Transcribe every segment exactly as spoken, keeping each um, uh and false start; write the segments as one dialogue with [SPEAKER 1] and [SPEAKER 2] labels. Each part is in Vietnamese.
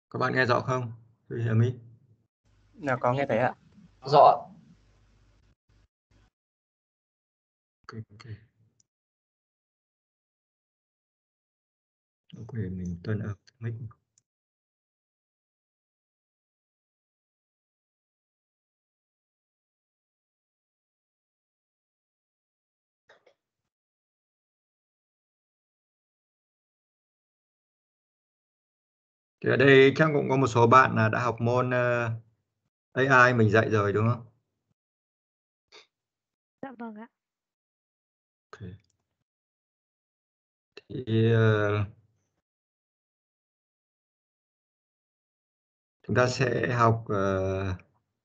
[SPEAKER 1] Các bạn nghe rõ không? Do you hear me?
[SPEAKER 2] Là có nghe thấy ạ.
[SPEAKER 3] Rõ.
[SPEAKER 1] Ok, ok. Ok, mình turn up mic. Thì ở đây chắc cũng có một số bạn là đã học môn uh, a i mình dạy rồi đúng không?
[SPEAKER 4] Dạ vâng ạ.
[SPEAKER 1] Ok. Thì uh, chúng ta sẽ học uh,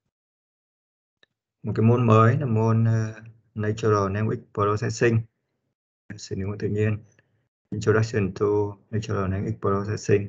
[SPEAKER 1] một cái môn mới là môn uh, Natural Language Processing, xử lý ngôn ngữ tự nhiên, Introduction to Natural Language Processing.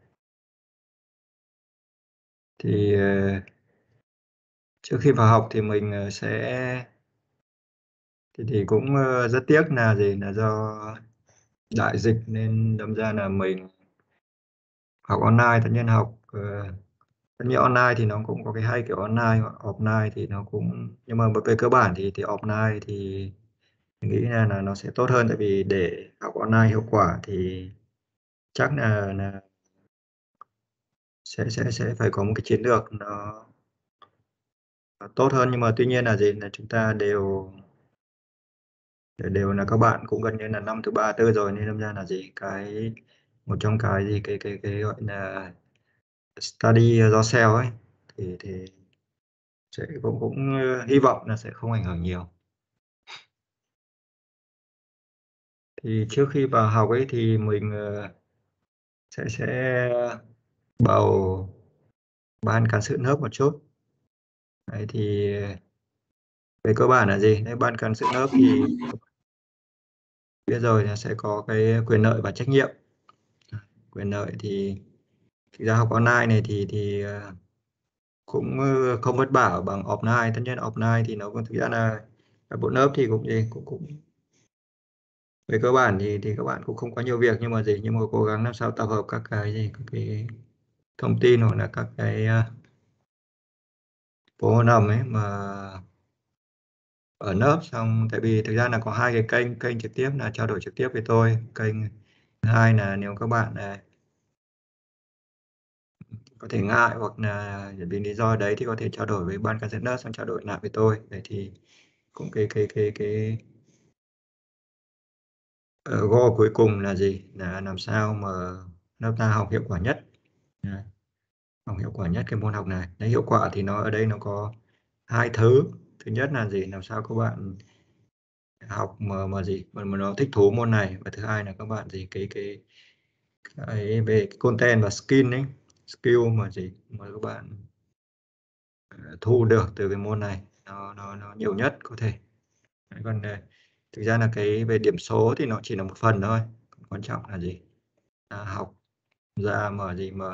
[SPEAKER 1] Thì uh, trước khi vào học thì mình uh, sẽ thì, thì cũng uh, rất tiếc là gì là do đại dịch nên đâm ra là mình học online. Tất nhiên học uh, tất nhiên online thì nó cũng có cái hay kiểu online hoặc offline thì nó cũng, nhưng mà về cơ bản thì thì offline thì mình nghĩ là, là nó sẽ tốt hơn, tại vì để học online hiệu quả thì chắc là, là sẽ sẽ sẽ phải có một cái chiến lược nó, nó tốt hơn. Nhưng mà tuy nhiên là gì là chúng ta đều đều là các bạn cũng gần như là năm thứ ba tư rồi, nên đâm ra là gì cái một trong cái gì cái cái cái gọi là study yourself ấy thì thì sẽ cũng cũng ờ, hy vọng là sẽ không ảnh hưởng nhiều. Thì trước khi vào học ấy thì mình ờ, sẽ sẽ bầu ban cán sự lớp một chút. Đấy thì về cơ bản là gì? Đấy, ban cán sự lớp thì biết rồi là sẽ có cái quyền lợi và trách nhiệm. Quyền lợi thì thực ra học online này thì thì ờ, cũng ờ, không vất vả bằng offline. Tất nhiên offline thì nó cũng thực ra là các bộ lớp thì cũng gì cũng cũng về cơ bản thì thì các bạn cũng không có nhiều việc, nhưng mà gì nhưng mà cố gắng làm sao tập hợp các cái gì các cái thông tin hoặc là các cái uh, phố nằm ấy mà ở lớp xong. Tại vì thực ra là có hai cái kênh kênh trực tiếp là trao đổi trực tiếp với tôi, kênh thứ hai là nếu các bạn uh, có thể ngại hoặc là vì lý do đấy thì có thể trao đổi với ban cán sự lớp xong trao đổi lại với tôi. Vậy thì cũng cái cái cái cái uh, goal cuối cùng là gì là làm sao mà lớp ta học hiệu quả nhất. Đấy, học hiệu quả nhất cái môn học này. Đấy, hiệu quả thì nó ở đây nó có hai thứ. Thứ nhất là gì làm sao các bạn học mà mà gì mà, mà nó thích thú môn này, và thứ hai là các bạn gì cái cái cái về cái content và skill ấy, skill mà gì mà các bạn ờ, thu được từ cái môn này nó nó nó nhiều nhất có thể. Đấy, còn ờ, thực ra là cái về điểm số thì nó chỉ là một phần thôi. Quan trọng là gì là học ra mà gì mà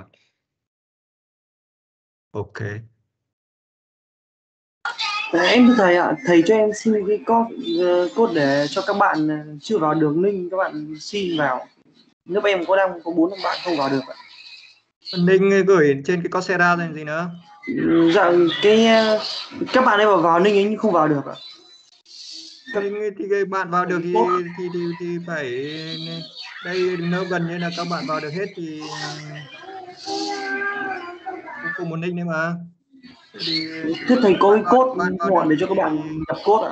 [SPEAKER 1] ok.
[SPEAKER 3] Ờ, em thưa thầy ạ, thầy cho em xin cái code, ờ, code để cho các bạn ờ, chưa vào đường link các bạn xin vào. Lớp em có đang có bốn bạn không vào được ạ.
[SPEAKER 1] Ninh gửi trên cái Coursera rồi gì nữa.
[SPEAKER 3] Ừ, dạ cái ờ, các bạn ấy vào vào link ấy nhưng không vào được ạ.
[SPEAKER 1] Ninh thì cái bạn vào được thì
[SPEAKER 3] Code.
[SPEAKER 1] thì thì, thì phải đây nó gần như là các bạn vào được hết thì cũng cùng một nick đấy mà. Thế thì
[SPEAKER 3] Thế thầy có
[SPEAKER 1] bạn
[SPEAKER 3] cái
[SPEAKER 1] vào
[SPEAKER 3] code
[SPEAKER 1] bạn vào được
[SPEAKER 3] gọi để cho
[SPEAKER 1] thì
[SPEAKER 3] các bạn nhập code ạ.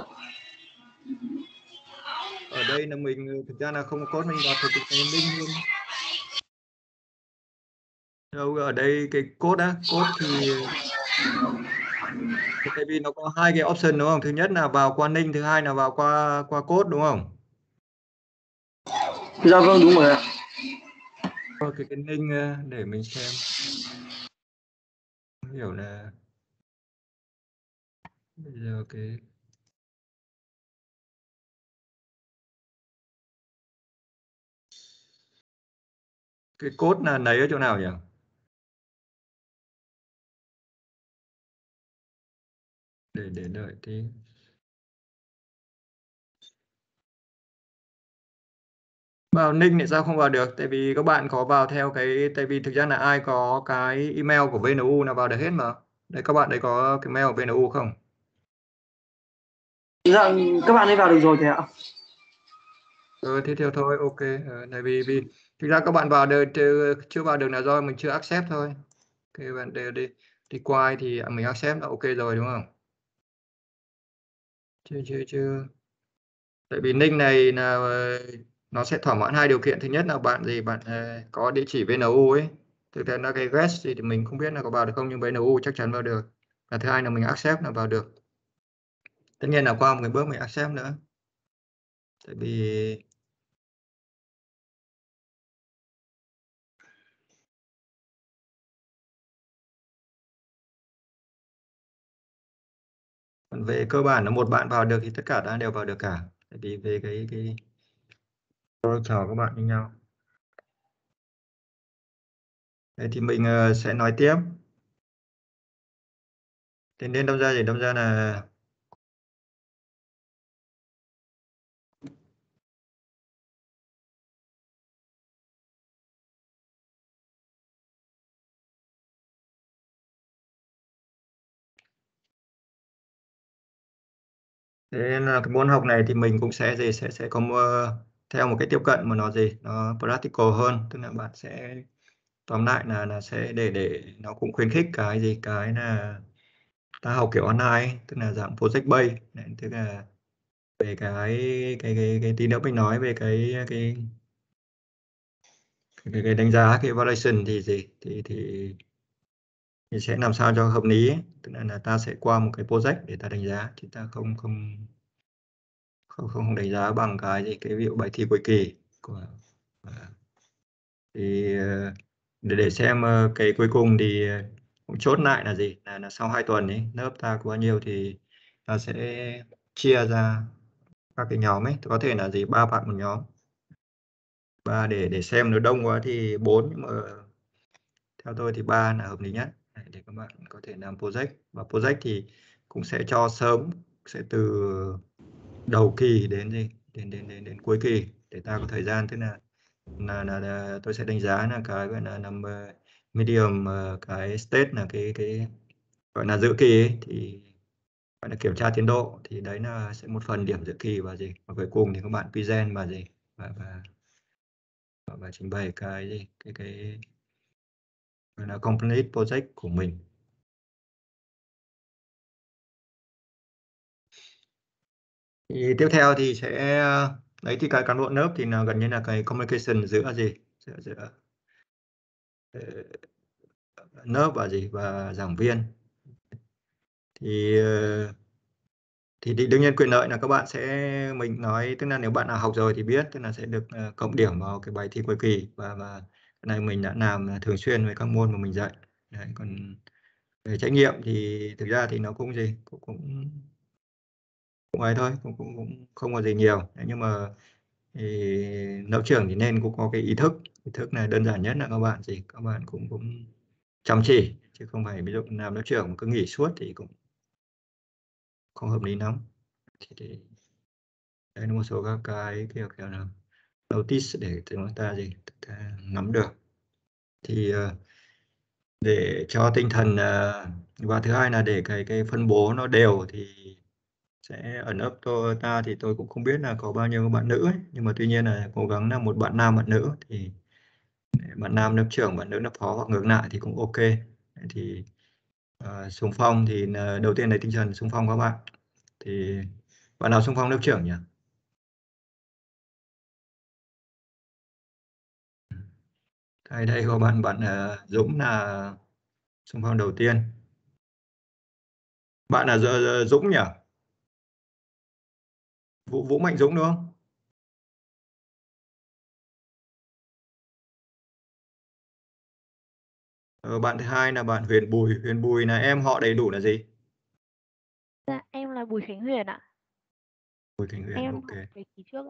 [SPEAKER 1] ở đây là mình thực ra là không có code, mình vào thực cái link luôn. Đâu ở đây cái code á, code thì tại vì nó có hai cái option đúng không? Thứ nhất là vào qua link, thứ hai là vào qua qua code đúng không?
[SPEAKER 3] Dạ vâng đúng rồi ạ.
[SPEAKER 1] Rồi cái cái link ờ, để mình xem hiểu là bây giờ cái cái code là lấy ở chỗ nào nhỉ? Để để đợi tí. Vào Ninh thì sao không vào được? Tại vì các bạn có vào theo cái, tại vì thực ra là ai có cái email của vê en u là vào được hết mà. Đấy, các bạn đấy có cái mail của vê en u không?
[SPEAKER 3] Dạ, các bạn ấy vào được rồi thầy ạ.
[SPEAKER 1] Ừ, thế theo thôi, ok. Ừ, tại vì vì thực ra các bạn vào được chưa, chưa vào được là do mình chưa accept thôi. Cái bạn đều đi đi qua thì mình accept là ok rồi đúng không? Chưa chưa chưa. Tại vì Ninh này là ờ, nó sẽ thỏa mãn hai điều kiện. Thứ nhất là bạn gì bạn ờ, có địa chỉ vê en u ấy. Thực ra là cái guest thì mình không biết là có vào được không, nhưng vê en u chắc chắn vào được. Và thứ hai là mình accept là vào được. Tất nhiên là qua một cái bước mình accept nữa. Tại vì còn về cơ bản là một bạn vào được thì tất cả đã đều vào được cả. Tại vì về cái cái tôi chào các bạn như nhau. Thế thì mình ờ, sẽ nói tiếp. Thế nên đâm ra thì đâm ra là thế nên là cái môn học này thì mình cũng sẽ gì sẽ sẽ có mua, theo một cái tiếp cận mà nó gì nó practical hơn, tức là bạn sẽ tóm lại là là sẽ để để nó cũng khuyến khích cái gì cái là ta học kiểu online ấy, tức là dạng project based đấy, tức là về cái cái cái cái tí nữa mình nói về cái cái cái, cái đánh giá cái evaluation thì gì thì thì thì sẽ làm sao cho hợp lý ấy. Tức là, là ta sẽ qua một cái project để ta đánh giá, chứ ta không không không không đánh giá bằng cái gì cái ví dụ bài thi cuối kỳ của à, thì ờ, để để xem ờ, cái cuối cùng thì ờ, cũng chốt lại là gì là, là sau hai tuần ấy lớp ta có bao nhiêu thì ta sẽ chia ra các cái nhóm ấy, có thể là gì ba bạn một nhóm, ba để để xem nếu đông quá thì bốn, nhưng mà theo tôi thì ba là hợp lý nhất. Đấy, để các bạn có thể làm project, và project thì cũng sẽ cho sớm, sẽ từ đầu kỳ đến gì đến đến đến đến cuối kỳ để ta có thời gian, tức là là, là, là tôi sẽ đánh giá là cái gọi là nằm uh, medium, uh, cái state là cái cái gọi là dự kỳ ấy, thì gọi là kiểm tra tiến độ, thì đấy là sẽ một phần điểm dự kỳ và gì và cuối cùng thì các bạn present và gì và và và, và trình bày cái gì cái cái gọi là complete project của mình. Thì tiếp theo thì sẽ đấy, thì cái cán bộ lớp thì là gần như là cái communication giữa gì giữa giữa ờ, lớp và gì và giảng viên. Thì ờ, thì, thì đương nhiên quyền lợi là các bạn sẽ, mình nói tức là nếu bạn nào học rồi thì biết, tức là sẽ được uh, cộng điểm vào cái bài thi cuối kỳ, và và cái này mình đã làm thường xuyên với các môn mà mình dạy. Đấy, còn về trách nhiệm thì thực ra thì nó cũng gì cũng cũng cũng ấy thôi, cũng cũng, cũng không có gì nhiều. Đấy, nhưng mà thì lớp trưởng thì nên cũng có cái ý thức ý thức này, đơn giản nhất là các bạn gì các bạn cũng cũng chăm chỉ, chứ không phải ví dụ làm lớp trưởng mà cứ nghỉ suốt thì cũng không hợp lý lắm. Thì, thì đây là một số các cái kiểu kiểu là notice để chúng ta gì chúng ta nắm được. Thì uh, để cho tinh thần uh, và thứ hai là để cái cái phân bố nó đều, thì sẽ ở lớp tôi ta thì tôi cũng không biết là có bao nhiêu bạn nữ ấy. Nhưng mà tuy nhiên là cố gắng là một bạn nam bạn nữ, thì bạn nam lớp trưởng bạn nữ lớp phó hoặc ngược lại thì cũng ok. Thì uh, xung phong thì uh, đầu tiên là tinh thần xung phong các bạn. Thì bạn nào xung phong lớp trưởng nhỉ? Đây đây có bạn bạn uh, Dũng là xung phong đầu tiên. Bạn là Dũng Dũng nhỉ? Vũ Vũ Mạnh Dũng đúng không? Ờ, bạn thứ hai là bạn Huyền Bùi. Huyền Bùi là em họ đầy đủ là gì?
[SPEAKER 4] Dạ, em là Bùi Khánh Huyền ạ.
[SPEAKER 1] Bùi Thành Huyền,
[SPEAKER 4] Em
[SPEAKER 1] ok.
[SPEAKER 4] học về kỳ trước ạ.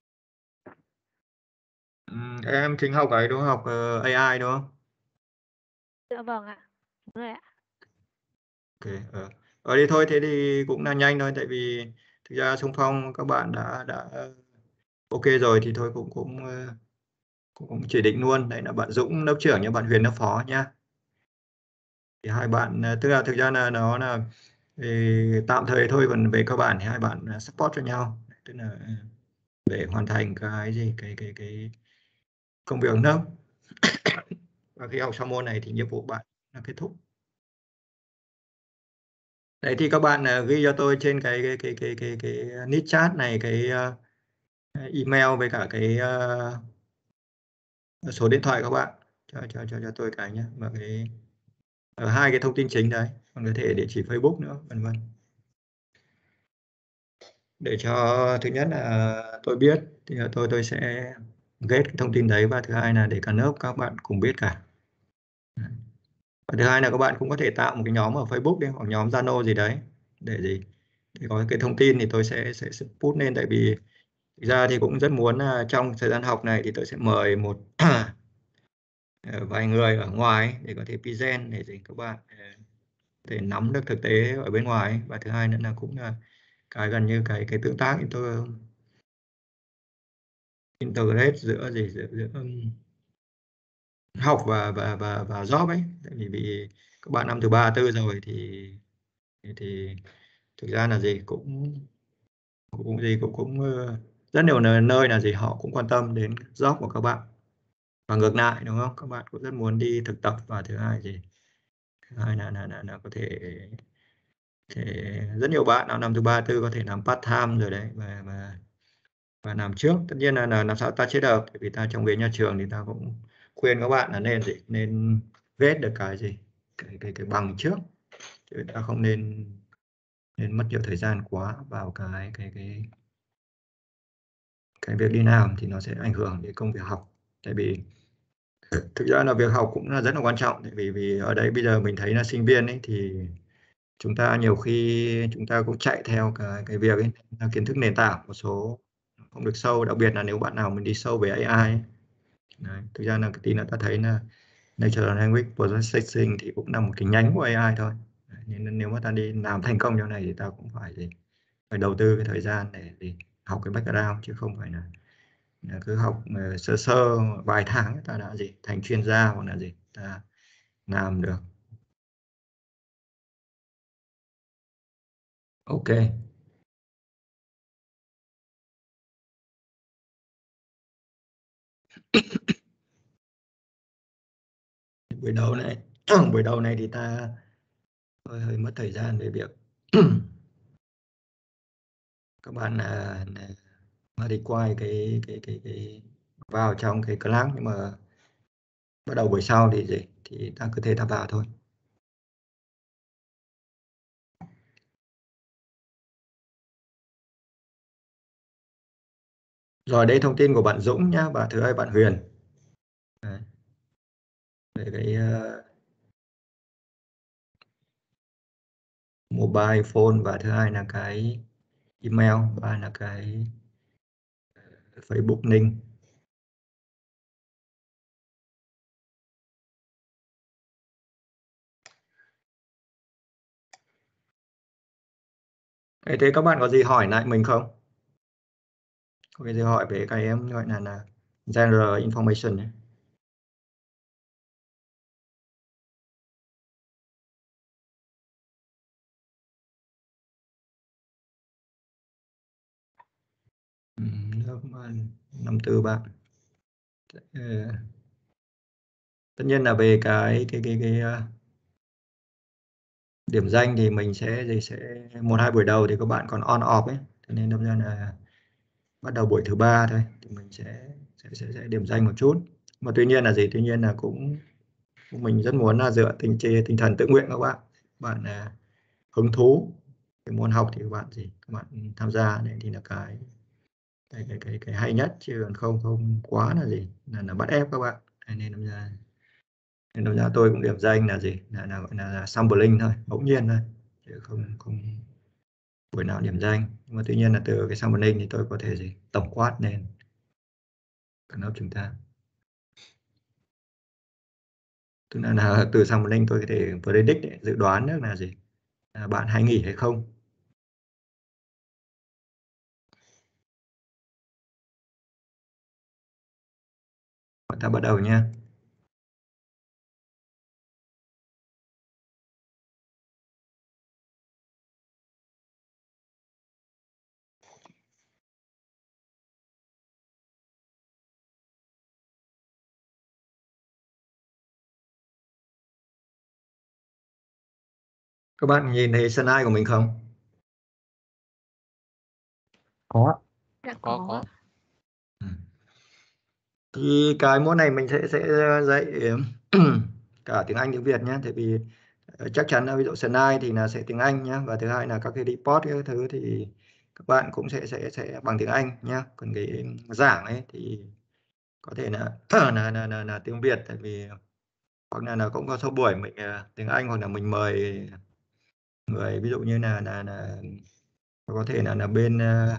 [SPEAKER 1] Ừm, em chính học ấy đúng không? Học uh, a i đúng không?
[SPEAKER 4] Dạ vâng ạ. Đúng rồi ạ.
[SPEAKER 1] Ok. Ờ. Ở đi thôi, thế thì cũng là nhanh thôi, tại vì thực ra xung phong các bạn đã đã ok rồi thì thôi cũng cũng cũng, cũng chỉ định luôn. Đấy là bạn Dũng lớp trưởng nhé, bạn Huyền lớp phó nhá. Thì hai bạn tức là thực ra là nó là thì tạm thời thôi, còn về cơ bản thì hai bạn support cho nhau, tức là để hoàn thành cái gì cái cái cái công việc lớp. Và khi học xong môn này thì nhiệm vụ bạn là kết thúc. Đấy thì các bạn uh, ghi cho tôi trên cái cái cái cái cái cái nick chat này cái uh, email với cả cái uh, số điện thoại các bạn cho cho cho cho tôi cái nhé, và cái ở hai cái thông tin chính đấy, còn có thể địa chỉ Facebook nữa vân vân, để cho thứ nhất là tôi biết thì tôi tôi sẽ ghét cái thông tin đấy, và thứ hai là để cả lớp các bạn cùng biết cả. Và thứ hai là các bạn cũng có thể tạo một cái nhóm ở Facebook đi, hoặc nhóm Zalo gì đấy, để gì thì có cái thông tin thì tôi sẽ sẽ, sẽ post lên. Tại vì thực ra thì cũng rất muốn là trong thời gian học này thì tôi sẽ mời một vài người ở ngoài để có thể present, để gì các bạn để nắm được thực tế ở bên ngoài. Và thứ hai nữa là cũng là cái gần như cái cái tương tác inter integrate giữa gì giữa, giữa um, học và và và và job ấy. Tại vì vì các bạn năm thứ ba tư rồi thì thì, thì thực ra là gì cũng cũng gì cũng cũng uh, rất nhiều nơi, nơi là gì họ cũng quan tâm đến job của các bạn, và ngược lại đúng không, các bạn cũng rất muốn đi thực tập. Và thứ hai gì thứ hai là là, là, là có thể, thể rất nhiều bạn nào năm thứ ba tư có thể làm part time rồi đấy, và và và làm trước. Tất nhiên là, là làm sao ta chết được, vì ta trong ghế nhà trường thì ta cũng khuyên các bạn là nên gì nên ghét được cái gì cái cái cái bằng trước, chứ ta không nên nên mất nhiều thời gian quá vào cái cái cái cái việc đi làm, thì nó sẽ ảnh hưởng đến công việc học. Tại vì thực ra là việc học cũng là rất là quan trọng. Tại vì vì ở đây bây giờ mình thấy là sinh viên ấy thì chúng ta nhiều khi chúng ta cũng chạy theo cái cái việc ấy, là kiến thức nền tảng một số không được sâu, đặc biệt là nếu bạn nào mình đi sâu về a i ấy. Đấy, thực ra là cái tí nữa ta thấy là Natural Language Processing thì cũng là một cái nhánh của a i thôi. Đấy, nên nếu mà ta đi làm thành công trong này thì ta cũng phải gì phải đầu tư cái thời gian để, để học cái background, chứ không phải là, là cứ học uh, sơ sơ vài tháng ta đã gì thành chuyên gia, hoặc là gì ta làm được. Ok. Buổi đầu này buổi đầu này thì ta hơi hơi mất thời gian về việc các bạn là, là mà đi quay cái cái cái cái vào trong cái class, nhưng mà bắt đầu buổi sau thì gì thì ta cứ thế ta vào thôi. Rồi đây thông tin của bạn Dũng nhá, và thứ hai bạn Huyền. Đấy. Về cái uh, mobile phone, và thứ hai là cái email, và là cái Facebook link. Thế, thế các bạn có gì hỏi lại mình không? Có cái gì hỏi về cái em gọi là là general information ấy. Ừ, lớp năm tư bạn. Ừ. Tất nhiên là về cái cái cái cái uh, điểm danh thì mình sẽ thì sẽ một hai buổi đầu thì các bạn còn on off ấy, cho nên đâm ra là bắt đầu buổi thứ ba thôi thì mình sẽ sẽ sẽ, sẽ điểm danh một chút. Mà tuy nhiên là gì tuy nhiên là cũng, cũng mình rất muốn là dựa tinh chế tinh thần tự nguyện các bạn bạn là hứng thú cái môn học thì các bạn gì các bạn tham gia đấy thì là cái cái cái cái, cái hay nhất, chứ còn không không quá là gì là, là bắt ép các bạn. Nên đâm ra nên đâm ra tôi cũng điểm danh là gì là, là gọi là, là sampling thôi, ngẫu nhiên thôi, chứ không không buổi nào điểm danh. Nhưng mà tuy nhiên là từ cái sampling thì tôi có thể gì tổng quát lên cả lớp chúng ta. Tức là, là từ sampling tôi có thể predict ấy, dự đoán được là gì là bạn hay nghỉ hay không. Bọn ta bắt đầu nha. Các bạn nhìn thấy slide của mình không?
[SPEAKER 3] Có.
[SPEAKER 4] Dạ
[SPEAKER 2] Có,
[SPEAKER 4] có
[SPEAKER 2] có.
[SPEAKER 4] ạ.
[SPEAKER 1] Ừ. Thì cái môn này mình sẽ sẽ dạy cả tiếng Anh tiếng Việt nhé, tại vì chắc chắn là ví dụ slide thì là sẽ tiếng Anh nhé, và thứ hai là các cái report các thứ thì các bạn cũng sẽ sẽ sẽ bằng tiếng Anh nhé. Còn cái giảng ấy thì có thể là là, là, là, là tiếng Việt, tại vì hoặc là, là cũng có số buổi mình uh, tiếng Anh, hoặc là mình mời người ví dụ như là là, là có thể là là bên uh,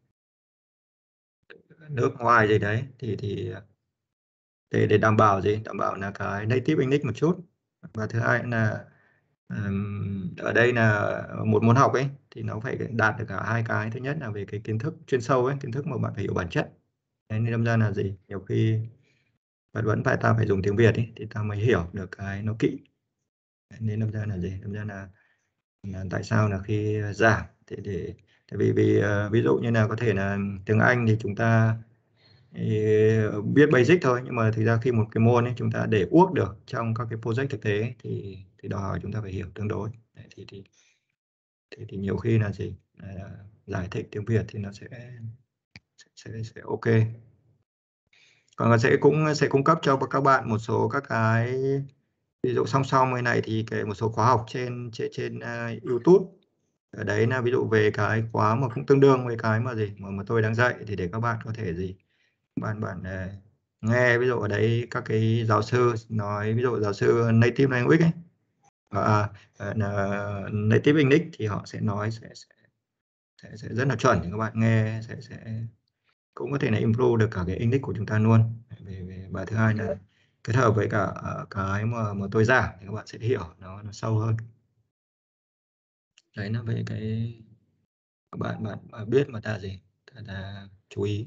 [SPEAKER 1] nước ngoài gì đấy thì thì để để đảm bảo gì đảm bảo là cái native English một chút. Và thứ hai là ừm, ở đây là một môn học ấy thì nó phải đạt được cả hai cái. Thứ nhất là về cái kiến thức chuyên sâu ấy, kiến thức mà bạn phải hiểu bản chất. Thế nên đâm ra là gì, nhiều khi bạn vẫn phải ta phải dùng tiếng Việt ấy, thì ta mới hiểu được cái nó kỹ. Nên đâm ra là gì đâm ra là, là tại sao là khi giảng thì để tại vì vì uh, ví dụ như là có thể là tiếng Anh thì chúng ta thì biết basic thôi, nhưng mà thực ra khi một cái môn ấy chúng ta để uốc được trong các cái project thực tế ấy, thì thì đòi hỏi chúng ta phải hiểu tương đối. Đấy, thì, thì thì thì nhiều khi là gì là giải thích tiếng Việt thì nó sẽ sẽ sẽ ok. Còn nó sẽ cũng sẽ cung cấp cho các bạn một số các cái ví dụ song song cái này thì cái một số khóa học trên trên trên uh, YouTube. Ở đấy là ví dụ về cái khóa mà cũng tương đương với cái mà gì mà mà tôi đang dạy, thì để các bạn có thể gì bạn bạn uh, nghe ví dụ ở đấy các cái giáo sư nói, ví dụ giáo sư native language ấy, à, à, native English thì họ sẽ nói sẽ, sẽ sẽ sẽ rất là chuẩn, thì các bạn nghe sẽ sẽ cũng có thể là improve được cả cái English của chúng ta luôn. Về, về bài thứ hai là kết hợp với cả uh, cái mà mà tôi giảng thì các bạn sẽ hiểu nó nó sâu hơn. Đấy là về cái các bạn bạn, bạn biết mà ta gì ta, ta chú ý.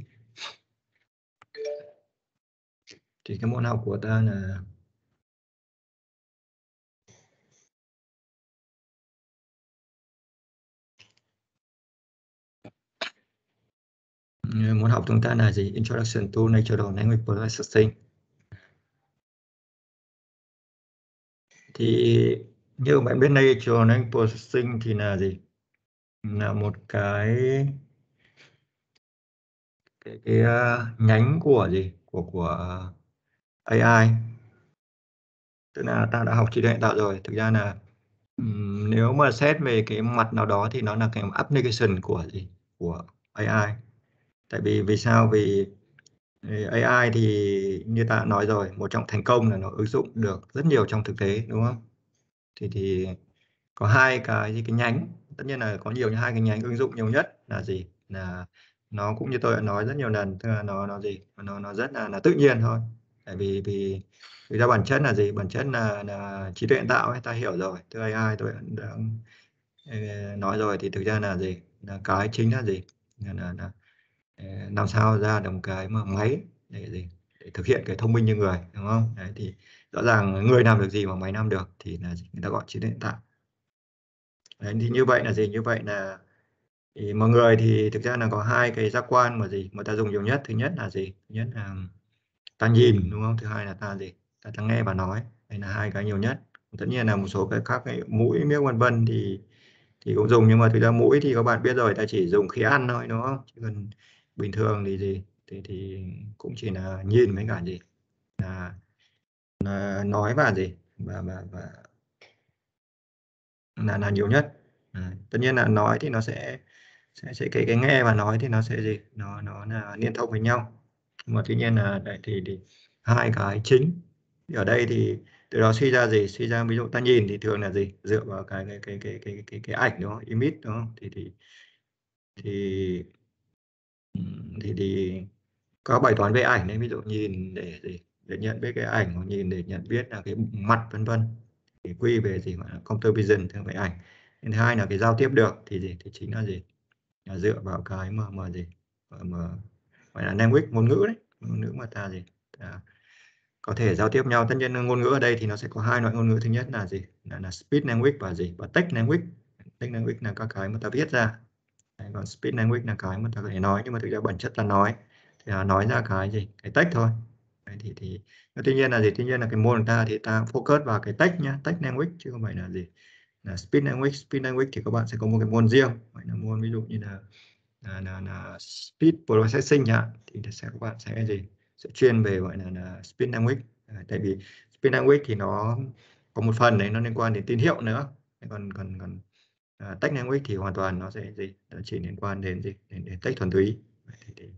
[SPEAKER 1] Thì cái môn học của ta là môn học chúng ta là gì Introduction to Natural Language Processing. Thì như bạn biết Natural Language Processing thì là gì là một cái cái, cái uh, nhánh của gì của của a i. Tức là ta đã học trí tuệ nhân tạo rồi, thực ra là um, nếu mà xét về cái mặt nào đó thì nó là cái application của gì của a i. Tại vì vì sao vì a i thì như ta đã nói rồi, một trong thành công là nó ứng dụng được rất nhiều trong thực tế, đúng không? Thì thì có hai cái cái nhánh, tất nhiên là có nhiều như hai cái nhánh ứng dụng nhiều nhất là gì là nó cũng như tôi đã nói rất nhiều lần, tức là nó nó gì nó nó rất là là tự nhiên thôi. Tại vì vì thực ra bản chất là gì bản chất là, là trí tuệ nhân tạo ấy, ta hiểu rồi, từ a i tôi đã ờ, nói rồi, thì thực ra là gì là cái chính là gì là, là, là ờ, làm sao ra được một cái mà máy để gì để thực hiện cái thông minh như người, đúng không? Đấy, thì rõ ràng người làm được gì mà máy làm được thì là gì? Người ta gọi trí tuệ nhân tạo. Đấy, thì như vậy là gì như vậy là thì mọi người thì thực ra là có hai cái giác quan mà gì mà ta dùng nhiều nhất. Thứ nhất là gì thứ nhất là ta nhìn, đúng không? Thứ hai là ta gì ta, ta nghe và nói. Đây là hai cái nhiều nhất. Tất nhiên là một số cái khác cái mũi miếc vân vân thì thì cũng dùng, nhưng mà thực ra mũi thì các bạn biết rồi, ta chỉ dùng khi ăn thôi, đúng không? Chứ còn bình thường thì gì thì thì cũng chỉ là nhìn với cả gì là, là nói và gì và và, và là là nhiều nhất. À, tất nhiên là nói thì nó sẽ sẽ sẽ cái cái nghe và nói thì nó sẽ gì nó nó là liên thông với nhau. Nhưng mà tuy nhiên là đấy thì, thì hai cái chính thì ở đây thì từ đó suy ra gì suy ra ví dụ ta nhìn thì thường là gì dựa vào cái cái cái cái cái cái, cái ảnh, đúng không? Image, đúng không? thì thì thì thì thì có bài toán về ảnh đấy, ví dụ nhìn để gì để nhận biết cái ảnh, hoặc nhìn để nhận biết là cái mặt vân vân, thì quy về gì gọi là computer vision thường về ảnh. Thứ hai là cái giao tiếp được thì gì thì chính là gì là dựa vào cái mà mà gì mà, mà gọi là language, ngôn ngữ đấy, ngôn ngữ mà ta gì ta có thể giao tiếp nhau. Tất nhiên ngôn ngữ ở đây thì nó sẽ có hai loại ngôn ngữ. Thứ nhất là gì, là, là speech language và gì, và text language. Text language là các cái mà ta viết ra. Đấy, còn speech language là cái mà ta có thể nói, nhưng mà thực ra bản chất là nói thì là nói ra cái gì, cái text thôi. Đấy, thì thì tuy nhiên là gì, tuy nhiên là cái môn của ta thì ta focus vào cái text nhá, text language, chứ không phải là gì là speech language. Speech language thì các bạn sẽ có một cái môn riêng, gọi là môn ví dụ như là là, là, là speech processing nhá, thì sẽ các bạn sẽ gì, sẽ chuyên về gọi là, là speech language. Đấy, tại vì speech language thì nó có một phần đấy nó liên quan đến tín hiệu nữa, còn còn còn uh, text language thì hoàn toàn nó sẽ gì, nó chỉ liên quan đến gì, đến, đến text thuần túy. Thì, thì,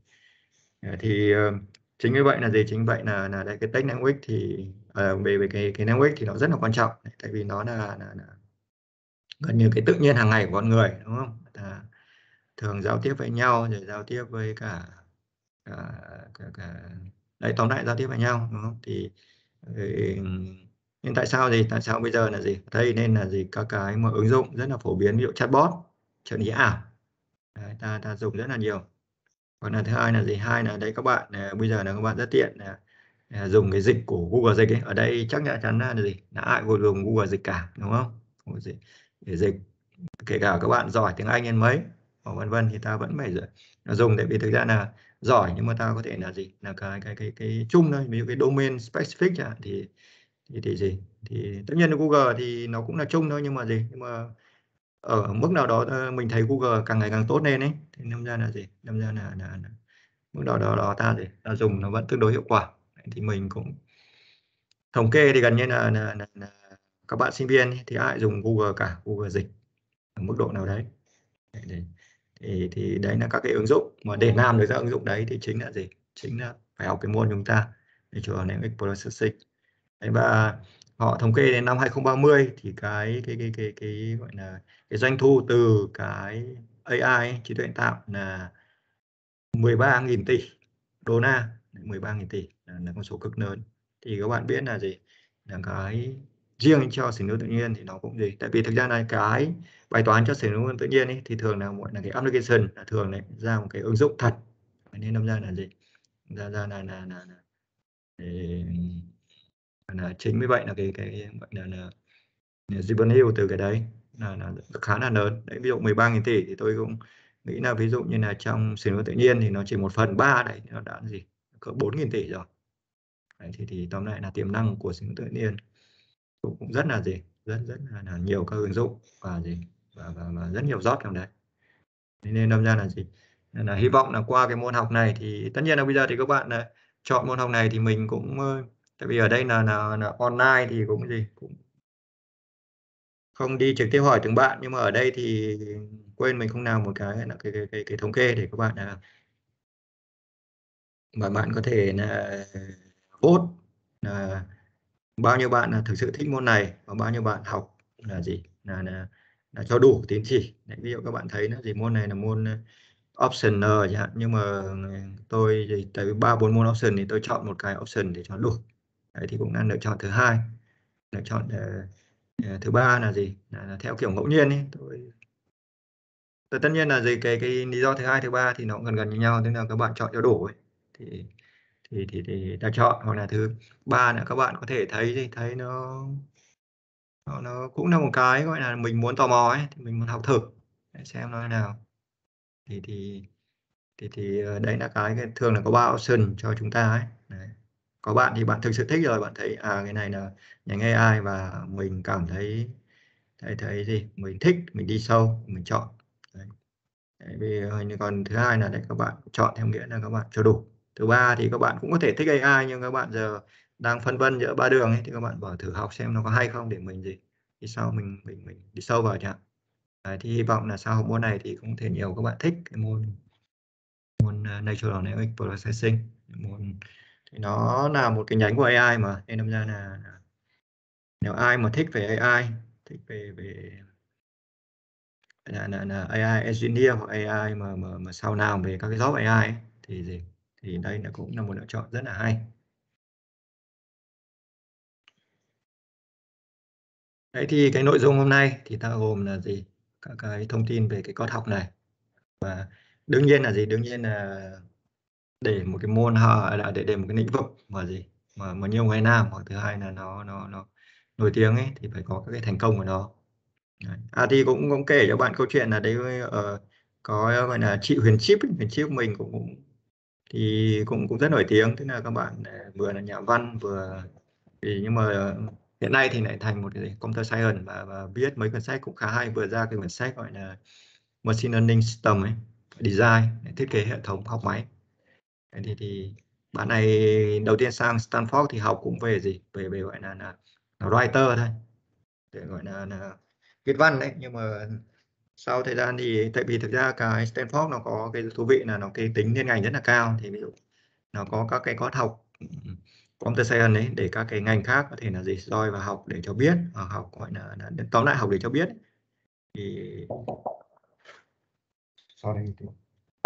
[SPEAKER 1] thì uh, chính vì vậy là gì, chính vậy là là đây, cái text language thì uh, về về cái cái language thì nó rất là quan trọng, tại vì nó là, là, là gần như cái tự nhiên hàng ngày của con người, đúng không? À, thường giao tiếp với nhau, rồi giao tiếp với cả cả, cả, cả... đấy, tóm lại giao tiếp với nhau, đúng không? Thì ừ, nhưng tại sao gì, tại sao bây giờ là gì, đây nên là gì, các cái mà ứng dụng rất là phổ biến, ví dụ chatbot, trợ lý ảo, đấy, ta ta dùng rất là nhiều. Còn là thứ hai là gì, hai là đây các bạn à, bây giờ là các bạn rất tiện là à, dùng cái dịch của Google Dịch ấy. Ở đây chắc chắn là gì, là ai cũng dùng Google Dịch cả, đúng không? Google Dịch để dịch, kể cả các bạn giỏi tiếng Anh đến mấy hoặc vân vân thì ta vẫn phải dùng, tại vì thực ra là giỏi nhưng mà ta có thể là gì, là cái cái cái cái chung thôi, ví dụ cái domain specific chẳng thì thì thì gì, thì tất nhiên là Google thì nó cũng là chung thôi, nhưng mà gì, nhưng mà ở mức nào đó mình thấy Google càng ngày càng tốt lên ấy, thì năm ra là gì, năm ra là, là, là mức độ đó đó ta gì, ta dùng nó vẫn tương đối hiệu quả. Thì mình cũng thống kê thì gần như là, là, là, là các bạn sinh viên ấy, thì ai dùng Google cả, Google Dịch ở mức độ nào đấy. Đấy, thì thì đấy là các cái ứng dụng mà để làm được ra ứng dụng đấy thì chính là gì, chính là phải học cái môn chúng ta để cho language processing. Đấy, và họ thống kê đến năm hai không ba mươi thì cái cái cái cái cái gọi là cái doanh thu từ cái a i ấy, trí tuệ nhân tạo là mười ba nghìn tỷ đô la, mười ba nghìn tỷ là, là con số cực lớn. Thì các bạn biết là gì, là cái riêng cho xử lý tự nhiên thì nó cũng gì, tại vì thực ra là cái bài toán cho xử lý tự nhiên ấy, thì thường là một là cái application, là thường này ra một cái ứng dụng thật, nên đâm ra là gì, ra ra là là là, là, để, là chính vì vậy là cái cái gọi là, là, là revenue từ cái đấy là, là khá là lớn đấy. Ví dụ mười ba nghìn tỷ thì tôi cũng nghĩ là ví dụ như là trong xử lý tự nhiên thì nó chỉ một phần ba đấy, nó đã gì cỡ bốn nghìn tỷ rồi. Đấy, thì thì tóm lại là tiềm năng của xử lý tự nhiên cũng, cũng rất là gì, rất rất là, là nhiều các ứng dụng và gì và, và, và rất nhiều job trong đấy. Nên đâm ra là gì, nên là hy vọng là qua cái môn học này thì tất nhiên là bây giờ thì các bạn là chọn môn học này thì mình cũng tại vì ở đây là là, là online thì cũng gì cũng không đi trực tiếp hỏi từng bạn, nhưng mà ở đây thì quên mình không làm một cái là cái cái cái, cái thống kê để các bạn là mà bạn có thể là vote là bao nhiêu bạn là thực sự thích môn này và bao nhiêu bạn học là gì là là, là cho đủ tín chỉ. Đấy, ví dụ các bạn thấy là gì môn này là môn option N chẳng hạn, nhưng mà tôi thì tại vì ba bốn môn option thì tôi chọn một cái option để cho đủ. Đấy, thì cũng là lựa chọn thứ hai. Lựa chọn uh, thứ ba là gì là, là theo kiểu ngẫu nhiên ấy. Tôi, tôi tất nhiên là gì cái cái lý do thứ hai thứ ba thì nó cũng gần gần như nhau, tức là các bạn chọn cho đủ ấy. thì thì thì thì ta chọn, hoặc là thứ ba là các bạn có thể thấy thì thấy nó nó, nó cũng là một cái gọi là mình muốn tò mò ấy, thì mình muốn học thử để xem nó thế nào. Thì thì thì thì đấy là cái, cái thường là có ba option cho chúng ta ấy. Đấy. Có bạn thì bạn thực sự thích rồi, bạn thấy à cái này là nhánh a i và mình cảm thấy thấy thấy gì mình thích, mình đi sâu mình chọn. Đấy. Đấy, vì còn thứ hai là để các bạn chọn theo nghĩa là các bạn cho đủ. Thứ ba thì các bạn cũng có thể thích a i nhưng các bạn giờ đang phân vân giữa ba đường ấy, thì các bạn bảo thử học xem nó có hay không để mình gì đi sau mình mình mình đi sâu vào chẳng. Đấy, thì hy vọng là sau học môn này thì cũng thể nhiều các bạn thích cái môn môn uh, Natural Language Processing. Môn thì nó là một cái nhánh của a i mà, nên đâm ra là, là nếu ai mà thích về a i, thích về về là, là, là a i engineer hoặc a i mà mà, mà sau nào về các cái job a i ấy, thì gì thì đây là cũng là một lựa chọn rất là hay. Đấy, thì cái nội dung hôm nay thì ta gồm là gì, các cái thông tin về cái code học này, và đương nhiên là gì, đương nhiên là để một cái môn là để để một cái lĩnh vực mà gì mà mà nhiều người làm, hoặc thứ hai là nó nó nó nổi tiếng ấy thì phải có các cái thành công của nó. Đấy. À thì cũng cũng kể cho bạn câu chuyện là đấy, ờ, có gọi là chị Huyền Chip ấy. Huyền Chip mình cũng, cũng thì cũng cũng rất nổi tiếng, tức là các bạn ờ, vừa là nhà văn vừa thì nhưng mà hiện nay thì lại thành một cái computer science và, và viết mấy cuốn sách cũng khá hay, vừa ra cái cuốn sách gọi là machine learning system ấy, design thiết kế hệ thống học máy. Thế thì thì bạn này đầu tiên sang Stanford thì học cũng về gì về về gọi là, là, là writer thôi, để gọi là, là viết văn đấy, nhưng mà sau thời gian thì tại vì thực ra cái Stanford nó có cái thú vị là nó cái tính liên ngành rất là cao, thì ví dụ nó có các cái khóa học computer science ấy để các cái ngành khác có thể là gì join vào học để cho biết, hoặc học gọi là, là tóm lại học để cho biết. Thì sau đây thì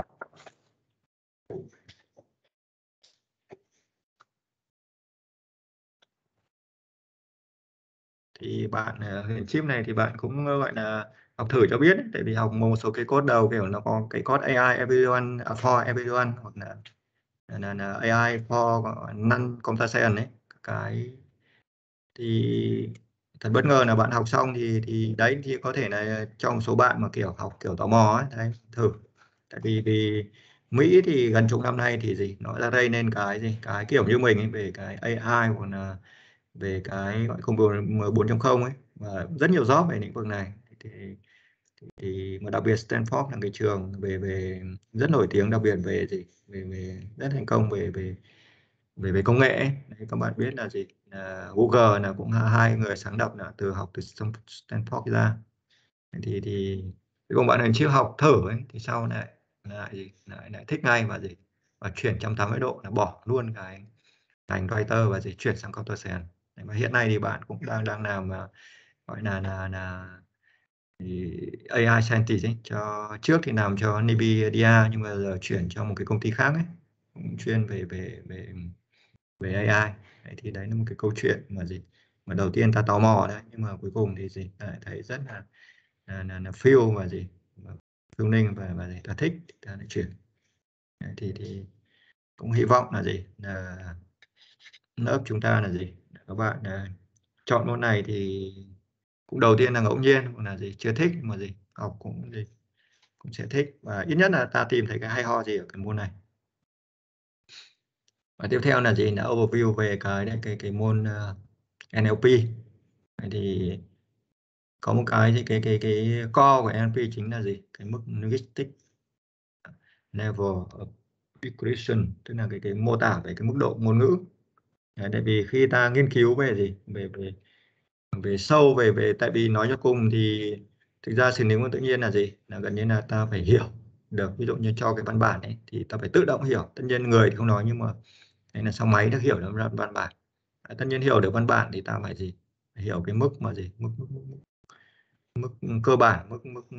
[SPEAKER 1] thì bạn uh, chip này thì bạn cũng uh, gọi là học thử cho biết ấy. Tại vì học một số cái code đầu kiểu nó có cái code a i everyone uh, for everyone, hoặc là là, là a i for non computer science ấy, cái thì thật bất ngờ là bạn học xong thì thì đấy thì có thể là trong một số bạn mà kiểu học kiểu tò mò ấy, đấy thử. Tại vì vì Mỹ thì gần chục năm nay thì gì nó ra đây nên cái gì cái kiểu như mình ấy, về cái a i hoặc là về cái gọi công việc bốn chấm không ấy, và rất nhiều job về lĩnh vực này. Thì, thì mà đặc biệt Stanford là cái trường về về rất nổi tiếng, đặc biệt về gì về về rất thành công về về về về công nghệ ấy. Đấy, các bạn biết là gì là Google là cũng hai người sáng lập là từ học từ Stanford ra. thì thì cùng bạn hình chiếu học thử ấy, thì sau lại lại gì lại lại thích ngay và gì và chuyển một trăm tám mươi độ là bỏ luôn cái ngành writer và gì chuyển sang computer science. Và hiện nay thì bạn cũng đang đang làm uh, gọi là là là thì a i scientist ấy, cho trước thì làm cho Nvidia nhưng mà giờ chuyển cho một cái công ty khác ấy, cũng chuyên về về về về a i. Đấy, thì đấy là một cái câu chuyện mà gì mà đầu tiên ta tò mò đấy, nhưng mà cuối cùng thì gì lại thấy rất là là, là, là feel và gì feel ninh và và gì ta thích ta lại chuyển. Đấy, thì thì cũng hy vọng là gì là lớp chúng ta là gì các bạn là chọn môn này thì cũng đầu tiên là ngẫu nhiên, hoặc là gì chưa thích mà gì học cũng gì cũng sẽ thích, và ít nhất là ta tìm thấy cái hay ho gì ở cái môn này. Và tiếp theo là gì là overview về cái cái cái, cái môn uh, en eo pê. Thì có một cái thì cái cái cái core của en eo pê chính là gì cái mức linguistic level of expression, tức là cái cái mô tả về cái mức độ ngôn ngữ. Đấy, tại vì khi ta nghiên cứu về gì về về về sâu về về tại vì nói cho cùng thì thực ra xử lý ngôn tự nhiên là gì là gần như là ta phải hiểu được, ví dụ như cho cái văn bản ấy thì ta phải tự động hiểu, tất nhiên người thì không nói nhưng mà hay là sao máy nó hiểu được văn văn bản. À, tất nhiên hiểu được văn bản thì ta phải gì phải hiểu cái mức mà gì mức mức, mức, mức, mức cơ bản, mức mức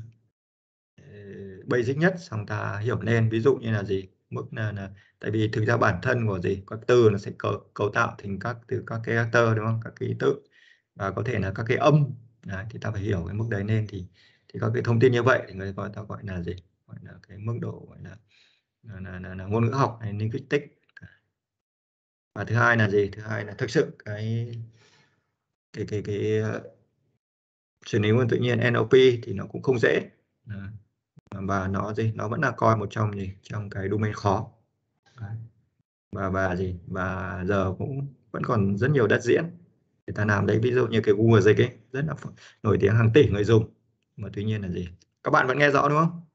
[SPEAKER 1] uh, basic nhất, xong ta hiểu lên, ví dụ như là gì mức là, là tại vì thực ra bản thân của gì các từ nó sẽ cấu, cấu tạo thành các từ các cái character đúng không, các ký tự và có thể là các cái âm. Đấy, thì ta phải hiểu cái mức đấy nên thì thì các cái thông tin như vậy thì người ta gọi là gì gọi là cái mức độ gọi là là, là, là, là ngôn ngữ học hay linguistics. Và thứ hai là gì thứ hai là thực sự cái cái cái cái xử lý ngôn tự nhiên en eo pê thì nó cũng không dễ. Đấy. Và nó gì nó vẫn là coi một trong gì trong cái domain khó. Đấy. và và gì và giờ cũng vẫn còn rất nhiều đất diễn người ta làm đấy, ví dụ như cái Google dịch ấy rất là nổi tiếng, hàng tỷ người dùng, mà tuy nhiên là gì các bạn vẫn nghe rõ đúng không?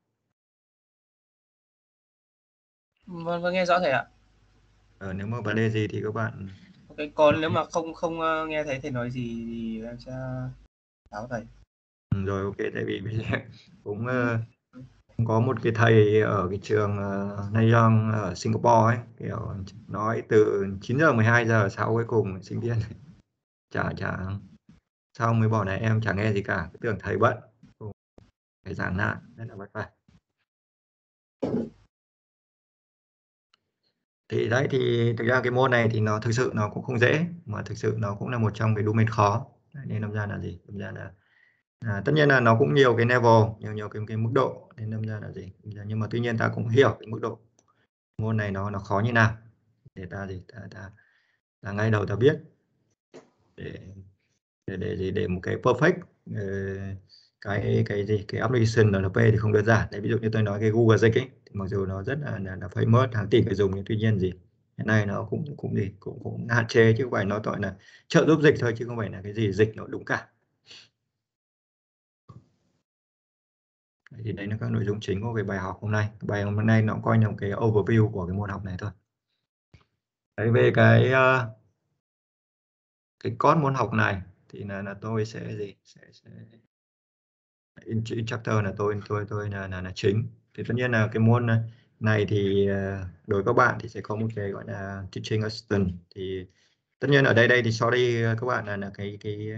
[SPEAKER 2] Vâng, vâng nghe rõ thầy ạ.
[SPEAKER 1] Ờ, nếu mà vấn đề gì thì các bạn
[SPEAKER 2] Ok, còn nếu mà không không uh, nghe thấy thầy nói gì thì em sẽ báo thầy.
[SPEAKER 1] ừ, rồi ok, tại vì bây giờ cũng uh, có một cái thầy ở cái trường uh, Nanyang ở Singapore ấy, kiểu nói từ chín giờ mười hai giờ sau cuối cùng sinh viên chả chả xong mới bảo này em chẳng nghe gì cả, cứ tưởng thầy bận, phải giảng nạn rất là vất vả. Thì đấy thì thực ra cái môn này thì nó thực sự nó cũng không dễ, mà thực sự nó cũng là một trong cái domain khó. Đấy, nên đâm ra là gì đâm ra là à, tất nhiên là nó cũng nhiều cái level, nhiều nhiều cái, cái mức độ, nên đâm ra là gì nhưng mà tuy nhiên ta cũng hiểu cái mức độ môn này nó nó khó như nào để ta gì ta, ta là ngay đầu ta biết để để để để, để một cái perfect uh, cái cái gì cái application en lờ pê thì không đơn giản. Đấy, ví dụ như tôi nói cái Google Dịch ấy, thì mặc dù nó rất là là, là famous, hàng tỷ người dùng, nhưng tuy nhiên gì hiện nay nó cũng cũng gì cũng cũng hạn chế, chứ không phải nó gọi là trợ giúp dịch thôi, chứ không phải là cái gì dịch nó đúng cả. Đấy, thì đấy là các nội dung chính của cái bài học hôm nay. Bài hôm nay nó coi là một cái overview của cái môn học này thôi. Đấy, về cái uh, cái code môn học này thì là là tôi sẽ gì sẽ, sẽ instructor là tôi tôi tôi là là, là chính. Thì tất nhiên là cái môn này thì đối với các bạn thì sẽ có một cái gọi là teaching assistant. Thì tất nhiên ở đây đây thì sorry các bạn là là cái cái,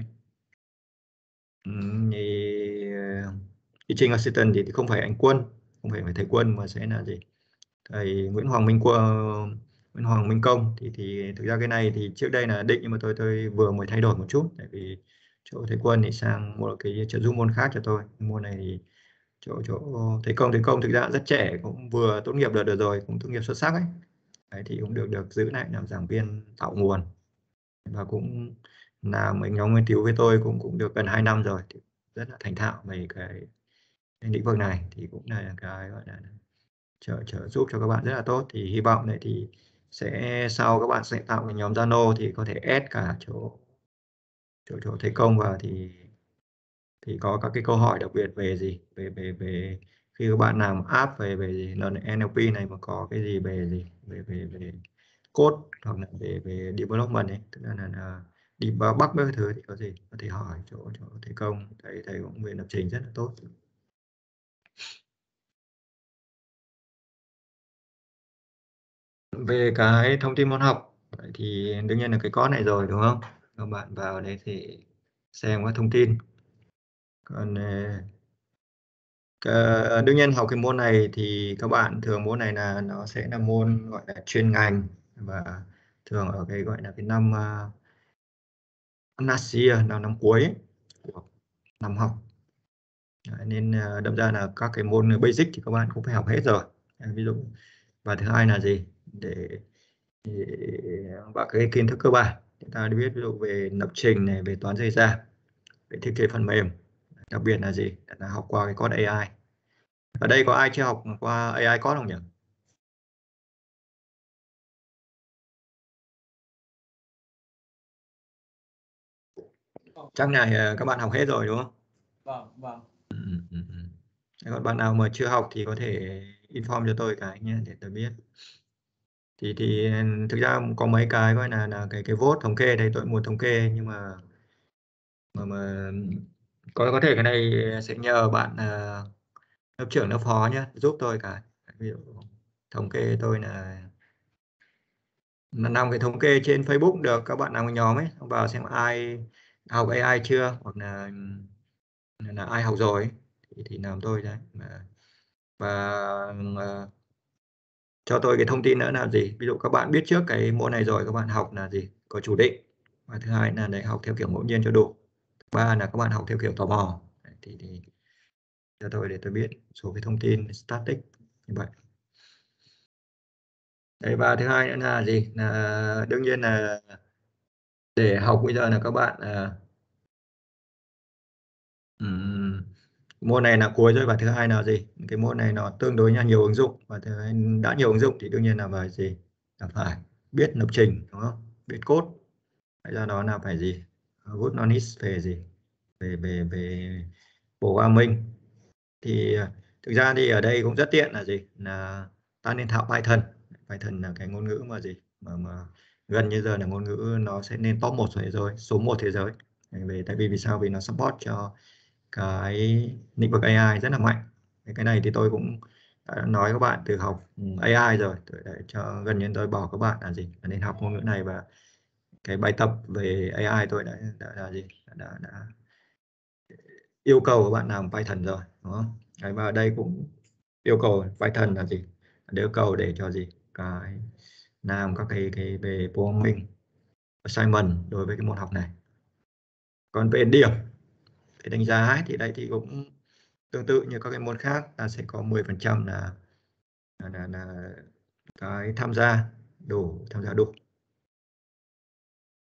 [SPEAKER 1] cái teaching assistant thì, thì không phải anh Quân, không phải phải thầy Quân, mà sẽ là gì thầy Nguyễn Hoàng Minh Quân, Nguyễn Hoàng Minh Công. Thì thì thực ra cái này thì trước đây là định, nhưng mà tôi tôi vừa mới thay đổi một chút, tại vì chỗ thầy Quân thì sang một cái trợ giúp môn khác cho tôi. Môn này thì chỗ chỗ thầy Công thầy Công thực ra rất trẻ, cũng vừa tốt nghiệp được, được rồi, cũng tốt nghiệp xuất sắc ấy. Đấy, thì cũng được được giữ lại làm giảng viên tạo nguồn, và cũng làm một nhóm nghiên cứu với tôi cũng cũng được gần hai năm rồi, thì rất là thành thạo về cái, cái lĩnh vực này. Thì cũng là cái gọi là trợ trợ giúp cho các bạn rất là tốt. Thì hy vọng này thì sẽ sau các bạn sẽ tạo cái nhóm Zalo thì có thể add cả chỗ chỗ chỗ thầy Công vào, thì thì có các cái câu hỏi đặc biệt về gì về về về khi các bạn làm app về về gì en lờ pê này mà có cái gì về gì về về về code, hoặc là về về development ấy, tức là, là, là đi bug với cái thứ, thì có gì có thể hỏi chỗ chỗ thầy Công, thầy thầy cũng về lập trình rất là tốt. Về cái thông tin môn học thì đương nhiên là cái code này rồi đúng không, các bạn vào đây thì xem các thông tin. Còn uh, đương nhiên học cái môn này thì các bạn thường môn này là nó sẽ là môn gọi là chuyên ngành, và thường ở cái gọi là cái năm uh, last year, năm năm cuối ấy, của năm học. Đấy, nên uh, đâm ra là các cái môn basic thì các bạn cũng phải học hết rồi. Đấy, ví dụ, và thứ hai là gì để, để và cái kiến thức cơ bản chúng ta biết, ví dụ về lập trình này, về toán dây ra, về thiết kế phần mềm, đặc biệt là gì là học qua cái code a i. Ở đây có ai chưa học qua a i code không nhỉ? Chắc này các bạn học hết rồi đúng không?
[SPEAKER 2] Vâng, vâng.
[SPEAKER 1] Ừ, ừ, ừ. Còn bạn nào mà chưa học thì có thể inform cho tôi cái nhé, để tôi biết. Thì thì thực ra có mấy cái gọi là là cái cái vote thống kê đấy, tôi muốn thống kê, nhưng mà mà, mà có có thể cái này sẽ nhờ bạn uh, lớp trưởng lớp phó nhé, giúp tôi cái, ví dụ thống kê tôi là làm cái thống kê trên Facebook được, các bạn làm cái nhóm ấy, xong vào xem ai học a i chưa, hoặc là là ai học rồi ấy, thì, thì làm tôi đấy. Và uh, cho tôi cái thông tin nữa là gì, ví dụ các bạn biết trước cái môn này rồi, các bạn học là gì có chủ định, và thứ hai là để học theo kiểu ngẫu nhiên cho đủ, ba là các bạn học theo kiểu tò mò. Đấy, thì, thì cho tôi để tôi biết số cái thông tin static như vậy. Đấy, và thứ hai nữa là gì là đương nhiên là để học bây giờ là các bạn uh, um, môn này là cuối rồi, và thứ hai là gì cái môn này nó tương đối là nhiều ứng dụng, và thứ hai, đã nhiều ứng dụng thì đương nhiên là phải gì là phải biết lập trình đúng không, biết code. Vậy do đó là phải gì good knowledge về gì về về về programming. Thì thực ra thì ở đây cũng rất tiện là gì là ta nên thạo Python. Python là cái ngôn ngữ mà gì mà, mà gần như giờ là ngôn ngữ nó sẽ nên top một thế giới, số một thế giới. Về tại vì vì sao, vì nó support cho cái lĩnh vực a i rất là mạnh. Cái này thì tôi cũng đã nói các bạn từ học a i rồi, để cho gần như tôi bảo các bạn là gì là nên học ngôn ngữ này, và cái bài tập về a i tôi đã đã, đã gì đã, đã, đã yêu cầu các bạn làm Python rồi đúng không? Đấy, và ở đây cũng yêu cầu Python là gì để yêu cầu để cho gì cái làm các cái cái về programming assignment đối với cái môn học này. Còn về điểm để đánh giá ấy, thì đây thì cũng tương tự như các cái môn khác, ta sẽ có mười phần trăm là, là, là, là cái tham gia đủ tham gia đủ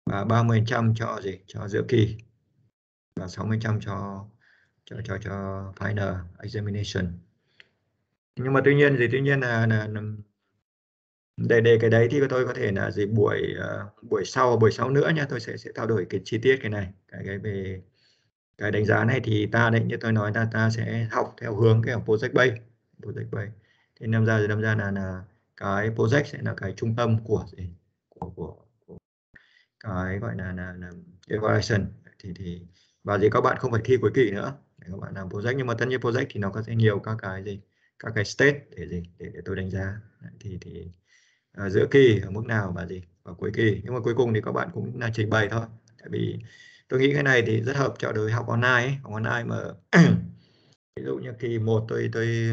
[SPEAKER 1] và ba mươi phần trăm cho gì cho giữa kỳ và sáu mươi phần trăm cho cho cho cho final examination. Nhưng mà tuy nhiên gì tuy nhiên là, là, là để để cái đấy thì tôi có thể là gì buổi uh, buổi sau buổi sau nữa nha, tôi sẽ sẽ trao đổi cái chi tiết cái này cái cái về cái đánh giá này. Thì ta đấy như tôi nói là ta sẽ học theo hướng cái project based project based thì năm ra thì năm ra là là cái project sẽ là cái trung tâm của gì của của, của cái gọi là là, là evaluation thì thì và gì các bạn không phải thi cuối kỳ nữa để các bạn làm project. Nhưng mà tất nhiên project thì nó có sẽ nhiều các cái gì các cái stage để gì để, để tôi đánh giá. Đấy, thì thì à, giữa kỳ ở mức nào và gì và cuối kỳ. Nhưng mà cuối cùng thì các bạn cũng là trình bày thôi, tại vì tôi nghĩ cái này thì rất hợp cho đối học online ấy. Học online mà ví dụ như kỳ một tôi tôi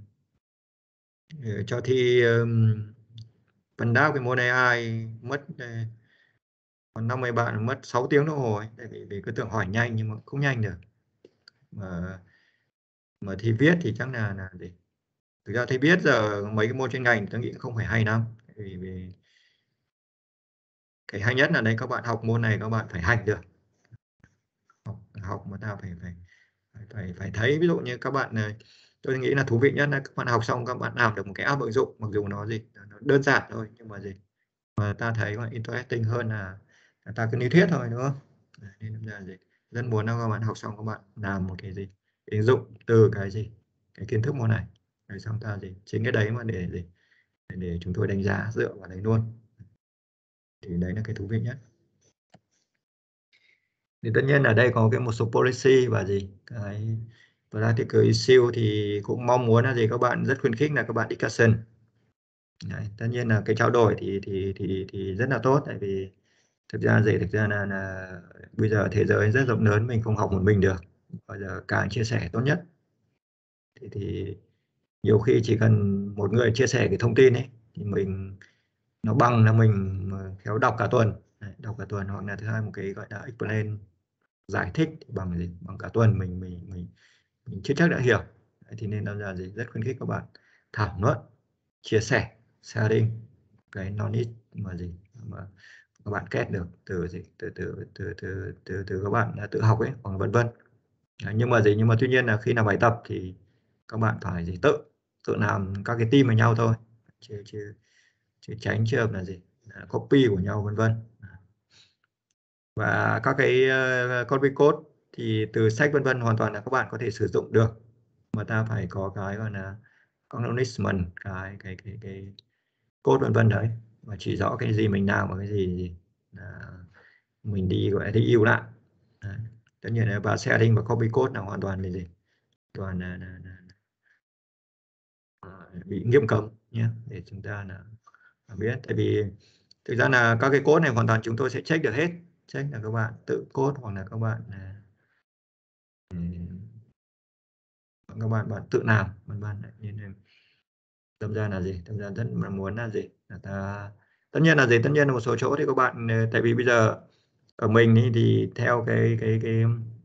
[SPEAKER 1] cho thi um, phần đáp cái môn a i mất còn năm mươi bạn mất sáu tiếng đồng hồ ấy. Tại vì, vì cứ tưởng hỏi nhanh nhưng mà không nhanh được. Mà mà thi viết thì chắc là là gì thực ra thi viết giờ mấy cái môn chuyên ngành tôi nghĩ không phải hay lắm, vì, vì cái hay nhất là đây các bạn học môn này các bạn phải hành được, học học mà ta phải phải phải phải thấy. Ví dụ như các bạn này tôi nghĩ là thú vị nhất là các bạn học xong các bạn làm được một cái app ứng dụng, mặc dù nó gì nó đơn giản thôi nhưng mà gì mà ta thấy mà interesting hơn là, là ta cứ lý thuyết thôi, đúng không? Đấy, nên là gì rất muốn là các bạn học xong các bạn làm một cái gì ứng dụng từ cái gì cái kiến thức môn này, rồi xong ta gì chính cái đấy mà để gì để, để chúng tôi đánh giá dựa vào đấy luôn. Thì đấy là cái thú vị nhất. Thì tất nhiên ở đây có cái một số policy và gì cái practical issue thì cũng mong muốn là gì các bạn rất khuyến khích là các bạn discussion. Đấy, tất nhiên là cái trao đổi thì thì thì thì rất là tốt, tại vì thực ra gì thực ra là, là bây giờ thế giới rất rộng lớn, mình không học một mình được, bây giờ càng chia sẻ tốt nhất. Thì, thì nhiều khi chỉ cần một người chia sẻ cái thông tin ấy thì mình nó bằng là mình khéo đọc cả tuần. Đấy, đọc cả tuần, hoặc là thứ hai một cái gọi là explain giải thích thì bằng gì bằng cả tuần mình mình mình mình chưa chắc đã hiểu. Đấy, thì nên là gì rất khuyến khích các bạn thảo luận, chia sẻ, sharing cái knowledge mà gì mà các bạn kết được từ gì từ từ từ từ từ từ các bạn đã tự học ấy, hoặc vân vân. Nhưng mà gì nhưng mà tuy nhiên là khi làm bài tập thì các bạn phải gì tự tự làm các cái team với nhau thôi, chứ chứ, chứ tránh trường hợp là gì là copy của nhau vân vân. Và các cái uh, copy code thì từ sách vân vân hoàn toàn là các bạn có thể sử dụng được, mà ta phải có cái gọi là acknowledgement cái cái cái cái code vân vân đấy, và chỉ rõ cái gì mình làm và cái gì, gì là mình đi gọi là đi yêu lại. Đấy. Tất nhiên là và sharing và copy code là hoàn toàn là gì toàn là, là, là, là bị nghiêm cấm nhé, để chúng ta là, là biết. Tại vì thực ra là các cái code này hoàn toàn chúng tôi sẽ check được hết, check là các bạn tự code hoặc là các bạn là các bạn bạn tự làm vân vân. Nên tâm ra là gì tâm ra rất là muốn là gì là ta tất nhiên là gì tất nhiên là một số chỗ thì các bạn tại vì bây giờ ở mình ý, thì theo cái cái cái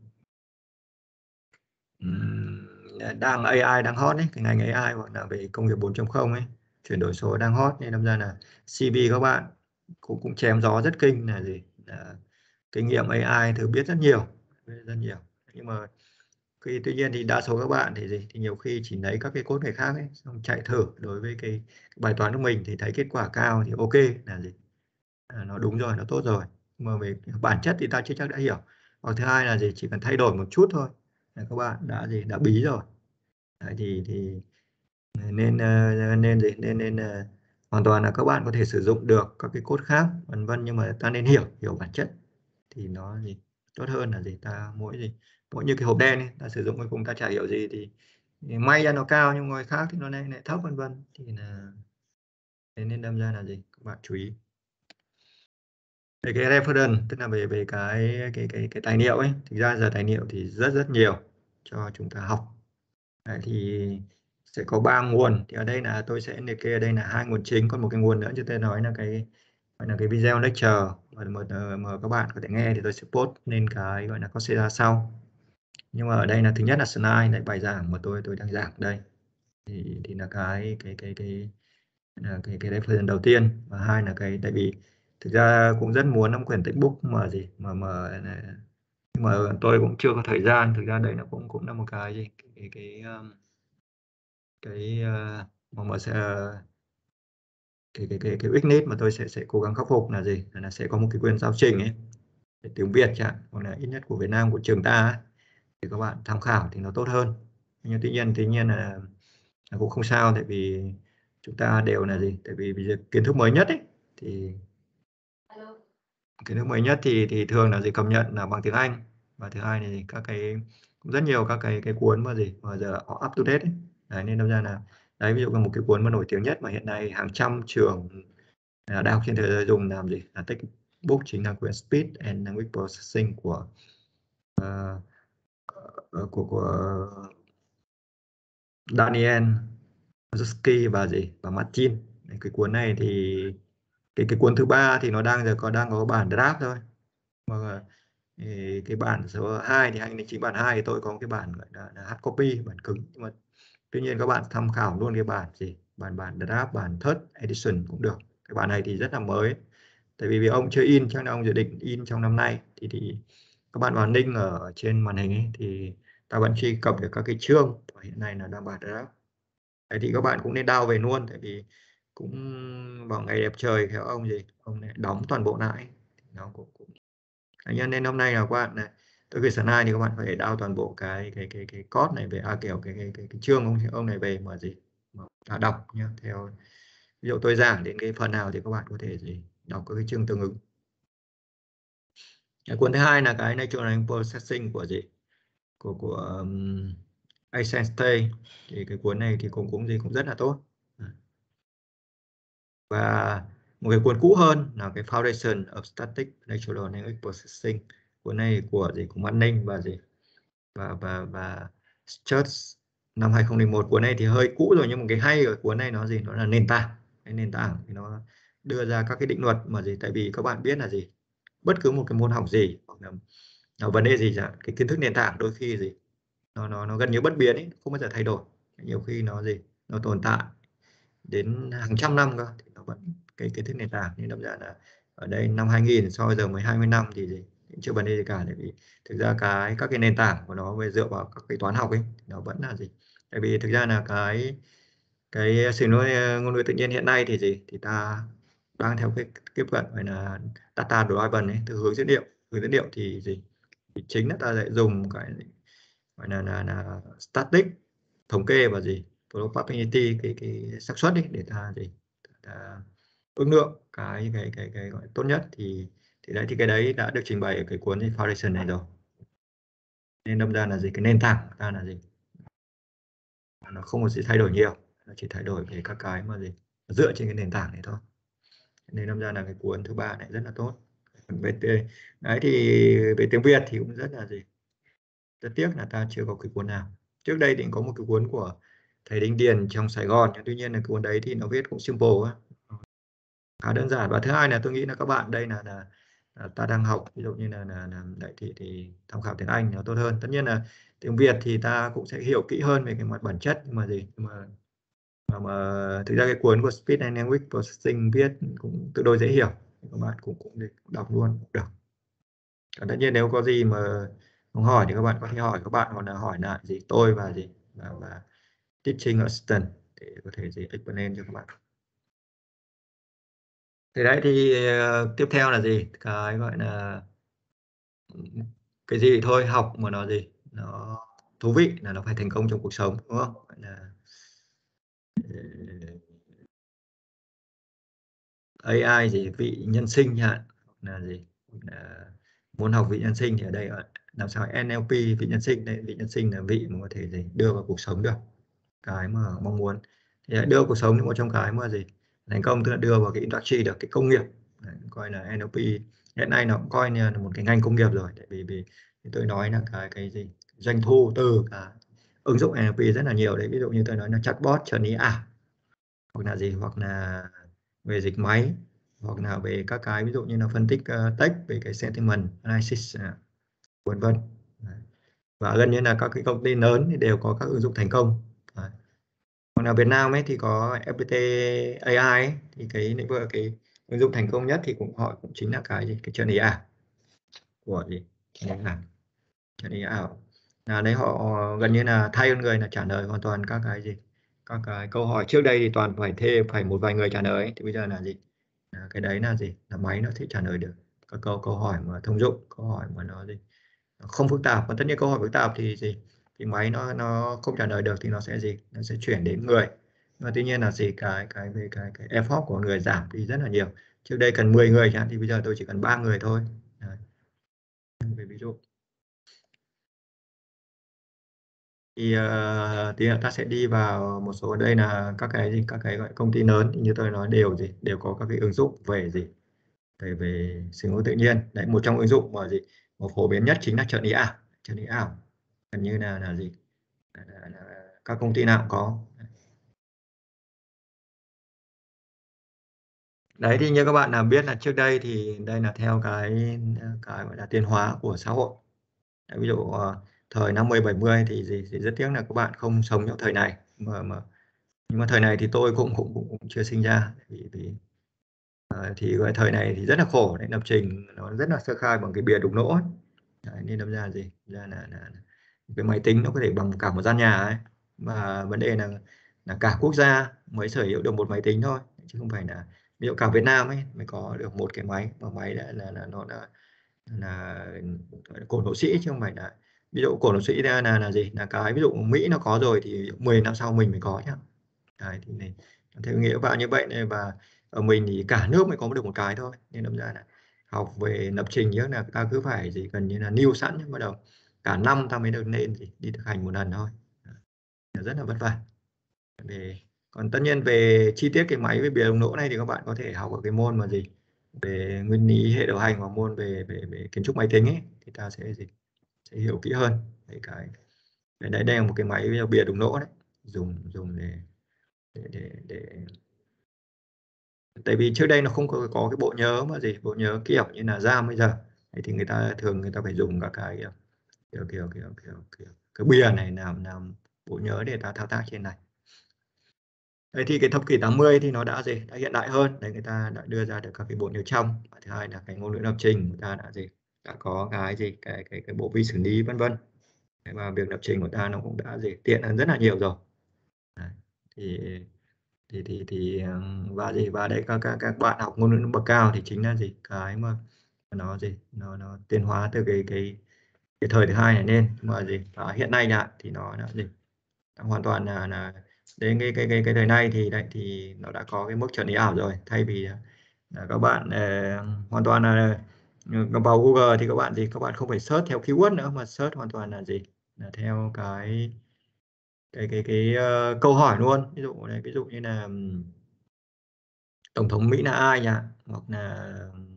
[SPEAKER 1] um, đang a i đang hot ấy, cái ngành a i hoặc là về công nghiệp bốn chấm không ấy, chuyển đổi số đang hot, nên đâm ra là xê vê các bạn cũng cũng chém gió rất kinh là gì là kinh nghiệm a i thứ biết rất nhiều rất nhiều. Nhưng mà khi tuy nhiên thì đa số các bạn thì gì thì nhiều khi chỉ lấy các cái code người khác ấy xong chạy thử đối với cái, cái bài toán của mình thì thấy kết quả cao thì ok là gì à, nó đúng rồi, nó tốt rồi. Nhưng mà về bản chất thì ta chưa chắc đã hiểu. Hoặc thứ hai là gì chỉ cần thay đổi một chút thôi là các bạn đã gì đã bí rồi. Đấy, thì thì nên nên gì nên nên uh, hoàn toàn là các bạn có thể sử dụng được các cái code khác vân vân, nhưng mà ta nên hiểu hiểu bản chất thì nó gì tốt hơn là gì ta mỗi gì mỗi như cái hộp đen ấy, ta sử dụng cuối cùng ta chả hiểu gì thì, thì may ra nó cao nhưng người khác thì nó lại, lại thấp vân vân. Thì là thế nên đâm ra là gì các bạn chú ý về cái reference, tức là về về cái cái cái cái tài liệu ấy. Thực ra giờ tài liệu thì rất rất nhiều cho chúng ta học. Đấy, thì sẽ có ba nguồn, thì ở đây là tôi sẽ liệt kê ở đây là hai nguồn chính, còn một cái nguồn nữa như tôi nói là cái gọi là cái video lecture mà, mà, mà các bạn có thể nghe thì tôi sẽ post lên cái gọi là Coursera sau. Nhưng mà ở đây là thứ nhất là slide này, bài giảng mà tôi tôi đang giảng đây thì thì là cái cái cái cái là cái cái reference đầu tiên, và hai là cái tại vì thực ra cũng rất muốn nắm quyển textbook mà gì mà mà này, nhưng mà tôi cũng chưa có thời gian. Thực ra đây nó cũng cũng là một cái gì cái cái um, cái uh, mà mà sẽ cái cái cái cái weakness mà tôi sẽ sẽ cố gắng khắc phục là gì là sẽ có một cái quyển giáo trình ấy để tiếng Việt chẳng hoặc là ít nhất của Việt Nam của trường ta ấy, thì các bạn tham khảo thì nó tốt hơn. Nhưng tuy nhiên tuy nhiên là, là cũng không sao, tại vì chúng ta đều là gì tại vì bây giờ kiến thức mới nhất ấy thì kiến thức mới nhất thì thì thường là gì cập nhật là bằng tiếng Anh, và thứ hai thì các cái cũng rất nhiều các cái cái cuốn mà gì mà giờ họ up to date ấy. Đấy, nên đâm ra là đấy, ví dụ là một cái cuốn mà nổi tiếng nhất mà hiện nay hàng trăm trường à, đại học trên thế giới dùng làm gì là textbook chính là quyển Speech and Language Processing của uh, của của Daniel Zuski và gì và Martin. Cái cuốn này thì cái cái cuốn thứ ba thì nó đang giờ có đang có bản draft thôi, mà thì cái bản số hai thì hai nghìn chính bản hai thì tôi có cái bản gọi là, là hard copy, bản cứng. Nhưng mà tuy nhiên các bạn tham khảo luôn cái bản gì bản bản draft, bản third edition cũng được. Cái bản này thì rất là mới, tại vì vì ông chưa in, chắc là ông dự định in trong năm nay. Thì thì các bạn vào link ở trên màn hình ấy, thì ta vẫn truy cập được các cái chương, và hiện nay là đang bản draft. Đấy, thì các bạn cũng nên download về luôn, tại vì cũng vào ngày đẹp trời theo ông gì ông này đóng toàn bộ lại nó cũng, cũng nên nên hôm nay là các bạn này tôi gửi sáng nay thì các bạn phải download toàn bộ cái cái cái cái code này về a kiểu cái cái cái, cái chương ông ông này về mà gì mà à, đọc nhá. Theo ví dụ tôi giảng đến cái phần nào thì các bạn có thể gì đọc các cái chương tương ứng. Cái cuốn thứ hai là cái Natural Language Processing của gì của của um, Eisenstein. Thì cái cuốn này thì cũng cũng gì cũng rất là tốt. Và một cái cuốn cũ hơn là cái Foundation of Static Natural Language Processing. Cuốn này của gì của Manning và gì và và và Church năm hai không không một. Cuốn này thì hơi cũ rồi, nhưng một cái hay ở cuốn này nó gì nó là nền tảng. Cái nền tảng thì nó đưa ra các cái định luật mà gì tại vì các bạn biết là gì bất cứ một cái môn học gì hoặc là, là vấn đề gì chẳng cái kiến thức nền tảng đôi khi gì nó nó nó gần như bất biến ấy, không bao giờ thay đổi. Nhiều khi nó gì nó tồn tại đến hàng trăm năm cơ thì nó vẫn cái kiến thức nền tảng. Nên đâm ra là ở đây năm hai nghìn so với giờ mới hai mươi năm thì gì chưa vấn đề gì cả, tại vì thực ra cái các cái nền tảng của nó về dựa vào các cái toán học ấy nó vẫn là gì tại vì thực ra là cái cái sự nuôi ngôn ngữ tự nhiên hiện nay thì gì thì ta đang theo cái tiếp cận phải là data driven ấy, từ hướng dữ liệu. Hướng dữ liệu thì gì thì chính là ta sẽ dùng cái gọi là, là, là static thống kê và gì probability cái cái xác suất ấy để ta gì ta ước lượng cái cái cái cái gọi tốt nhất. Thì thì đấy thì cái đấy đã được trình bày ở cái cuốn Foundation này rồi. Nên đâm ra là gì cái nền tảng của ta là gì nó không có gì thay đổi nhiều, nó chỉ thay đổi về các cái mà gì dựa trên cái nền tảng này thôi. Nên đâm ra là cái cuốn thứ ba này rất là tốt. Về đấy thì về tiếng Việt thì cũng rất là gì rất tiếc là ta chưa có cái cuốn nào. Trước đây thì có một cái cuốn của thầy Đinh Điền trong Sài Gòn, nhưng tuy nhiên là cuốn đấy thì nó viết cũng simple á, khá đơn giản. Và thứ hai là tôi nghĩ là các bạn đây là, là, là ta đang học ví dụ như là, là, là đấy thì thì tham khảo tiếng Anh nó tốt hơn. Tất nhiên là tiếng Việt thì ta cũng sẽ hiểu kỹ hơn về cái mặt bản chất, nhưng mà gì nhưng mà mà, mà thực ra cái cuốn của Speech and Language Processing viết cũng tương đối dễ hiểu, các bạn cũng cũng đọc luôn cũng được. Còn tất nhiên nếu có gì mà không hỏi thì các bạn có thể hỏi các bạn, hoặc là hỏi lại gì tôi và gì và, và teaching assistant để có thể gì explain cho các bạn. Thì đấy thì uh, tiếp theo là gì cái gọi là cái gì thôi học mà nó gì nó thú vị là nó phải thành công trong cuộc sống, đúng không? Gọi là a i gì vị nhân sinh hạn là gì là muốn học vị nhân sinh thì ở đây làm sao en eo pê vị nhân sinh đấy, vị nhân sinh là vị mà có thể gì đưa vào cuộc sống được cái mà mong muốn. Thì đưa vào cuộc sống nhưng mà trong cái mà gì thành công tức là đưa vào cái industry được cái công nghiệp. Đấy, coi là en eo pê hiện nay nó cũng coi như là một cái ngành công nghiệp rồi, tại vì vì tôi nói là cái cái gì doanh thu từ cả ứng dụng en eo pê rất là nhiều đấy. Ví dụ như tôi nói là chatbot trợ lý ảo hoặc là gì hoặc là về dịch máy hoặc là về các cái ví dụ như là phân tích uh, text về cái sentiment analysis uh, vân vân. Và gần như là các cái công ty lớn thì đều có các ứng dụng thành công. Đấy. Còn ở Việt Nam ấy thì có ép pê tê a i ấy, thì cái lĩnh vực cái ứng dụng thành công nhất thì cũng họ cũng chính là cái gì, cái trợ lý ảo của gì trợ lý ảo trợ lý ảo là đấy, họ gần như là thay con người là trả lời hoàn toàn các cái gì các cái câu hỏi. Trước đây thì toàn phải thêm phải một vài người trả lời ấy. Thì bây giờ là gì, là cái đấy là gì, là máy nó sẽ trả lời được các câu câu hỏi mà thông dụng, câu hỏi mà nó gì nó không phức tạp. Và tất nhiên câu hỏi phức tạp thì gì thì máy nó nó không trả lời được thì nó sẽ gì nó sẽ chuyển đến người. Nhưng mà tuy nhiên là gì cái cái về cái cái effort của người giảm đi rất là nhiều. Trước đây cần mười người chẳng thì bây giờ tôi chỉ cần ba người thôi. Đấy. Về ví dụ thì uh, tí nữa ta sẽ đi vào một số, đây là các cái gì các cái gọi công ty lớn thì như tôi nói đều gì đều có các cái ứng dụng về gì về về xử ngôn tự nhiên. Đấy, một trong ứng dụng mà gì một phổ biến nhất chính là trợ lý ảo. Trợ lý ảo gần như là là gì là, là, là các công ty nào cũng có. Đấy thì như các bạn nào biết là trước đây thì đây là theo cái cái gọi là tiến hóa của xã hội. Đấy, ví dụ uh, thời năm mươi bảy mươi thì gì thì rất tiếc là các bạn không sống trong thời này, mà mà nhưng mà thời này thì tôi cũng cũng cũng, cũng chưa sinh ra, vì vì uh, thì gọi thời này thì rất là khổ đấy, lập trình nó rất là sơ khai bằng cái bìa đục lỗ ấy. Đấy, nên đâm ra gì ra là, là, là cái máy tính nó có thể bằng cả một gian nhà ấy, mà vấn đề là là cả quốc gia mới sở hữu được một máy tính thôi, chứ không phải là ví dụ cả Việt Nam ấy mới có được một cái máy, mà máy đã là, là nó đã là cổ đô sĩ chứ không phải là ví dụ cổ đô sĩ là, là là gì là cái ví dụ Mỹ nó có rồi thì mười năm sau mình mới có nhá. Đấy, thì này theo nghĩa vào như vậy này, và ở mình thì cả nước mới có được một cái thôi, nên đâm ra là học về lập trình nhớ là ta cứ phải gì gần như là new sẵn, nhưng bắt đầu cả năm ta mới được nên gì đi thực hành một lần thôi, rất là vất vả. Về còn tất nhiên về chi tiết cái máy với bìa đồng lỗ này thì các bạn có thể học ở cái môn mà gì về nguyên lý hệ điều hành, hoặc môn về về, về kiến trúc máy tính ấy, thì ta sẽ gì sẽ hiểu kỹ hơn về cái đấy. Đây, đây là một cái máy bìa đồng lỗ đấy, dùng dùng để để để, để tại vì trước đây nó không có, có cái bộ nhớ mà gì bộ nhớ kiểu như là RAM bây giờ. Đấy, thì người ta thường người ta phải dùng các cái kiểu kiểu kiểu kiểu kiểu, kiểu cái bìa này làm làm bộ nhớ để ta thao tác trên này. Đấy, thì cái thập kỷ tám mươi thì nó đã gì đã hiện đại hơn đấy, người ta đã đưa ra được các cái bộ nhớ trong, và thứ hai là cái ngôn ngữ lập trình người ta đã gì đã có cái gì cái cái cái bộ vi xử lý vân vân, và việc lập trình của ta nó cũng đã gì tiện hơn rất là nhiều rồi. Đấy. thì thì thì thì và gì và đấy các các các bạn học ngôn ngữ bậc cao thì chính là gì cái mà nó gì nó nó tiến hóa từ cái cái cái thời thứ hai này lên, mà gì và hiện nay nhá thì nó đã gì hoàn toàn là là đến cái cái cái cái thời nay thì đấy thì nó đã có cái mức trợ lý ảo rồi. Thay vì là các bạn uh, hoàn toàn là uh, vào Google thì các bạn gì các bạn không phải search theo keyword nữa, mà search hoàn toàn là gì là theo cái cái cái cái uh, câu hỏi luôn. Ví dụ này ví dụ như là um, tổng thống Mỹ là ai nhỉ, hoặc là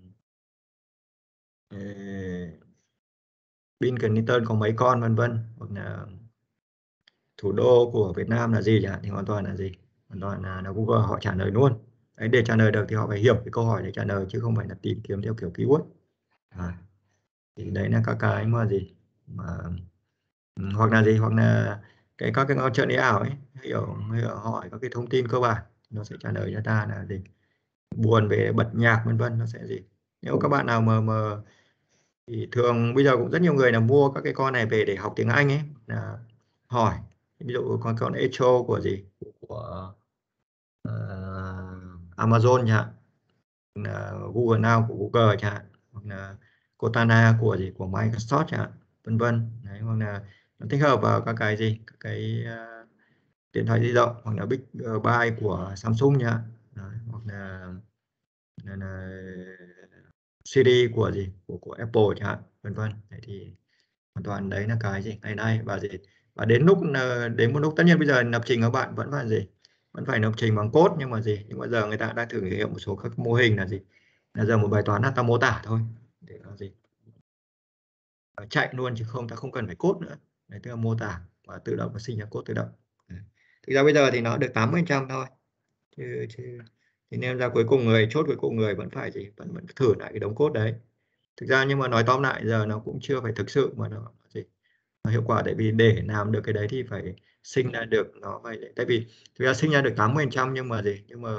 [SPEAKER 1] uh, Bill Clinton có mấy con vân vân, hoặc là thủ đô của Việt Nam là gì chẳng, thì hoàn toàn là gì hoàn toàn là, là Google họ trả lời luôn. Đấy, để trả lời được thì họ phải hiểu cái câu hỏi để trả lời, chứ không phải là tìm kiếm theo kiểu keyword. À, thì đấy là các cái mà gì mà hoặc là gì hoặc là cái các cái trợ lý ảo ấy hiểu, hiểu hỏi các cái thông tin cơ bản, nó sẽ trả lời cho ta là gì buồn về bật nhạc vân vân, nó sẽ gì nếu các bạn nào mà mà thì thường bây giờ cũng rất nhiều người là mua các cái con này về để học tiếng Anh ấy, là hỏi ví dụ con con Echo của gì của uh, Amazon chẳng hạn, uh, Google Now của Google chẳng hạn, hoặc là Cortana của gì của Microsoft chẳng hạn vân vân. Đấy, hoặc là nó tích hợp vào các cái gì các cái uh, điện thoại di động, hoặc là Big uh, Buy của Samsung chẳng hạn. Đấy, hoặc là, là, là xê đê của gì của của Apple chẳng hạn vân vân. Đấy thì hoàn toàn đấy là cái gì ngày nay và gì và đến lúc đến một lúc tất nhiên bây giờ lập trình các bạn vẫn phải gì vẫn phải lập trình bằng code, nhưng mà gì nhưng mà giờ người ta đang thử nghiệm một số các mô hình là gì là giờ một bài toán là ta mô tả thôi để nó gì chạy luôn, chứ không ta không cần phải code nữa. Đấy, tức là mô tả và tự động nó sinh ra code tự động. Đấy. Thực ra bây giờ thì nó được tám mươi phần trăm thôi, chứ, chứ thì nên ra cuối cùng người chốt cuối cùng người vẫn phải gì vẫn vẫn thử lại cái đống code đấy. Thực ra nhưng mà nói tóm lại giờ nó cũng chưa phải thực sự mà nó gì nó hiệu quả, tại vì để làm được cái đấy thì phải sinh ra được nó phải tại vì thực ra sinh ra được tám mươi phần trăm, nhưng mà gì nhưng mà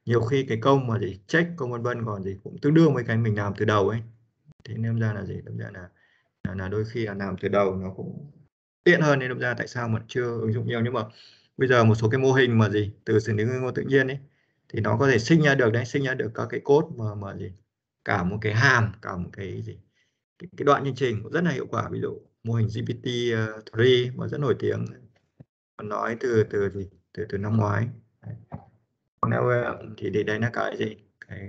[SPEAKER 1] nhiều khi cái công mà gì check công vân vân còn gì cũng tương đương với cái mình làm từ đầu ấy. Thế nên ra là gì, đâm ra là, là là đôi khi là làm từ đầu nó cũng tiện hơn, nên đâm ra tại sao mà chưa ứng dụng nhiều. Nhưng mà bây giờ một số cái mô hình mà gì từ xử lý nguyên ngôn tự nhiên ấy thì nó có thể sinh ra được đấy, sinh ra được các cái code mà mà gì cả một cái hàm, cả một cái gì cái, cái đoạn chương trình cũng rất là hiệu quả. Ví dụ mô hình giê pê tê ba mà rất nổi tiếng, còn nói từ từ gì từ từ năm ngoái. Nếu thì để đây là cái gì cái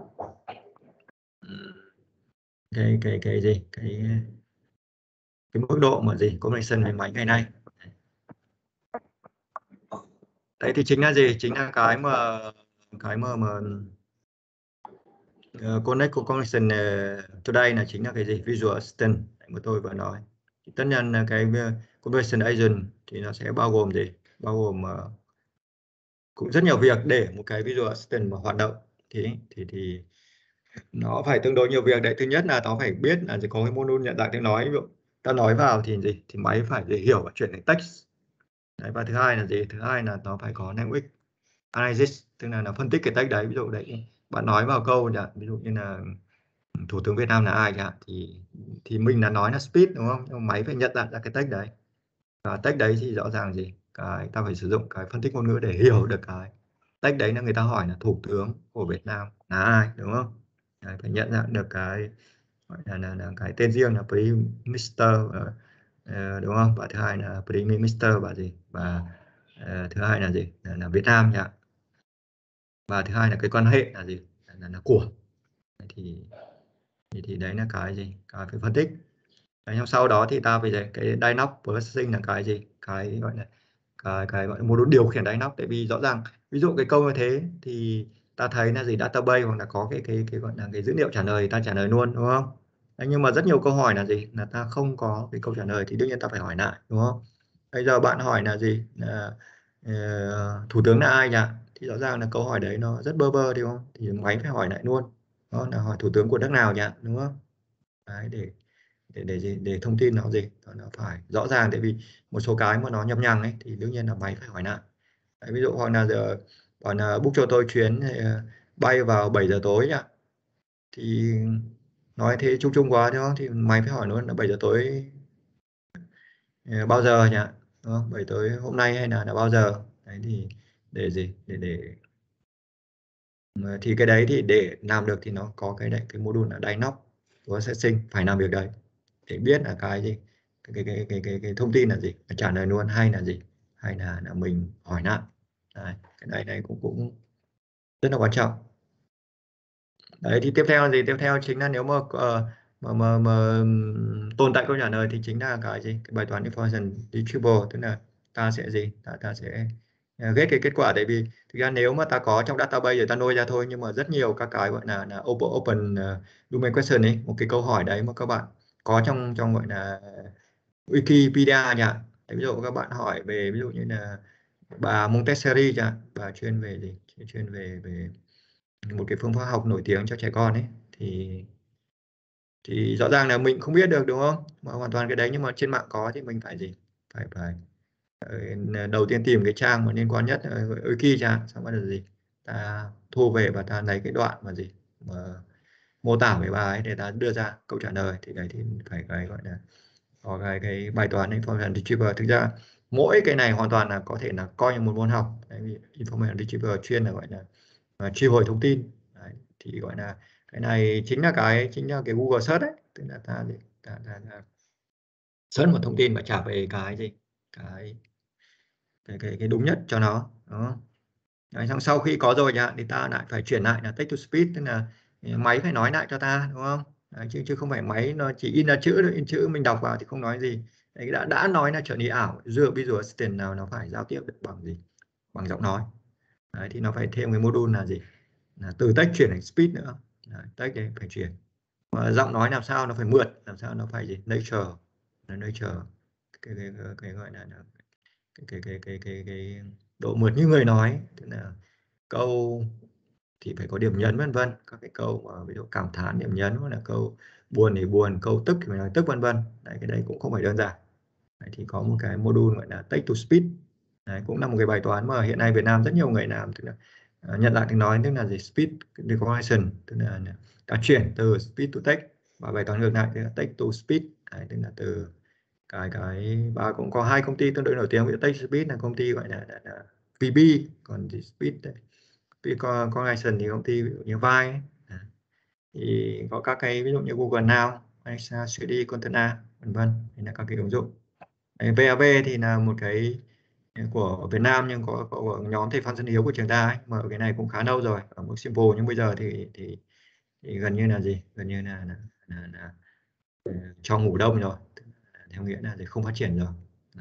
[SPEAKER 1] cái cái cái gì cái cái mức độ mà gì connection với máy ngày nay. Đấy thì chính là gì, chính là cái mà cái mà mà uh, connect connection uh, today là chính là cái gì Visual Assistant mà tôi vừa nói. Thì tất nhiên là cái uh, conversation agent thì nó sẽ bao gồm gì, bao gồm uh, cũng rất nhiều việc để một cái Visual Assistant mà hoạt động thì thì thì nó phải tương đối nhiều việc đấy. Thứ nhất là nó phải biết là có cái module nhận dạng tiếng nói, ví dụ ta nói vào thì gì thì máy phải để hiểu và chuyển thành text đấy. Và thứ hai là gì, thứ hai là nó phải có language analysis, tức là nó phân tích cái text đấy. Ví dụ đấy bạn nói vào câu chẳng ví dụ như là Thủ tướng Việt Nam là ai chẳng thì thì mình là nói là speech đúng không, nhưng mà máy phải nhận dạng ra cái text đấy, và text đấy thì rõ ràng gì cái ta phải sử dụng cái phân tích ngôn ngữ để hiểu được cái text đấy là người ta hỏi là Thủ tướng của Việt Nam là ai đúng không. Đấy, phải nhận dạng được cái gọi là, là, là cái tên riêng là Prime Minister uh, uh, đúng không, và thứ hai là Prime Minister và gì và uh, thứ hai là gì là, là Việt Nam nhỉ, và thứ hai là cái quan hệ là gì là, là, là của. Đấy, thì, thì thì đấy là cái gì cái phải phân tích. Đấy, nhưng sau đó thì ta phải dạy cái Dynamic Processing là cái gì cái gọi là cái cái gọi là một điều khiển Dynamic. Tại vì rõ ràng ví dụ cái câu như thế thì ta thấy là gì database hoặc là có cái cái cái gọi là cái dữ liệu trả lời ta trả lời luôn đúng không. Đấy, nhưng mà rất nhiều câu hỏi là gì là ta không có cái câu trả lời thì đương nhiên ta phải hỏi lại đúng không. Bây giờ bạn hỏi là gì là uh, thủ tướng là ai nhỉ, thì rõ ràng là câu hỏi đấy nó rất bơ vơ đúng không, thì máy phải hỏi lại luôn đó là hỏi thủ tướng của nước nào nhỉ đúng không. Đấy, để để để gì để thông tin nó gì nó phải rõ ràng. Tại vì một số cái mà nó nhập nhằng ấy thì đương nhiên là máy phải hỏi lại. Đấy, ví dụ hoặc là giờ bảo là book cho tôi chuyến uh, bay vào bảy giờ tối nhỉ, thì nói thế chung chung quá đúng không, thì máy phải hỏi luôn là bảy giờ tối uh, bao giờ nhỉ đúng không? bảy tối hôm nay hay là là bao giờ. Đấy thì để gì để để Mà thì cái đấy thì để làm được thì nó có cái đấy cái module là Dynamic Processing phải làm việc đấy để biết là cái gì cái cái cái cái cái, cái thông tin là gì là trả lời luôn hay là gì hay là là mình hỏi lại. Đấy, cái này này cũng cũng rất là quan trọng. Đấy thì tiếp theo là gì, tiếp theo chính là nếu mà uh, mà, mà, mà tồn tại câu trả lời thì chính là cái gì cái bài toán information retrieval, tức là ta sẽ gì ta ta sẽ uh, ghét cái kết quả. Tại vì thực ra nếu mà ta có trong database rồi ta nuôi ra thôi, nhưng mà rất nhiều các cái gọi là là open open uh, domain question ấy, một cái câu hỏi đấy mà các bạn có trong trong gọi là Wikipedia nhỉ. Ví dụ các bạn hỏi về ví dụ như là bà Montessori chẳng bà chuyên về gì chuyên về về một cái phương pháp học nổi tiếng cho trẻ con ấy, thì thì rõ ràng là mình không biết được đúng không, mà hoàn toàn cái đấy nhưng mà trên mạng có thì mình phải gì phải phải đầu tiên tìm cái trang mà liên quan nhất Wiki chẳng, xong bắt đầu gì ta thu về và ta lấy cái đoạn mà gì mà mô tả về bài ấy để ta đưa ra câu trả lời. Thì đấy thì phải cái gọi là có cái cái bài toán information retrieval. Thực ra mỗi cái này hoàn toàn là có thể là coi như một môn học. Đấy, vì information retrieval chuyên là gọi là uh, truy hồi thông tin. Đấy, thì gọi là cái này chính là cái chính là cái Google search đấy, tức là ta gì ta, ta, ta search một thông tin và trả về cái gì cái cái cái, cái đúng nhất cho nó đúng không? Đấy, xong sau khi có rồi nhá thì ta lại phải chuyển lại là text to speech, tức là máy phải nói lại cho ta đúng không. Đấy, chứ chứ không phải máy nó chỉ in ra chữ thôi, in chữ mình đọc vào thì không nói gì. Đấy, đã đã nói là trở nên ảo, dựa Visual Assistant nào nó phải giao tiếp được bằng gì bằng giọng nói. Đấy, thì nó phải thêm cái module là gì là từ text chuyển thành speech nữa. Đấy, text đấy phải chuyển, mà giọng nói làm sao nó phải mượt, làm sao nó phải gì nature là nature cái cái, cái, cái gọi là cái cái cái cái cái, cái độ mượt như người nói, tức là câu thì phải có điểm nhấn vân vân, các cái câu mà ví dụ cảm thán điểm nhấn, hoặc là câu buồn thì buồn, câu tức thì phải nói tức vân vân. Đấy, cái đấy cũng không phải đơn giản. Đấy, thì có một cái module gọi là text to speech. Đấy, cũng là một cái bài toán mà hiện nay Việt Nam rất nhiều người làm, tức là À, nhận lại tiếng nói tức là gì? Speech recognition, tức là đã chuyển từ speech to text, và bài toán ngược lại tức là text to speech. Đấy, tức là từ cái cái và cũng có hai công ty tương đối nổi tiếng với text to speech là công ty gọi là, là, là vê bê, còn thì speech recognition thì công ty ví dụ như Vine ấy. À, thì có các cái ví dụ như Google Now, Alexa, Siri, Cortana, vân vân, thì là các cái ứng dụng. Đấy, vê a vê thì là một cái của Việt Nam nhưng có, có, có nhóm thầy Phan Xuân Hiếu của trường ta ấy, mà cái này cũng khá lâu rồi ở mức simple, nhưng bây giờ thì thì, thì gần như là gì gần như là, là, là, là, là cho ngủ đông rồi, theo nghĩa là gì không phát triển rồi. À.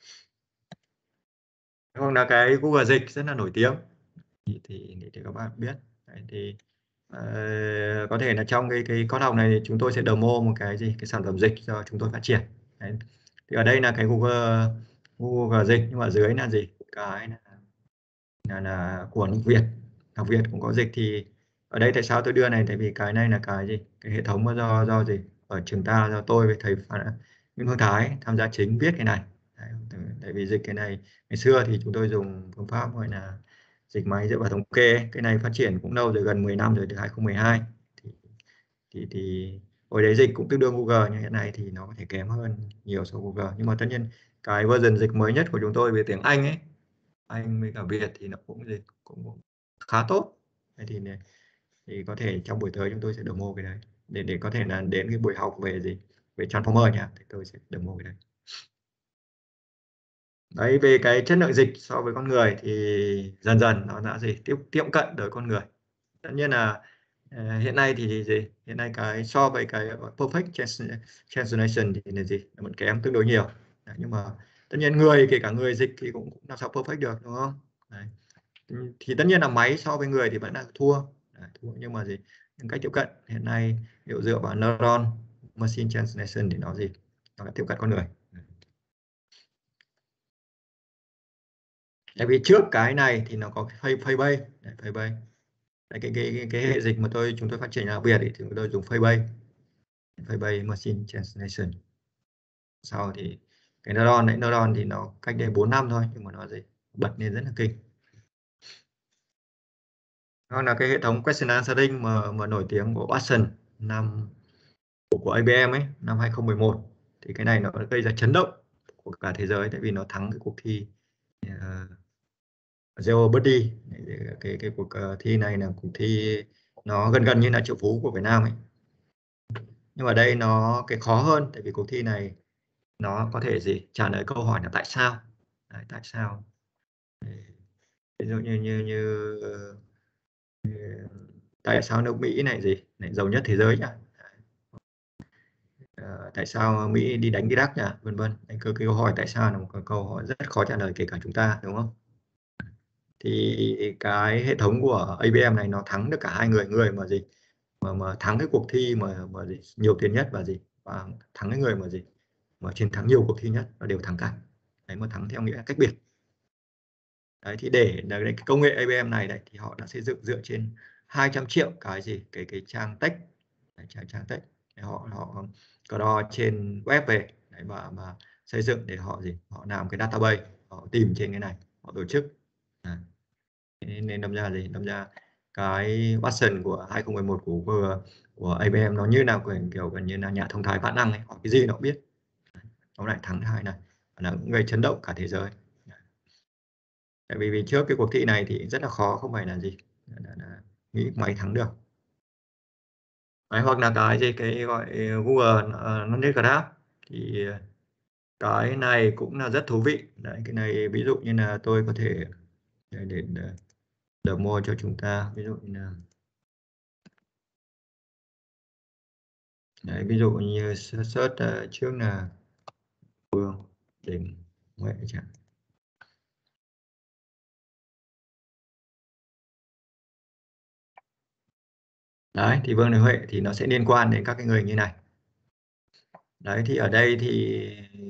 [SPEAKER 1] Hoặc là cái Google Dịch rất là nổi tiếng thì thì, thì, thì các bạn biết. Đấy, thì uh, có thể là trong cái cái khóa học này chúng tôi sẽ demo một cái gì cái sản phẩm dịch do chúng tôi phát triển. Đấy. Thì ở đây là cái Google Google Dịch, nhưng mà ở dưới là gì cái là là, là của nước Việt, học Việt cũng có dịch. Thì ở đây tại sao tôi đưa này, tại vì cái này là cái gì cái hệ thống do do gì ở trường ta do tôi với thầy Nguyễn Phương Thái tham gia chính viết cái này. Đấy, tại vì dịch cái này ngày xưa thì chúng tôi dùng phương pháp gọi là dịch máy dựa vào thống kê, cái này phát triển cũng lâu rồi, gần mười năm rồi, từ hai không một hai. thì thì, thì hồi đấy dịch cũng tương đương Google, nhưng hiện nay thì nó có thể kém hơn nhiều so với Google. Nhưng mà tất nhiên cái version dịch mới nhất của chúng tôi về tiếng Anh ấy, Anh với cả Việt thì nó cũng gì cũng, cũng khá tốt. Thế thì thì có thể trong buổi tới chúng tôi sẽ demo cái đấy để để có thể là đến cái buổi học về gì về Transformer nhá, thì tôi sẽ demo cái đấy. Đấy, về cái chất lượng dịch so với con người thì dần dần nó đã gì tiếp tiệm cận tới con người. Tất nhiên là uh, hiện nay thì gì hiện nay cái so với cái perfect translation thì là gì nó vẫn kém tương đối nhiều. Đấy, nhưng mà tất nhiên người kể cả người dịch thì cũng, cũng làm sao perfect được, đúng không? Đấy. Thì tất nhiên là máy so với người thì vẫn là thua. Đấy, thua nhưng mà gì những cách tiếp cận hiện nay liệu dựa vào neuron machine translation thì nó gì nó là tiếp cận con người. Tại vì trước cái này thì nó có cái Phaybase, Phaybase. Cái, cái, cái, cái hệ dịch mà tôi chúng tôi phát triển là Việt thì chúng tôi dùng Phaybase, Phaybase machine translation. Sau thì cái neuron đấy, neuron thì nó cách đây bốn năm thôi, nhưng mà nó gì bật lên rất là kinh. Đó là cái hệ thống question answering mà mà nổi tiếng của Watson năm của, của i bê em ấy năm hai không một một. Thì cái này nó gây ra chấn động của cả thế giới, tại vì nó thắng cái cuộc thi uh, Jeopardy. Cái cái cuộc uh, thi này là cuộc thi nó gần gần như là triệu phú của Việt Nam ấy. Nhưng mà đây nó cái khó hơn, tại vì cuộc thi này nó có thể gì trả lời câu hỏi là tại sao. Đấy, tại sao ví dụ như như như, như tại sao nước Mỹ này gì lại giàu nhất thế giới nhỉ? À, tại sao Mỹ đi đánh Iraq nhỉ, vân vân. Cái câu hỏi tại sao là một câu hỏi rất khó trả lời kể cả chúng ta, đúng không? Thì cái hệ thống của i bê em này nó thắng được cả hai người người mà gì mà, mà thắng cái cuộc thi mà mà gì nhiều tiền nhất và gì và thắng cái người mà gì mà chiến thắng nhiều cuộc thi nhất, nó đều thắng cả. Đấy, mà thắng theo nghĩa cách biệt. Đấy, thì để đấy, cái công nghệ i bê em này đấy thì họ đã xây dựng dựa trên hai trăm triệu cái gì cái cái trang text, đấy, trang trang text để họ họ có đo trên web về đấy, và mà xây dựng để họ gì họ làm cái database, họ tìm trên cái này, họ tổ chức. Đấy. Nên, nên đâm ra gì đâm ra cái Watson của hai không một một của của, của i bê em nó như nào kiểu gần như là nhà thông thái vạn năng ấy, họ cái gì nó cũng biết. Đấy. Nó lại thắng hai này là cũng gây chấn động cả thế giới. Tại vì vì trước cái cuộc thi này thì rất là khó, không phải là gì là, là nghĩ máy thắng được. Đấy, hoặc là cái gì cái gọi Google uh, Knowledge Graph thì cái này cũng là rất thú vị. Đấy, cái này ví dụ như là tôi có thể để, để, để demo cho chúng ta, ví dụ như là đấy, ví dụ như search uh, trước là Vương Đình Huệ chẳng. Đấy, thì Vương Đình Huệ thì nó sẽ liên quan đến các cái người như này. Đấy, thì ở đây thì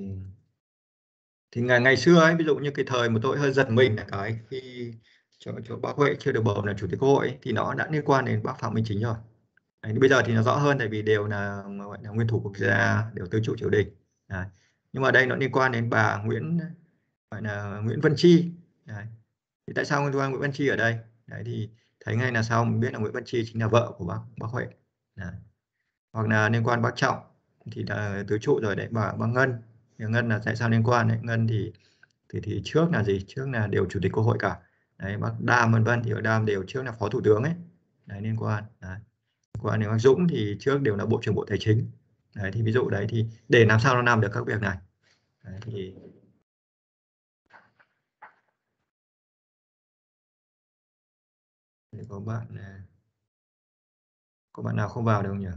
[SPEAKER 1] thì ngày ngày xưa ấy, ví dụ như cái thời mà tôi hơi giật mình là cái khi cho, cho bác Huệ chưa được bầu là chủ tịch Quốc hội ấy, thì nó đã liên quan đến bác Phạm Minh Chính rồi. Đấy, bây giờ thì nó rõ hơn, tại vì đều là, gọi là nguyên thủ quốc gia, đều tứ trụ triều đình. Đấy. Nhưng mà đây nó liên quan đến bà Nguyễn gọi là Nguyễn Văn Chi. Đấy. Thì tại sao liên quan Nguyễn Văn Chi ở đây? Đấy thì thấy ngay là sau mình biết là Nguyễn Văn Chi chính là vợ của bác bác Huệ. Đấy. Hoặc là liên quan bác Trọng thì là tứ trụ rồi đấy, bà bác Ngân. Thì Ngân là tại sao liên quan đấy? Ngân thì thì thì trước là gì? Trước là đều chủ tịch Quốc hội cả. Đấy, bác Đam vân vân thì ở Đam đều trước là phó thủ tướng ấy. Đấy, liên quan. Đấy. Liên quan đến bác Dũng thì trước đều là bộ trưởng bộ tài chính. Đấy thì ví dụ đấy thì để làm sao nó làm được các việc này. Đấy, thì để có bạn có bạn nào không vào được không nhỉ?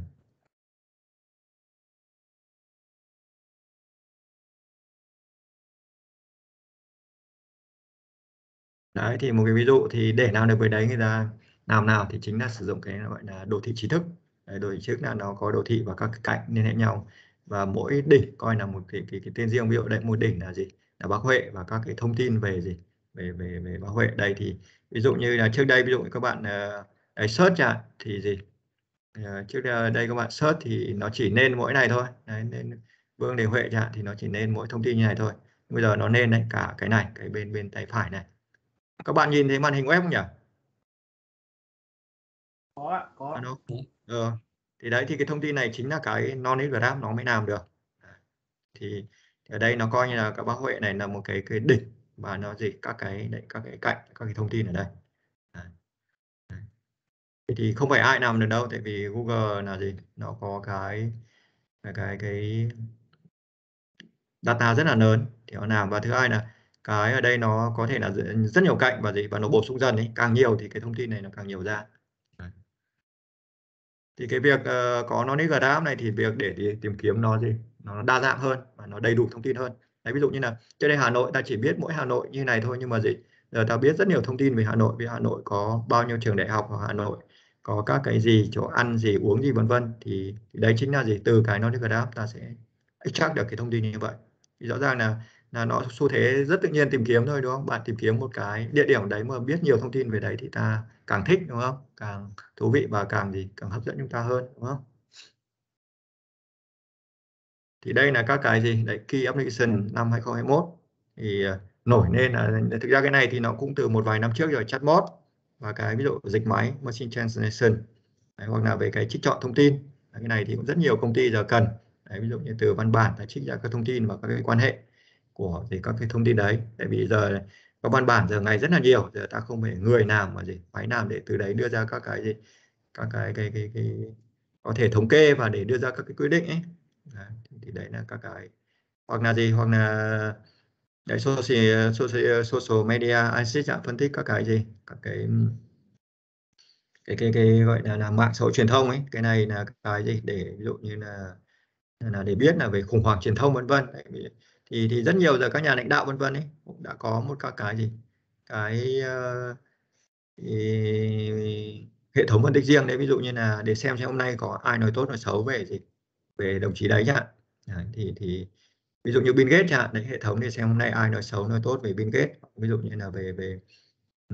[SPEAKER 1] Đấy thì một cái ví dụ thì để làm được với đấy người ta làm nào thì chính là sử dụng cái gọi là đồ thị trí thức. Đấy, đồ thị trí thức là nó có đồ thị và các cái cạnh liên hệ nhau, và mỗi đỉnh coi là một cái cái, cái tên riêng. Ví dụ đây một đỉnh là gì, là bác Huệ, và các cái thông tin về gì, về về về bác Huệ. Đây thì ví dụ như là trước đây ví dụ các bạn uh, đấy, search chẳng thì gì. Ờ, trước đây các bạn search thì nó chỉ nên mỗi này thôi. Đấy, nên Vương Đình Huệ chẳng thì nó chỉ nên mỗi thông tin như này thôi. Bây giờ nó nên đấy, cả cái này, cái bên bên tay phải này. Các bạn nhìn thấy màn hình web không nhỉ?
[SPEAKER 3] Có ạ, có.
[SPEAKER 1] Alo. Ờ. Thì đấy thì cái thông tin này chính là cái non-need graph nó mới làm được. Thì, thì ở đây nó coi như là các bác Huệ này là một cái cái đỉnh, và nó gì các cái đấy, các cái cạnh, các cái thông tin ở đây. Đấy. Đấy. Thì không phải ai làm được đâu, tại vì Google là gì, nó có cái cái cái, cái data rất là lớn thì nó làm. Và thứ hai là cái ở đây nó có thể là rất nhiều cạnh và gì, và nó bổ sung dần ấy, càng nhiều thì cái thông tin này nó càng nhiều ra. Đấy. Thì cái việc uh, có non graph này thì việc để, để tìm kiếm nó gì, nó đa dạng hơn và nó đầy đủ thông tin hơn. Đấy, ví dụ như là trên đây Hà Nội ta chỉ biết mỗi Hà Nội như này thôi, nhưng mà gì giờ ta biết rất nhiều thông tin về Hà Nội, vì Hà Nội có bao nhiêu trường đại học, ở Hà Nội có các cái gì, chỗ ăn gì, uống gì vân vân. Thì, thì đấy chính là gì, từ cái non graph ta sẽ extract được cái thông tin như vậy. Thì rõ ràng là là nó xu thế rất tự nhiên tìm kiếm thôi, đúng không? Bạn tìm kiếm một cái địa điểm đấy mà biết nhiều thông tin về đấy thì ta càng thích, đúng không? Càng thú vị và càng gì, càng hấp dẫn chúng ta hơn, đúng không? Thì đây là các cái gì đấy, key application năm hai không hai mốt thì uh, nổi lên là thực ra cái này thì nó cũng từ một vài năm trước rồi, chatbot và cái ví dụ dịch máy machine translation. Đấy, hoặc là về cái trích chọn thông tin. Đấy, cái này thì cũng rất nhiều công ty giờ cần. Đấy, ví dụ như từ văn bản ta trích ra các thông tin và các cái quan hệ của thì các cái thông tin đấy. Tại vì giờ các văn bản giờ ngày rất là nhiều, giờ ta không phải người làm mà gì, máy làm để từ đấy đưa ra các cái gì, các cái cái cái, cái, cái có thể thống kê và để đưa ra các cái quyết định ấy. Đấy, thì đấy là các cái, hoặc là gì, hoặc là đấy, social, social, social media analysis, phân tích các cái gì, các cái cái cái cái gọi là, là mạng xã hội truyền thông ấy. Cái này là cái gì để ví dụ như là là để biết là về khủng hoảng truyền thông vân vân. Thì thì rất nhiều giờ các nhà lãnh đạo vân vân ấy cũng đã có một các cái gì, cái, uh, cái hệ thống phân tích riêng đấy. Ví dụ như là để xem xem hôm nay có ai nói tốt nói xấu về gì, về đồng chí đấy chẳng hạn. Đấy, thì thì ví dụ như Bill Gates chẳng hạn, đấy, hệ thống để xem hôm nay ai nói xấu nói tốt về Bill Gates. Ví dụ như là về về uh,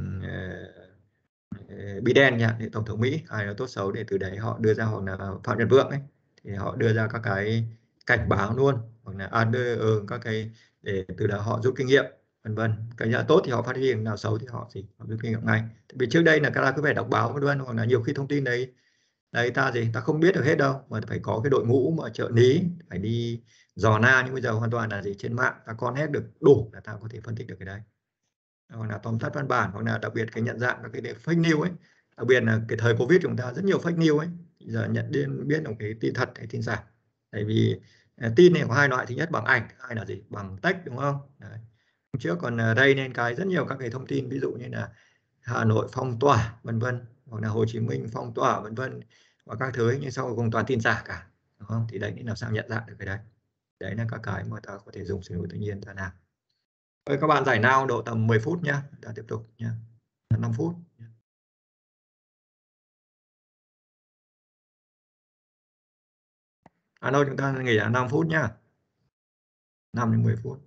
[SPEAKER 1] Biden nha, tổng thống Mỹ, ai nó tốt xấu để từ đấy họ đưa ra, hoặc là Phạm Nhật Vượng ấy thì họ đưa ra các cái cảnh báo luôn, hoặc là à, đưa, ừ, các cái để từ đó họ rút kinh nghiệm vân vân. Cái nào tốt thì họ phát huy, nào xấu thì họ gì họ rút kinh nghiệm ngay. Vì trước đây là các ta cứ phải đọc báo vân vân, hoặc là nhiều khi thông tin đấy đấy ta gì ta không biết được hết đâu, mà phải có cái đội ngũ mà trợ lý, phải đi dò na. Nhưng bây giờ hoàn toàn là gì, trên mạng ta con hết được đủ là ta có thể phân tích được cái đấy, hoặc là tóm tắt văn bản, hoặc là đặc biệt cái nhận dạng các cái fake news ấy. Đặc biệt là cái thời Covid chúng ta rất nhiều fake news ấy, giờ nhận đến biết là cái tin thật hay tin giả. Tại vì uh, tin này có hai loại, thứ nhất bằng ảnh, thứ hai là gì, bằng text, đúng không? Đấy. Trước còn uh, đây nên cái rất nhiều các cái thông tin, ví dụ như là Hà Nội phong tỏa vân vân, hoặc là Hồ Chí Minh phong tỏa vân vân, và các thứ ấy, nhưng sau cùng toàn tin giả cả, đúng không? Thì đấy làm sao nhận dạng được cái đấy. Đấy là các cái mà ta có thể dùng sử dụng tự nhiên ta làm. Ơi, các bạn giải nào độ tầm mười phút nhá, ta tiếp tục nhá, năm phút. Alo, chúng ta nghỉ năm phút nhá, năm đến mười phút.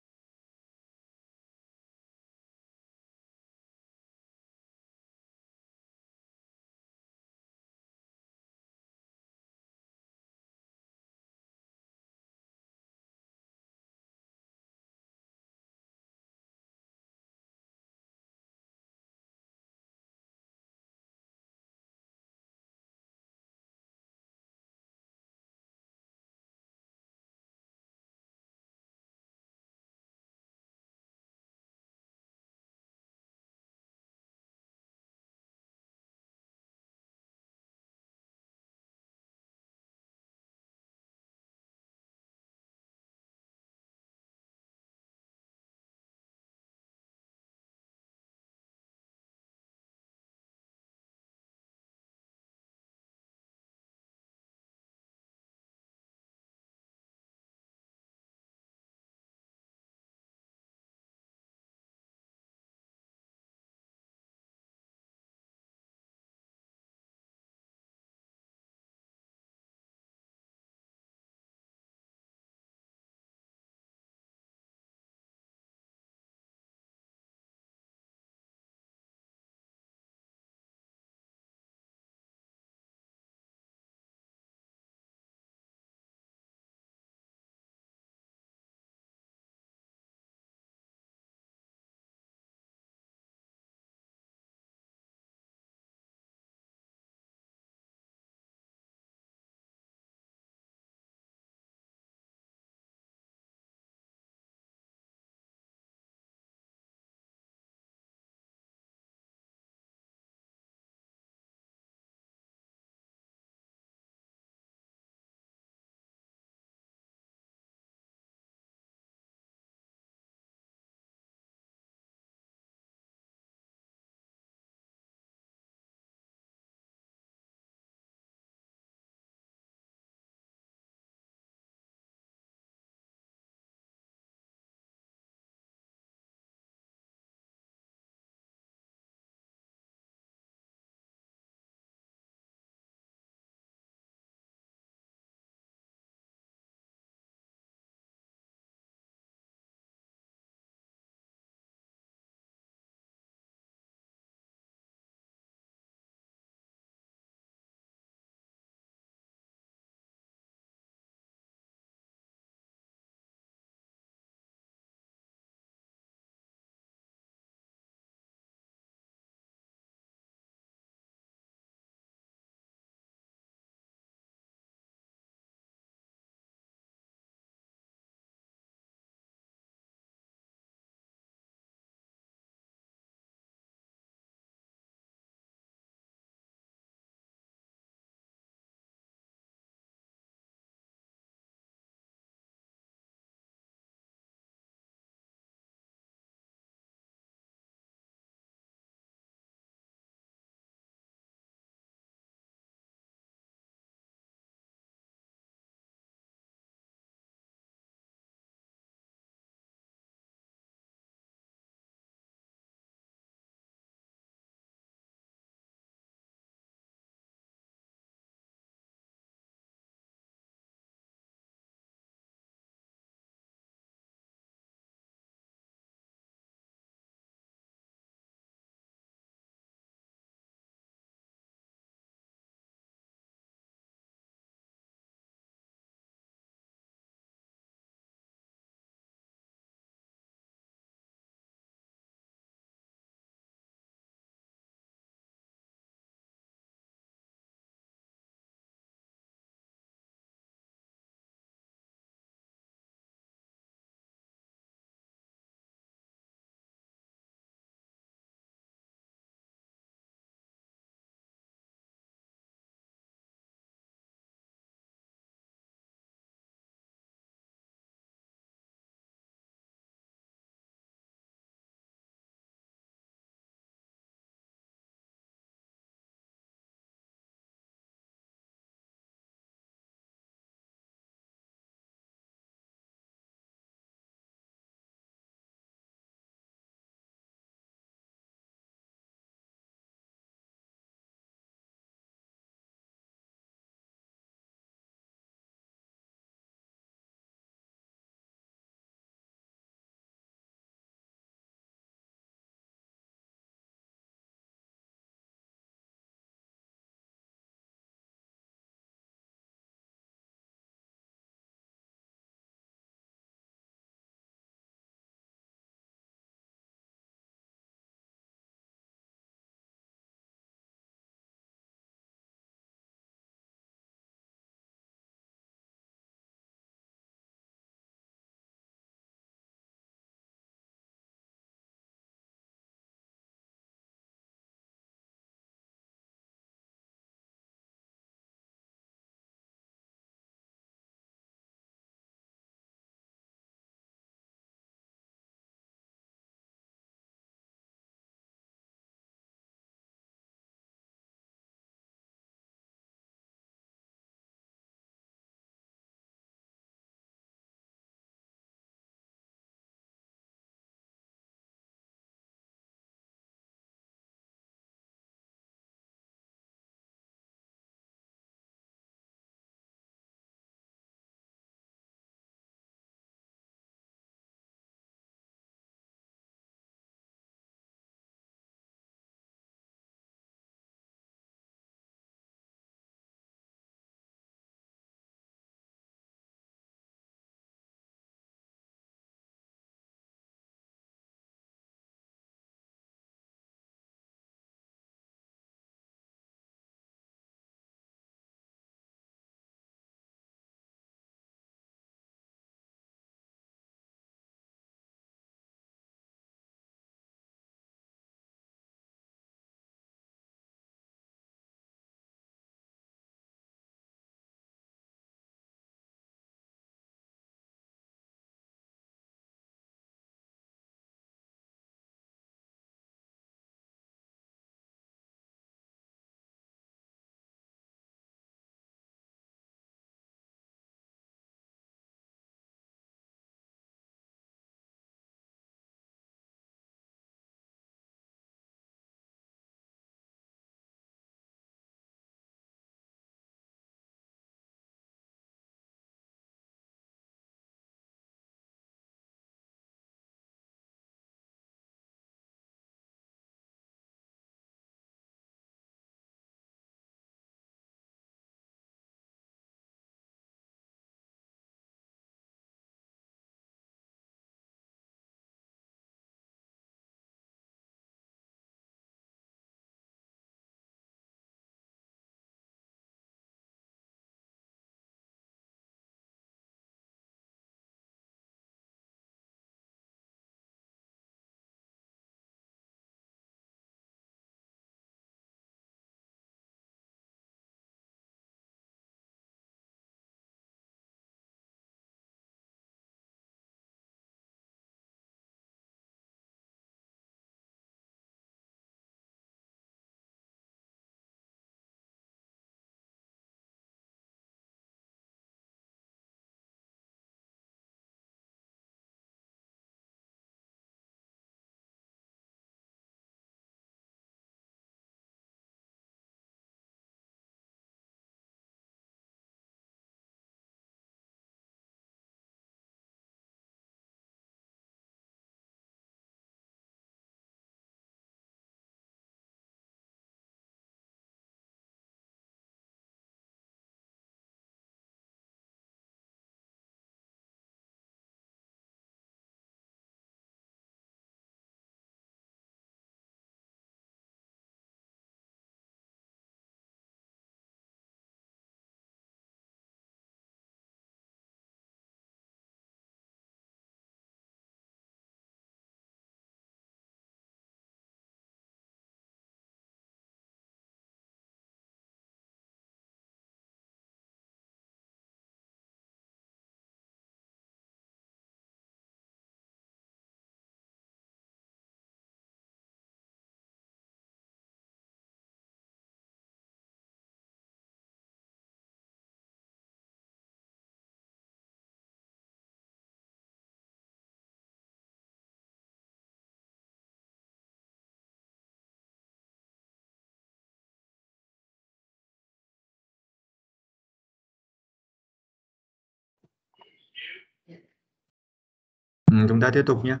[SPEAKER 1] chúng ta tiếp tục nhé.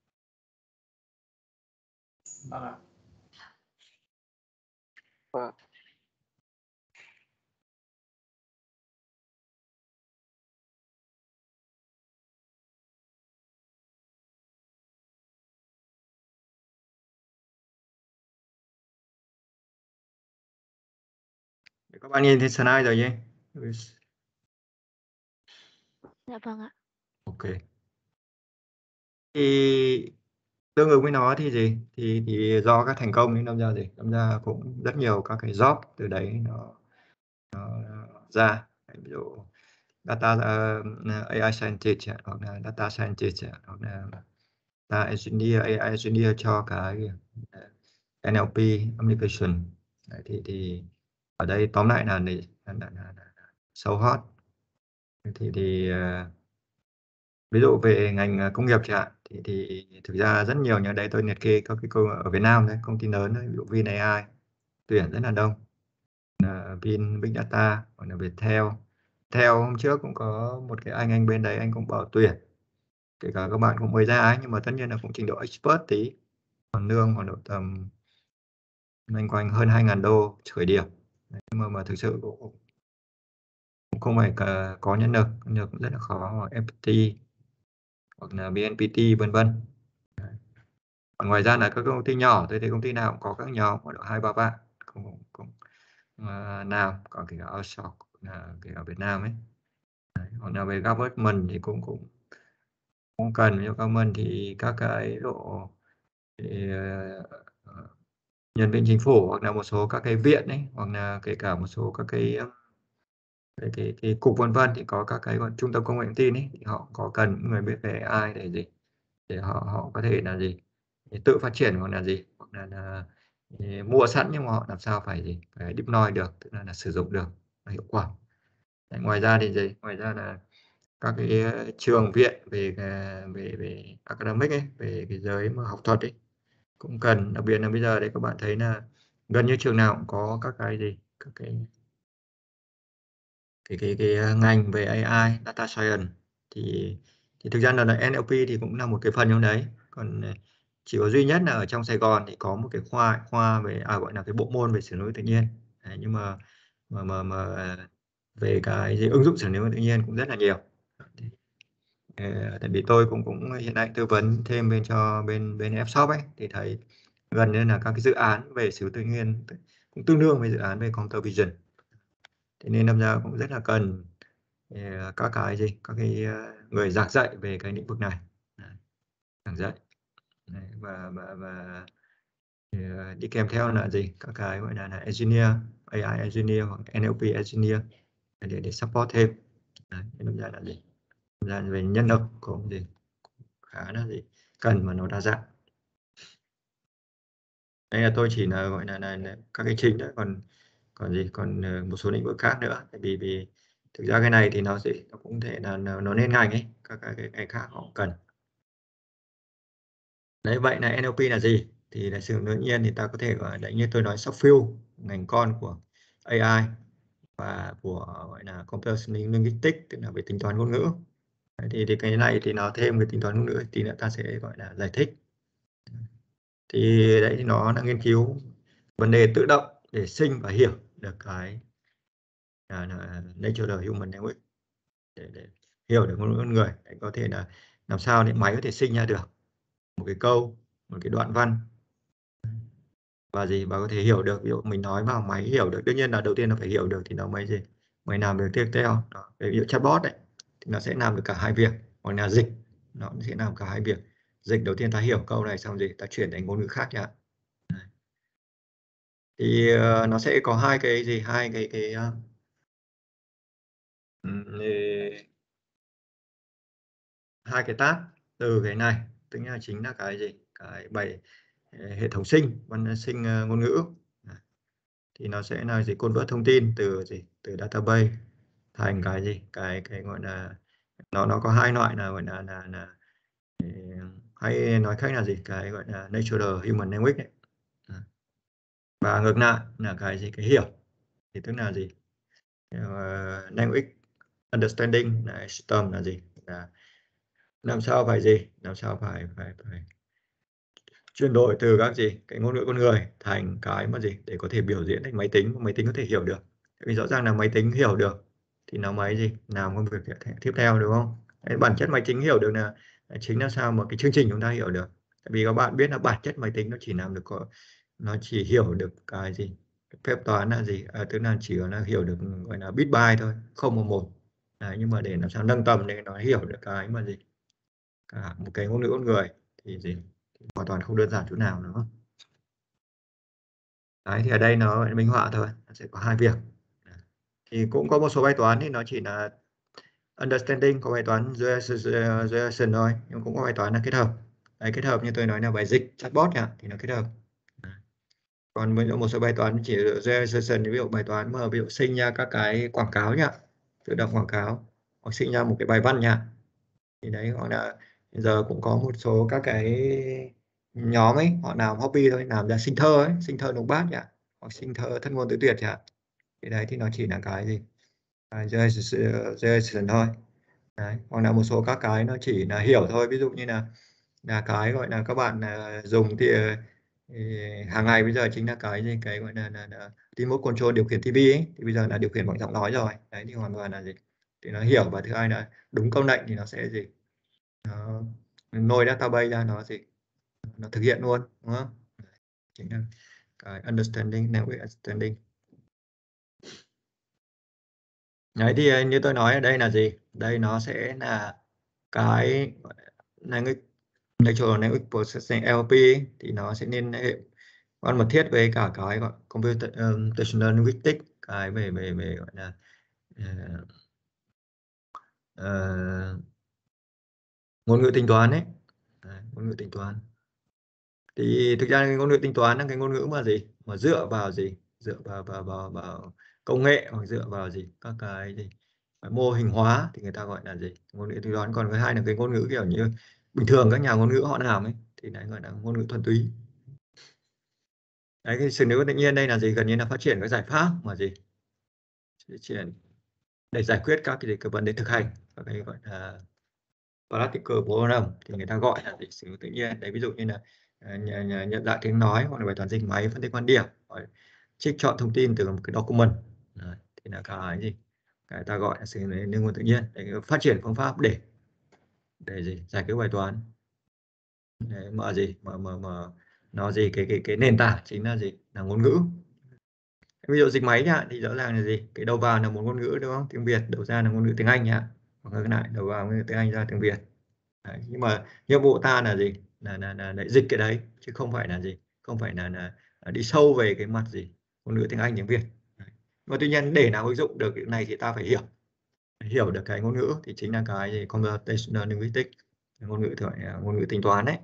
[SPEAKER 2] Vâng ạ.
[SPEAKER 5] Vâng.
[SPEAKER 1] Để các bạn nhìn thấy slide rồi nhé.
[SPEAKER 4] Dạ vâng ạ.
[SPEAKER 1] Ok. Thì tương ứng với nó thì gì? Thì thì do các thành công nên đâm ra gì? Đâm ra cũng rất nhiều các cái job từ đấy nó, nó ra. Ví dụ data uh, a i scientist hoặc là data scientist hoặc là data engineer, a i engineer cho cái en eo pê application. Đấy, thì thì ở đây tóm lại là, là, là, là, là, là so hot. Thì thì uh, ví dụ về ngành công nghiệp chẳng hạn thì thì thực ra rất nhiều, như đây tôi liệt kê các cái công ở Việt Nam đấy, công ty lớn đấy, ví dụ Vin a i tuyển rất là đông, là Vin Big Data hoặc là Viettel. Theo hôm trước cũng có một cái anh anh bên đấy anh cũng bảo tuyển, kể cả các bạn cũng mới ra ấy, nhưng mà tất nhiên là cũng trình độ expert tí, còn lương khoảng độ tầm loanh quanh hơn hai ngàn đô khởi điểm. Đấy, nhưng mà mà thực sự cũng, cũng không phải cả, có nhân lực, nhân lực cũng rất là khó, hoặc ép pê tê hoặc là vê en pê tê vân vân. Còn ngoài ra là các công ty nhỏ, tôi thấy công ty nào cũng có các nhóm khoảng độ hai ba bạn cũng, cũng uh, nào, còn kể cả outsource là kể cả Việt Nam ấy. Đấy, hoặc là về government thì cũng cũng cũng cần, cho government thì các cái độ thì, uh, nhân viên chính phủ hoặc là một số các cái viện ấy, hoặc là kể cả một số các cái cái, cái, cái cục vân vân thì có các cái gọi trung tâm công nghệ thông tin ấy, thì họ có cần những người biết về a i để gì, để họ họ có thể là gì, để tự phát triển hoặc là gì, hoặc là, là mua sẵn nhưng mà họ làm sao phải gì, phải deploy được, tức là, là sử dụng được là hiệu quả. Đấy, ngoài ra thì gì, ngoài ra là các cái trường viện về về về academic ấy, về cái giới mà học thuật ấy cũng cần, đặc biệt là bây giờ đấy các bạn thấy là gần như trường nào cũng có các cái gì, các cái cái cái, cái ngành về a i, data science. thì thì thực ra là, là en eo pê thì cũng là một cái phần trong đấy, còn chỉ có duy nhất là ở trong Sài Gòn thì có một cái khoa khoa về à, gọi là cái bộ môn về xử lý tự nhiên. Đấy, nhưng mà mà mà mà về cái gì ứng dụng xử lý tự nhiên cũng rất là nhiều. Ờ, tại vì tôi cũng cũng hiện nay tư vấn thêm bên cho bên bên Fshop ấy, thì thấy gần như là các cái dự án về xử lý tự nhiên cũng tương đương với dự án về computer vision. Thế nên đâm ra cũng rất là cần uh, các cái gì, các cái uh, người giảng dạy về cái lĩnh vực này. Đấy, giảng dạy. Đấy, và và và uh, đi kèm theo là gì, các cái gọi là, là engineer, a i engineer hoặc en eo pê engineer để để support thêm. Đấy, đâm ra là gì, đâm ra về nhân lực cũng gì khá là gì cần mà nó đa dạng. Đây là tôi chỉ là gọi là, là, là các cái chính đấy, còn còn gì còn một số lĩnh vực khác nữa, tại vì vì thực ra cái này thì nó sẽ nó cũng thể là nó nên ngành ấy, các cái, cái, cái khác họ cần. Đấy, vậy là en eo pê là gì, thì là sự tự nhiên thì ta có thể gọi là như tôi nói subfield, ngành con của a i và của gọi là computer linguistics, tức là về tính toán ngôn ngữ. Đấy, thì, thì cái này thì nó thêm cái tính toán ngôn ngữ thì nữa ta sẽ gọi là giải thích. Thì đấy thì nó là nghiên cứu vấn đề tự động để sinh và hiểu được cái là, là natural human language, để, để hiểu được ngôn ngữ con người, để có thể là làm sao để máy có thể sinh ra được một cái câu, một cái đoạn văn và gì và có thể hiểu được, ví dụ mình nói vào máy hiểu được, đương nhiên là đầu tiên nó phải hiểu được thì nó mới gì mới làm được tiếp theo. Đó, ví dụ chatbot đấy thì nó sẽ làm được cả hai việc, hoặc là dịch nó sẽ làm cả hai việc. Dịch đầu tiên ta hiểu câu này xong gì ta chuyển thành ngôn ngữ khác nhá. Thì uh, nó sẽ có hai cái gì hai cái cái uh, hai cái tab từ cái này, tức là chính là cái gì, cái bài hệ thống sinh văn sinh uh, ngôn ngữ. Thì nó sẽ là gì convert thông tin từ gì từ database thành cái gì cái cái gọi là nó nó có hai loại là gọi là là, là hay nói cách là gì cái gọi là natural human language ấy. Và ngược lại là cái gì cái hiểu, thì tức là gì uh, language understanding là system là gì là làm sao phải gì làm sao phải phải phải chuyển đổi từ các gì cái ngôn ngữ con người thành cái mà gì để có thể biểu diễn thành máy tính, máy tính có thể hiểu được. Vì rõ ràng là máy tính hiểu được thì nó mới gì làm công việc tiếp theo, đúng không? Đấy, bản chất máy tính hiểu được là chính là sao mà cái chương trình chúng ta hiểu được. Tại vì các bạn biết là bản chất máy tính nó chỉ làm được có nó chỉ hiểu được cái gì cái phép toán là gì à, tức là chỉ là hiểu được gọi là bit byte thôi, không một một. Đấy, nhưng mà để làm sao nâng tầm để nó hiểu được cái mà gì cả một cái ngôn ngữ con người thì gì hoàn toàn không đơn giản chút nào nữa. Đấy, thì ở đây nó minh họa thôi, nó sẽ có hai việc. Thì cũng có một số bài toán thì nó chỉ là understanding, có bài toán generation thôi, nhưng cũng có bài toán là kết hợp. Đấy, kết hợp như tôi nói là bài dịch chatbot nhá, thì nó kết hợp. Còn với một số bài toán chỉ generation, ví dụ bài toán mà ví dụ sinh ra các cái quảng cáo nhá, tự động quảng cáo, hoặc sinh ra một cái bài văn nhá, thì đấy họ đã giờ cũng có một số các cái nhóm ấy họ làm hobby thôi, làm ra sinh thơ ấy, sinh thơ lục bát nhá, hoặc sinh thơ thất ngôn tứ tuyệt nhá. Thì đấy thì nó chỉ là cái gì à, generation thôi. Đấy, hoặc là một số các cái nó chỉ là hiểu thôi, ví dụ như là là cái gọi là các bạn là dùng thì, thì hàng ngày bây giờ chính là cái gì cái gọi là, là, là remote control điều khiển ti vi ấy, thì bây giờ là điều khiển bằng giọng nói rồi. Đấy thì hoàn toàn là gì thì nó hiểu, và thứ hai là đúng câu lệnh thì nó sẽ gì nó nồi database ra nó gì nó thực hiện luôn, đúng không? Chính là cái understanding, language understanding. Đấy thì như tôi nói ở đây là gì? Đây nó sẽ là cái language natural language processing L P ấy, thì nó sẽ liên hệ quan mật thiết với cả cái gọi computational linguistics, cái về về về gọi là uh, uh, ngôn ngữ tính toán ấy. Đấy, ngôn ngữ tính toán. Thì thực ra cái ngôn ngữ tính toán là cái ngôn ngữ mà gì mà dựa vào gì dựa vào vào vào, vào công nghệ, hoặc dựa vào gì các cái gì mô hình hóa thì người ta gọi là gì ngôn ngữ tính toán. Còn cái hai là cái ngôn ngữ kiểu như bình thường các nhà ngôn ngữ họ làm ấy thì đấy gọi là ngôn ngữ thuần túy. Đấy, cái sự nữ tự nhiên đây là gì gần như là phát triển các giải pháp mà gì phát triển để giải quyết các cái, cái vấn đề thực hành, các cái gọi là practical problem thì người ta gọi là lịch sử tự nhiên. Đấy, ví dụ như là uh, nhận dạng tiếng nói, hoặc là bài toán dịch máy, phân tích quan điểm, hoặc trích chọn thông tin từ một cái document. Đấy, thì là cái gì cái ta gọi là sự liên ngôn tự nhiên. Đấy, phát triển phương pháp để để gì giải quyết bài toán. Đấy, mà gì mà mà mà nó gì cái cái cái nền tảng chính là gì là ngôn ngữ. Ví dụ dịch máy nhá thì rõ ràng là gì cái đầu vào là một ngôn ngữ, đúng không? Tiếng Việt, đầu ra là ngôn ngữ tiếng Anh nhá, hoặc ngược lại đầu vào ngôn ngữ tiếng Anh ra tiếng Việt. Đấy, nhưng mà nhiệm vụ ta là gì là, là, là, là dịch cái đấy, chứ không phải là gì không phải là, là, là đi sâu về cái mặt gì ngôn ngữ tiếng Anh tiếng Việt. Đấy. Mà tuy nhiên để nào ứng dụng được cái này thì ta phải hiểu hiểu được cái ngôn ngữ, thì chính là cái gì computational linguistics, ngôn ngữ gọi là ngôn ngữ tính toán đấy.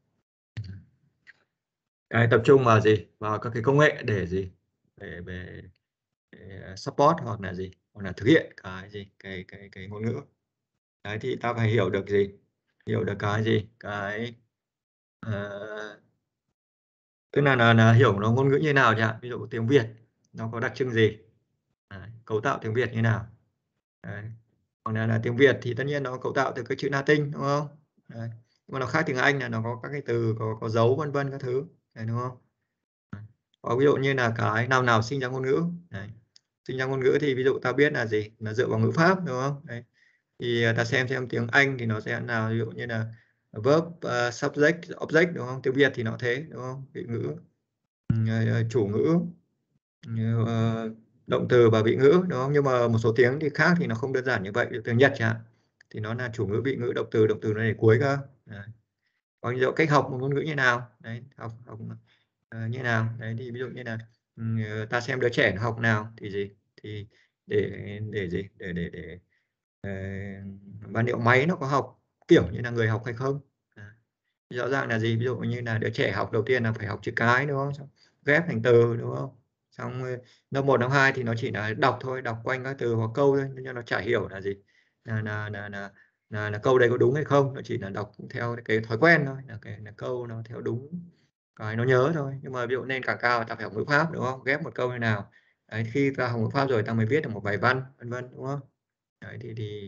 [SPEAKER 1] Cái tập trung vào gì vào các cái công nghệ để gì về về để support, hoặc là gì hoặc là thực hiện cái gì cái cái cái ngôn ngữ. Đấy thì ta phải hiểu được gì hiểu được cái gì cái uh, tức là, là là hiểu nó ngôn ngữ như nào nhỉ. Ví dụ tiếng Việt nó có đặc trưng gì. Đấy, cấu tạo tiếng Việt như nào. Đấy. Còn là, là tiếng Việt thì tất nhiên nó cấu tạo từ các chữ Latin, đúng không? Đấy. Nhưng mà nó khác tiếng Anh là nó có các cái từ có có dấu vân vân các thứ. Đấy, đúng không? Hoặc ví dụ như là cái nào nào sinh ra ngôn ngữ. Đấy. Sinh ra ngôn ngữ thì ví dụ ta biết là gì là dựa vào ngữ pháp, đúng không? Đấy. Thì ta xem xem tiếng Anh thì nó sẽ là ví dụ như là verb, uh, subject, object, đúng không? Tiếng Việt thì nó thế, đúng không? Vị ngữ, uh, chủ ngữ, uh, động từ và vị ngữ, đúng không? Nhưng mà một số tiếng thì khác thì nó không đơn giản như vậy. Tiếng Nhật chẳng hạn thì nó là chủ ngữ, vị ngữ, động từ, động từ nó để cuối cơ. Đấy. Còn ví dụ cách học một ngôn ngữ như nào. Đấy, học học uh, như nào. Đấy thì ví dụ như là uh, ta xem đứa trẻ nó học nào thì gì thì để để gì để để để uh, và liệu máy nó có học kiểu như là người học hay không. À, rõ ràng là gì ví dụ như là đứa trẻ học đầu tiên là phải học chữ cái, đúng không? Xong ghép thành từ, đúng không? Xong lớp một lớp hai thì nó chỉ là đọc thôi, đọc quanh các từ hoặc câu thôi, nhưng nó chả hiểu là gì là là là là, là, là câu đấy có đúng hay không. Nó chỉ là đọc theo cái thói quen thôi, là cái là câu nó theo đúng cái nó nhớ thôi. Nhưng mà ví dụ nên cả cao ta phải học ngữ pháp, đúng không? Ghép một câu như nào. Đấy, khi ta học ngữ pháp rồi ta mới viết được một bài văn, vân vân, đúng không? Đấy thì, thì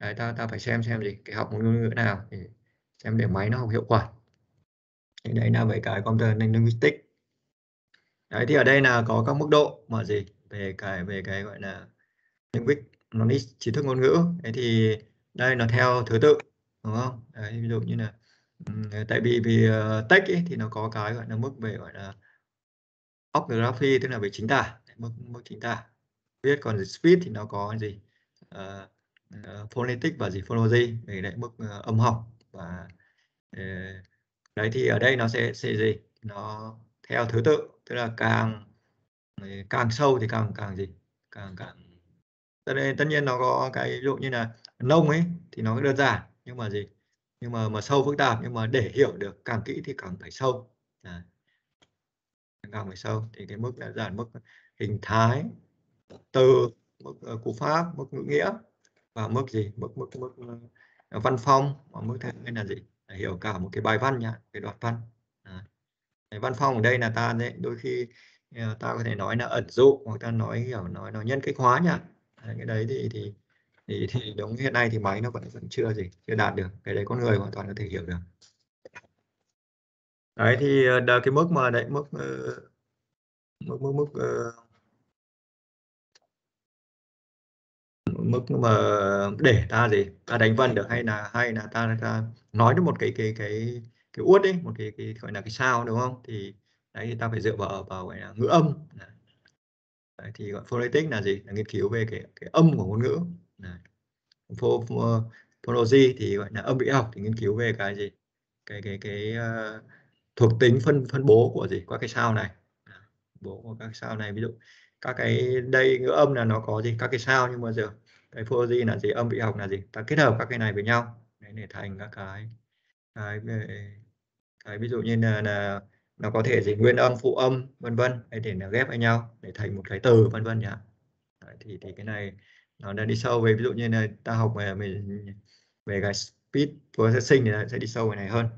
[SPEAKER 1] Đấy, ta ta phải xem xem gì cái học một ngôn ngữ nào để xem để máy nó học hiệu quả. Thì đấy là về cái computer linguistics. Đấy thì ở đây là có các mức độ mà gì về cái về cái gọi là linguic knowledge, trí thức ngôn ngữ. Đấy thì đây nó theo thứ tự, đúng không? Đấy, ví dụ như là um, tại vì vì uh, text ấy, thì nó có cái gọi là mức về gọi là orthography, tức là về chính tả, mức mức chính tả viết. Còn speech thì nó có gì uh, uh, phonetic và gì phonology về đấy mức uh, âm học. Và uh, đấy thì ở đây nó sẽ sẽ gì nó theo thứ tự, tức là càng càng sâu thì càng càng gì càng càng tất nhiên, tất nhiên nó có cái ví dụ như là nông ấy thì nó đơn giản, nhưng mà gì nhưng mà mà sâu phức tạp, nhưng mà để hiểu được càng kỹ thì càng phải sâu. Đấy. Càng phải sâu thì cái mức đơn giản, mức hình thái, từ, mức uh, cú pháp, mức ngữ nghĩa, và mức gì mức mức mức uh, văn phong, và mức thứ hai là gì là hiểu cả một cái bài văn nhá, cái đoạn văn. Đấy. Văn phong ở đây là ta đấy, đôi khi uh, ta có thể nói là ẩn dụ, hoặc ta nói hiểu nói nó nhân cách hóa nhá. Đấy, cái đấy thì thì thì thì đúng, hiện nay thì máy nó vẫn vẫn chưa gì chưa đạt được cái đấy, con người hoàn toàn có thể hiểu được. Đấy thì uh, cái mức mà đấy mức uh, mức mức mức uh, mức mà để ta gì ta đánh vần được, hay là hay là ta, ta nói được một cái cái cái cái uất ấy, một cái cái gọi là cái sao, đúng không? Thì đấy thì ta phải dựa vào vào gọi là ngữ âm. Đấy, thì gọi phonetic là gì là nghiên cứu về cái cái âm của ngôn ngữ. Đấy. Pho, pho, phonology thì gọi là âm vị học, thì nghiên cứu về cái gì cái cái cái uh, thuộc tính phân phân bố của gì các cái sao này, bố của các sao này. Ví dụ các cái đây ngữ âm là nó có gì các cái sao, nhưng mà giờ cái phonology là gì âm vị học là gì ta kết hợp các cái này với nhau đấy, để thành các cái cái, cái ví dụ như là, là nó có thể gì nguyên âm phụ âm vân vân, để nó ghép với nhau để thành một cái từ vân vân nhỉ. Đấy, thì thì cái này nó đã đi sâu về, ví dụ như là ta học về về, về cái speech processing thì sẽ đi sâu về này hơn.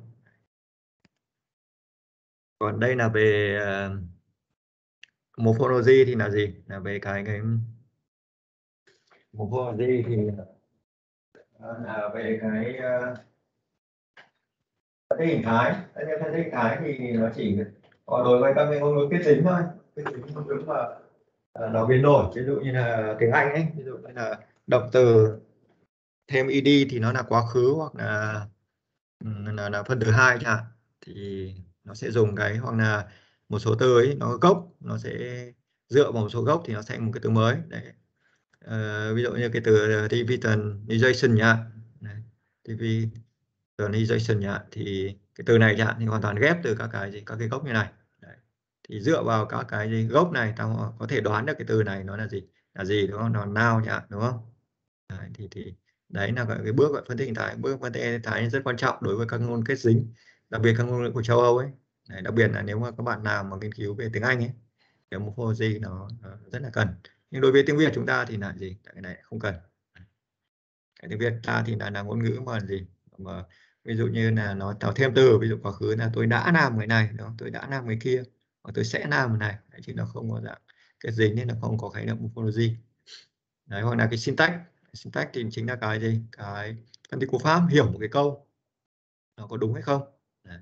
[SPEAKER 1] Còn đây là về uh, morphology thì là gì là về cái cái morphology thì là về cái uh, phân tích hình thái. Tất nhiên phân tích hình thái thì nó chỉ còn đối với các cái ngôn ngữ kết dính thôi, kết dính ngôn ngữ mà uh, nó biến đổi, ví dụ như là tiếng Anh ấy, ví dụ như là động từ thêm ed thì nó là quá khứ, hoặc là là, là phân từ hai chẳng hạn, thì nó sẽ dùng cái, hoặc là một số từ ấy nó gốc, nó sẽ dựa vào một số gốc thì nó thành một cái từ mới đấy. Uh, ví dụ như cái từ revitalization nhá, revitalization nhá, thì cái từ này chẳng thì hoàn toàn ghép từ các cái gì các cái gốc như này đấy. Thì dựa vào các cái gì, gốc này ta có thể đoán được cái từ này nó là gì là gì đúng không, nó nào nhá, đúng không? Đấy, thì thì đấy là cái bước gọi phân tích hình thái. Bước phân tích hình thái rất quan trọng đối với các ngôn kết dính, đặc biệt các ngôn ngữ của châu Âu ấy. Đấy, đặc biệt là nếu mà các bạn nào mà nghiên cứu về tiếng Anh ấy, cái morphology nó, nó rất là cần. Nhưng đối với tiếng Việt chúng ta thì là gì cái này không cần. Cái tiếng Việt ta thì là, là ngôn ngữ mà gì mà ví dụ như là nó tạo thêm từ, ví dụ quá khứ là tôi đã làm người này, đúng không? Tôi đã làm người kia, hoặc tôi sẽ làm người này. Đấy, chứ nó không có dạng kết dính nên nó không có khái niệm morphology. Đấy, hoặc là cái syntax. Syntax thì chính là cái gì cái phân tích cú pháp, hiểu một cái câu nó có đúng hay không. Đấy.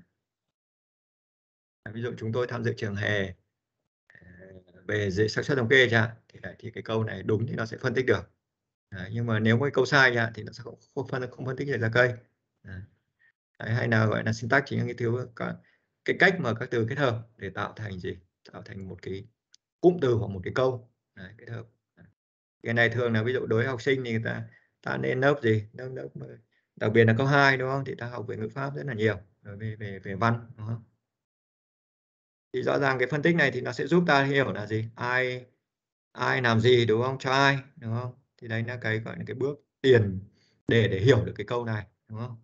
[SPEAKER 1] Ví dụ chúng tôi tham dự trường hè về xác suất thống kê chẳng hạn, thì, thì cái câu này đúng thì nó sẽ phân tích được. Đấy, nhưng mà nếu cái câu sai chẳng hạn thì nó sẽ không, không, phân, không phân tích được ra cây. Đấy. Đấy, hay là gọi là syntax chính là cái thứ cái, cái cách mà các từ kết hợp để tạo thành gì tạo thành một cái cụm từ hoặc một cái câu. Đấy, kết hợp. Đấy. Cái này thường là ví dụ đối với học sinh thì người ta ta nên lớp gì lớp lớp đặc biệt là cấp hai, đúng không? Thì ta học về ngữ pháp rất là nhiều, về về về văn, đúng không? Thì rõ ràng cái phân tích này thì nó sẽ giúp ta hiểu là gì ai ai làm gì, đúng không, cho ai, đúng không? Thì đấy là cái gọi là cái bước tiền để để hiểu được cái câu này, đúng không?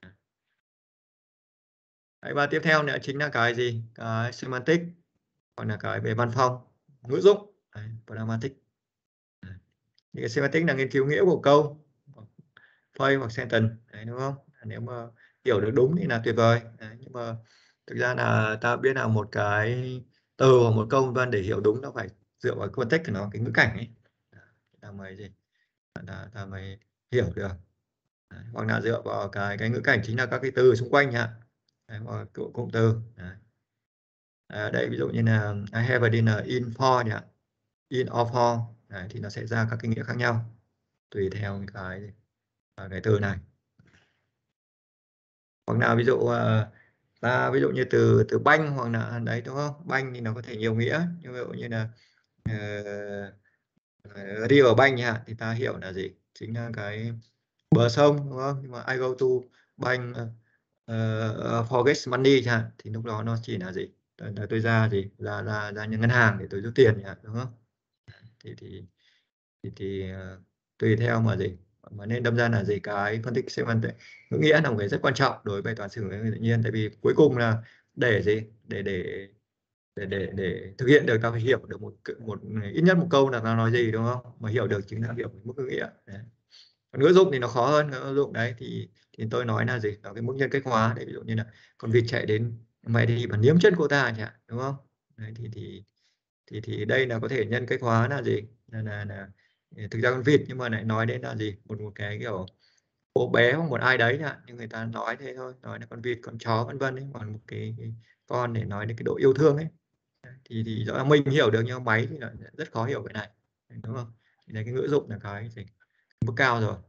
[SPEAKER 1] Đấy, và tiếp theo nữa chính là cái gì cái semantic, còn là cái về văn phong ngữ dụng. Đấy, grammatic. Thì cái semantic là nghiên cứu nghĩa của câu, phrase hoặc sentence, đấy, đúng không? Nếu mà hiểu được đúng thì là tuyệt vời. Đấy, nhưng mà thực ra là ta biết là một cái từ hoặc một câu vân để hiểu đúng nó phải dựa vào context của nó, cái ngữ cảnh ấy, ta mới gì ta, ta mới hiểu được. Đấy, hoặc là dựa vào cái cái ngữ cảnh chính là các cái từ xung quanh nhá. Đấy, hoặc cụm cụm từ. Đấy. À, đây ví dụ như là I have a dinner in for nhỉ, in or for. Đấy, thì nó sẽ ra các cái nghĩa khác nhau tùy theo cái cái từ này. Hoặc nào ví dụ uh, ta ví dụ như từ từ banh hoặc là đấy đúng không? Banh thì nó có thể nhiều nghĩa, như ví dụ như là uh, river bank nha, thì ta hiểu là gì? Chính là cái bờ sông đúng không? Nhưng mà I go to bank uh, uh, for get money chẳng hạn, thì lúc đó nó chỉ là gì? Tôi, tôi ra gì? Ra ra ra những ngân hàng để tôi rút tiền chẳng hạn, đúng không? Thì thì thì, thì uh, tùy theo mà gì, mà nên đâm ra là gì, cái phân tích semantic ngữ nghĩa là một cái rất quan trọng đối với bài toán xử lý tự nhiên, tại vì cuối cùng là để gì, để để để để để thực hiện được ta phải hiểu được một một ít nhất một câu là nó nói gì, đúng không? Mà hiểu được chính là hiểu mức ngữ nghĩa. Đấy. Còn ngữ dụng thì nó khó hơn. Ngữ dụng đấy thì thì tôi nói là gì, là cái mức nhân cách hóa đấy, ví dụ như là con vịt chạy đến mày đi và niếm chân cô ta chẳng hạn, đúng không? Đấy, thì thì thì thì đây là có thể nhân cách hóa là gì, là là, là thực ra con vịt nhưng mà lại nói đến là gì, một một cái kiểu cô bé hoặc một ai đấy ạ, nhưng người ta nói thế thôi, nói là con vịt con chó vân vân ấy, còn một cái, cái con để nói đến cái độ yêu thương ấy, thì thì rõ ràng mình hiểu được nhưng mà máy thì là rất khó hiểu cái này, đúng không? Thì đấy, cái ngữ dụng là cái gì mức cao rồi.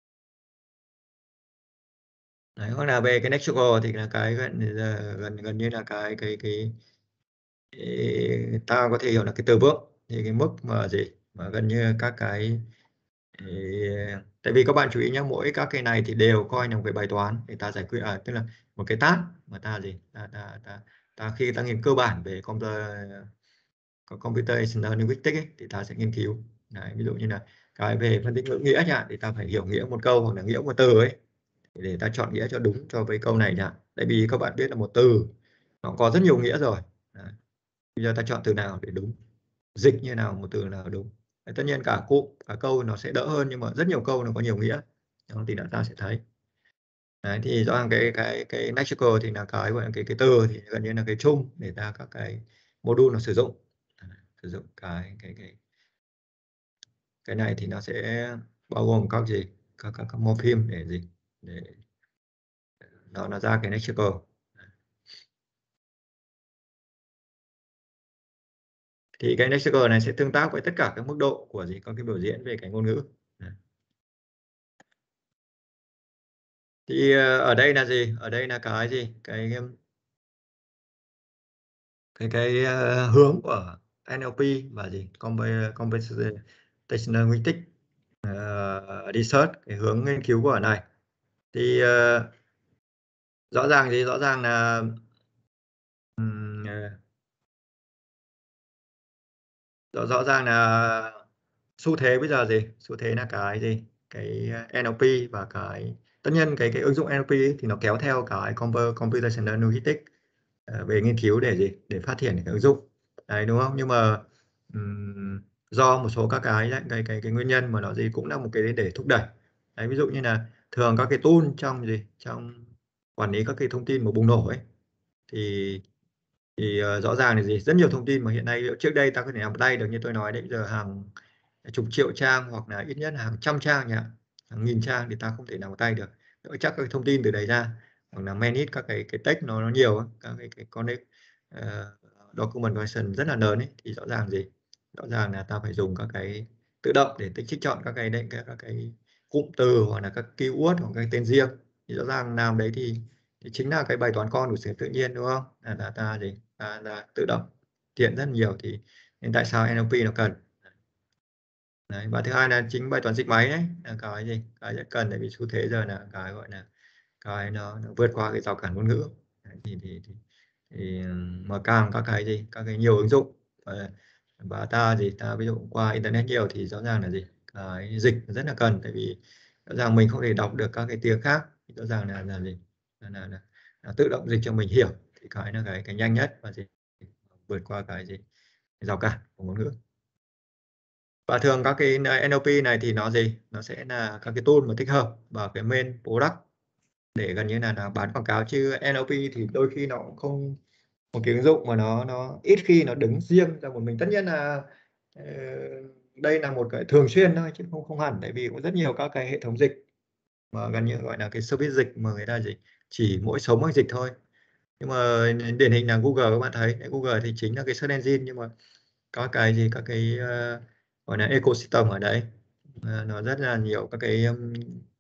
[SPEAKER 1] Đấy, hoặc là về cái lexical thì là cái gần gần gần như là cái cái cái, cái ta có thể hiểu là cái từ vựng, thì cái mức mà gì mà gần như các cái thì, tại vì các bạn chú ý nhé, mỗi các cái này thì đều coi là một cái bài toán để ta giải quyết, à, tức là một cái task mà ta gì ta, ta, ta, ta khi ta nghiên cơ bản về computer computational linguistics ấy, thì ta sẽ nghiên cứu. Đấy, ví dụ như là cái về phân tích ngữ nghĩa chẳng hạn, thì ta phải hiểu nghĩa một câu hoặc là nghĩa một từ ấy, để ta chọn nghĩa cho đúng cho với câu này chẳng. Tại vì các bạn biết là một từ nó có rất nhiều nghĩa rồi. Đấy. Bây giờ ta chọn từ nào để đúng, dịch như nào một từ nào đúng. Đấy, tất nhiên cả cụm cả câu nó sẽ đỡ hơn, nhưng mà rất nhiều câu nó có nhiều nghĩa. Đó, thì ta sẽ thấy. Đấy, thì rõ ràng cái cái cái lexical thì là cái gọi là cái cái từ thì gần như là cái chung để ta các cái module nó sử dụng. Đấy, sử dụng cái cái cái cái này thì nó sẽ bao gồm các gì, các các, các morpheme để gì, để nó nó ra cái lexical. Thì cái lexical này sẽ tương tác với tất cả các mức độ của gì, con cái biểu diễn về cái ngôn ngữ. Đấy. Thì ở đây là gì, ở đây là cái gì, cái cái cái uh, hướng của en lờ pê và gì Computational Linguistics uh, Research, cái hướng nghiên cứu của này thì uh, rõ ràng gì, rõ ràng là um, rõ rõ ràng là xu thế bây giờ gì, xu thế là cái gì, cái en lờ pê và cái tất nhiên cái cái ứng dụng en lờ pê ấy, thì nó kéo theo cái Computational Linguistics uh, về nghiên cứu để gì, để phát triển cái ứng dụng đấy, đúng không? Nhưng mà um, do một số các cái cái cái cái nguyên nhân mà nó gì cũng là một cái để thúc đẩy đấy, ví dụ như là thường các cái tool trong gì, trong quản lý các cái thông tin mà bùng nổ ấy, thì thì uh, rõ ràng là gì, rất nhiều thông tin mà hiện nay trước đây ta có thể làm tay được, như tôi nói đấy, bây giờ hàng chục triệu trang hoặc là ít nhất là hàng trăm trang nhỉ, hàng nghìn trang thì ta không thể nào tay được. Đỡ chắc các thông tin từ đấy ra, hoặc là manage các cái cái text nó nó nhiều, các cái cái connect uh, documentation rất là lớn ấy, thì rõ ràng gì, rõ ràng là ta phải dùng các cái tự động để tích trích chọn các cái định các, các cái cụm từ hoặc là các keyword hoặc các cái tên riêng, thì rõ ràng làm đấy thì, thì chính là cái bài toán con của sự tự nhiên, đúng không? Là, là ta gì ta, ta tự động tiện rất nhiều, thì nên tại sao en lờ pê nó cần. Đấy, và thứ hai là chính bài toán dịch máy đấy là cái gì, cái rất cần, tại vì xu thế giờ là cái gọi là cái nó, nó vượt qua cái rào cản ngôn ngữ. Đấy, thì, thì, thì, thì mà càng các cái gì, các cái nhiều ứng dụng và, và ta gì ta ví dụ qua internet nhiều thì rõ ràng là gì, cái dịch rất là cần, tại vì rõ ràng mình không thể đọc được các cái tiếng khác, thì rõ ràng là là gì là, là, là, là tự động dịch cho mình hiểu, thì cái là cái cái nhanh nhất và gì vượt qua cái gì cái rào cản của ngôn ngữ. Và thường các cái en lờ pê này thì nó gì, nó sẽ là các cái tool mà tích hợp vào cái main product để gần như là, là bán quảng cáo, chứ en lờ pê thì đôi khi nó cũng không một cái ứng dụng mà nó nó ít khi nó đứng riêng ra một mình. Tất nhiên là uh, đây là một cái thường xuyên thôi chứ không không hẳn, tại vì có rất nhiều các cái hệ thống dịch mà gần như gọi là cái service dịch mà người ta gì chỉ mỗi sống bằng dịch thôi. Nhưng mà điển hình là Google, các bạn thấy Google thì chính là cái search engine, nhưng mà có cái gì các cái uh, gọi là ecosystem ở đấy, uh, nó rất là nhiều các cái um,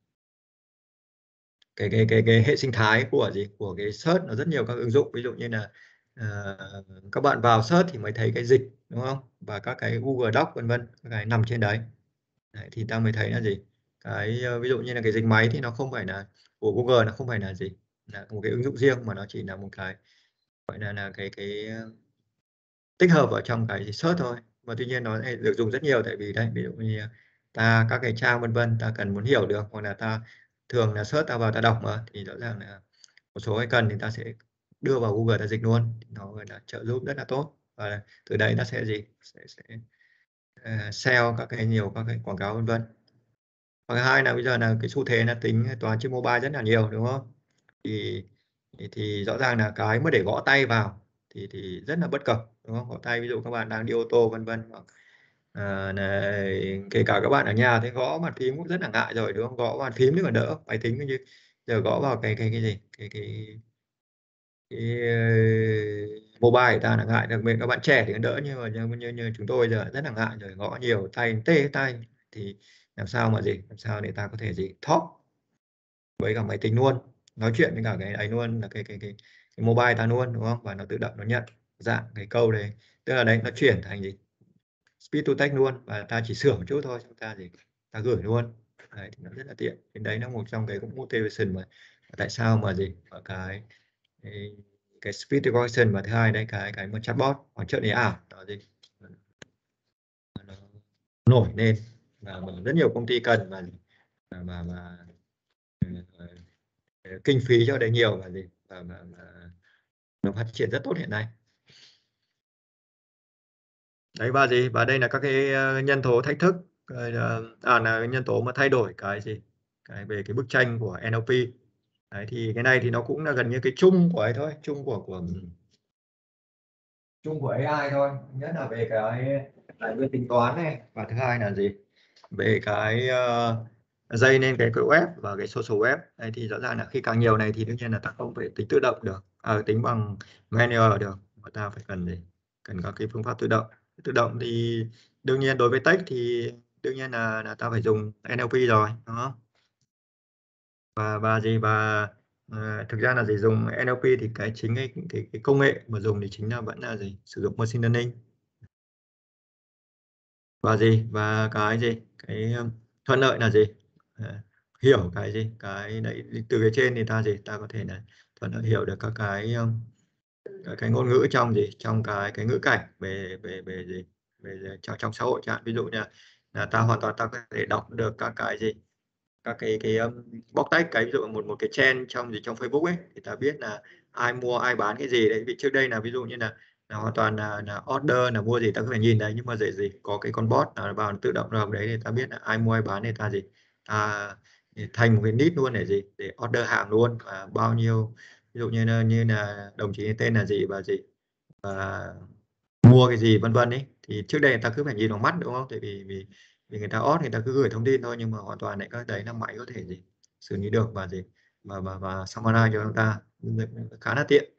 [SPEAKER 1] cái cái cái cái hệ sinh thái của gì của cái search, nó rất nhiều các ứng dụng. Ví dụ như là uh, các bạn vào search thì mới thấy cái dịch, đúng không, và các cái Google Doc vân vân, các cái nằm trên đấy. Đấy, thì ta mới thấy là gì cái uh, ví dụ như là cái dịch máy thì nó không phải là của Google, nó không phải là gì là một cái ứng dụng riêng, mà nó chỉ là một cái gọi là là cái cái uh, tích hợp vào trong cái search thôi. Và tuy nhiên nó lại được dùng rất nhiều, tại vì đây ví dụ như ta các cái trang vân vân ta cần muốn hiểu được, hoặc là ta thường là search ta vào ta đọc mà, thì rõ ràng là một số cái cần thì ta sẽ đưa vào Google ta dịch luôn, nó gọi là trợ giúp rất là tốt. Và từ đấy ta sẽ gì sẽ, sẽ uh, sell các cái nhiều các cái quảng cáo vân vân. Và cái hai là bây giờ là cái xu thế là tính toán trên mobile rất là nhiều, đúng không? Thì thì, thì rõ ràng là cái mà để gõ tay vào thì thì rất là bất cập, đúng không? Gõ tay ví dụ các bạn đang đi ô tô vân vân, hoặc à, này, kể cả các bạn ở nhà thì gõ bàn phím cũng rất là ngại rồi, đúng không? Gõ bàn phím thì còn đỡ, máy tính như giờ gõ vào cái cái cái gì cái cái, cái, cái mobile ta là ngại, đặc biệt các bạn trẻ thì còn đỡ, nhưng mà như, như, như chúng tôi giờ rất là ngại rồi, gõ nhiều tay tê tay. Thì làm sao mà gì làm sao để ta có thể gì talk với cả máy tính luôn, nói chuyện với cả cái ấy luôn, là cái cái cái, cái mobile ta luôn, đúng không? Và nó tự động nó nhận dạng cái câu đấy, tức là đấy nó chuyển thành gì speech to text luôn, và ta chỉ sửa một chút thôi, chúng ta gì ta gửi luôn. Đấy, thì nó rất là tiện. Thì đấy là một trong cái cũng motivation mà tại sao mà gì ở cái cái, cái speech recognition, và thứ hai đây cái cái mà chatbot hoặc trợ lý ảo đó gì nó nổi lên, và mà rất nhiều công ty cần mà mà mà, mà kinh phí cho đấy nhiều, và gì và, và, và nó phát triển rất tốt hiện nay. Đấy, và gì và đây là các cái ờ, nhân tố thách thức, ờ, à là nhân tố mà thay đổi cái gì cái về cái bức tranh của en lờ pê. Đấy, thì cái này thì nó cũng là gần như cái chung của ấy thôi, chung của của chung của a i thôi, nhất là về cái tài nguyên tính toán này, và thứ hai là gì về cái uh, dây lên cái, cái web và cái social web. Đấy, thì rõ ràng là khi càng nhiều này thì đương nhiên là ta không phải tính tự động được, à, tính bằng manual được, mà ta phải cần gì cần các cái phương pháp tự động. Tự động thì đương nhiên đối với text thì đương nhiên là, là ta phải dùng en lờ pê rồi, đó. và và gì và uh, thực ra là gì dùng en lờ pê thì cái chính cái, cái cái công nghệ mà dùng thì chính là vẫn là gì sử dụng machine learning, và gì và cái gì cái um, thuận lợi là gì à, hiểu cái gì cái đấy từ cái trên thì ta gì ta có thể là thuận lợi hiểu được các cái um, cái, cái ngôn ngữ trong gì trong cái cái ngữ cảnh về về về gì về trong trong xã hội chẳng hạn. Ví dụ như là ta hoàn toàn ta có thể đọc được các cái gì các cái cái um, bóc tách cái ví dụ một một cái trend trong gì trong Facebook ấy, thì ta biết là ai mua ai bán cái gì đấy. Vì trước đây là ví dụ như là, là hoàn toàn là, là order là mua gì ta có phải nhìn đấy, nhưng mà để gì có cái con bot là vào tự động vào đấy thì ta biết là ai mua ai bán, thì ta gì ta thành một cái niche luôn để gì để order hàng luôn, và bao nhiêu ví dụ như là, như là đồng chí tên là gì và gì và mua cái gì vân vân ấy. Thì trước đây người ta cứ phải nhìn vào mắt, đúng không? Tại vì vì vì người ta odd, người ta cứ gửi thông tin thôi, nhưng mà hoàn toàn lại các đấy là máy có thể gì xử lý được và gì và và và summarize cho chúng ta khá là tiện.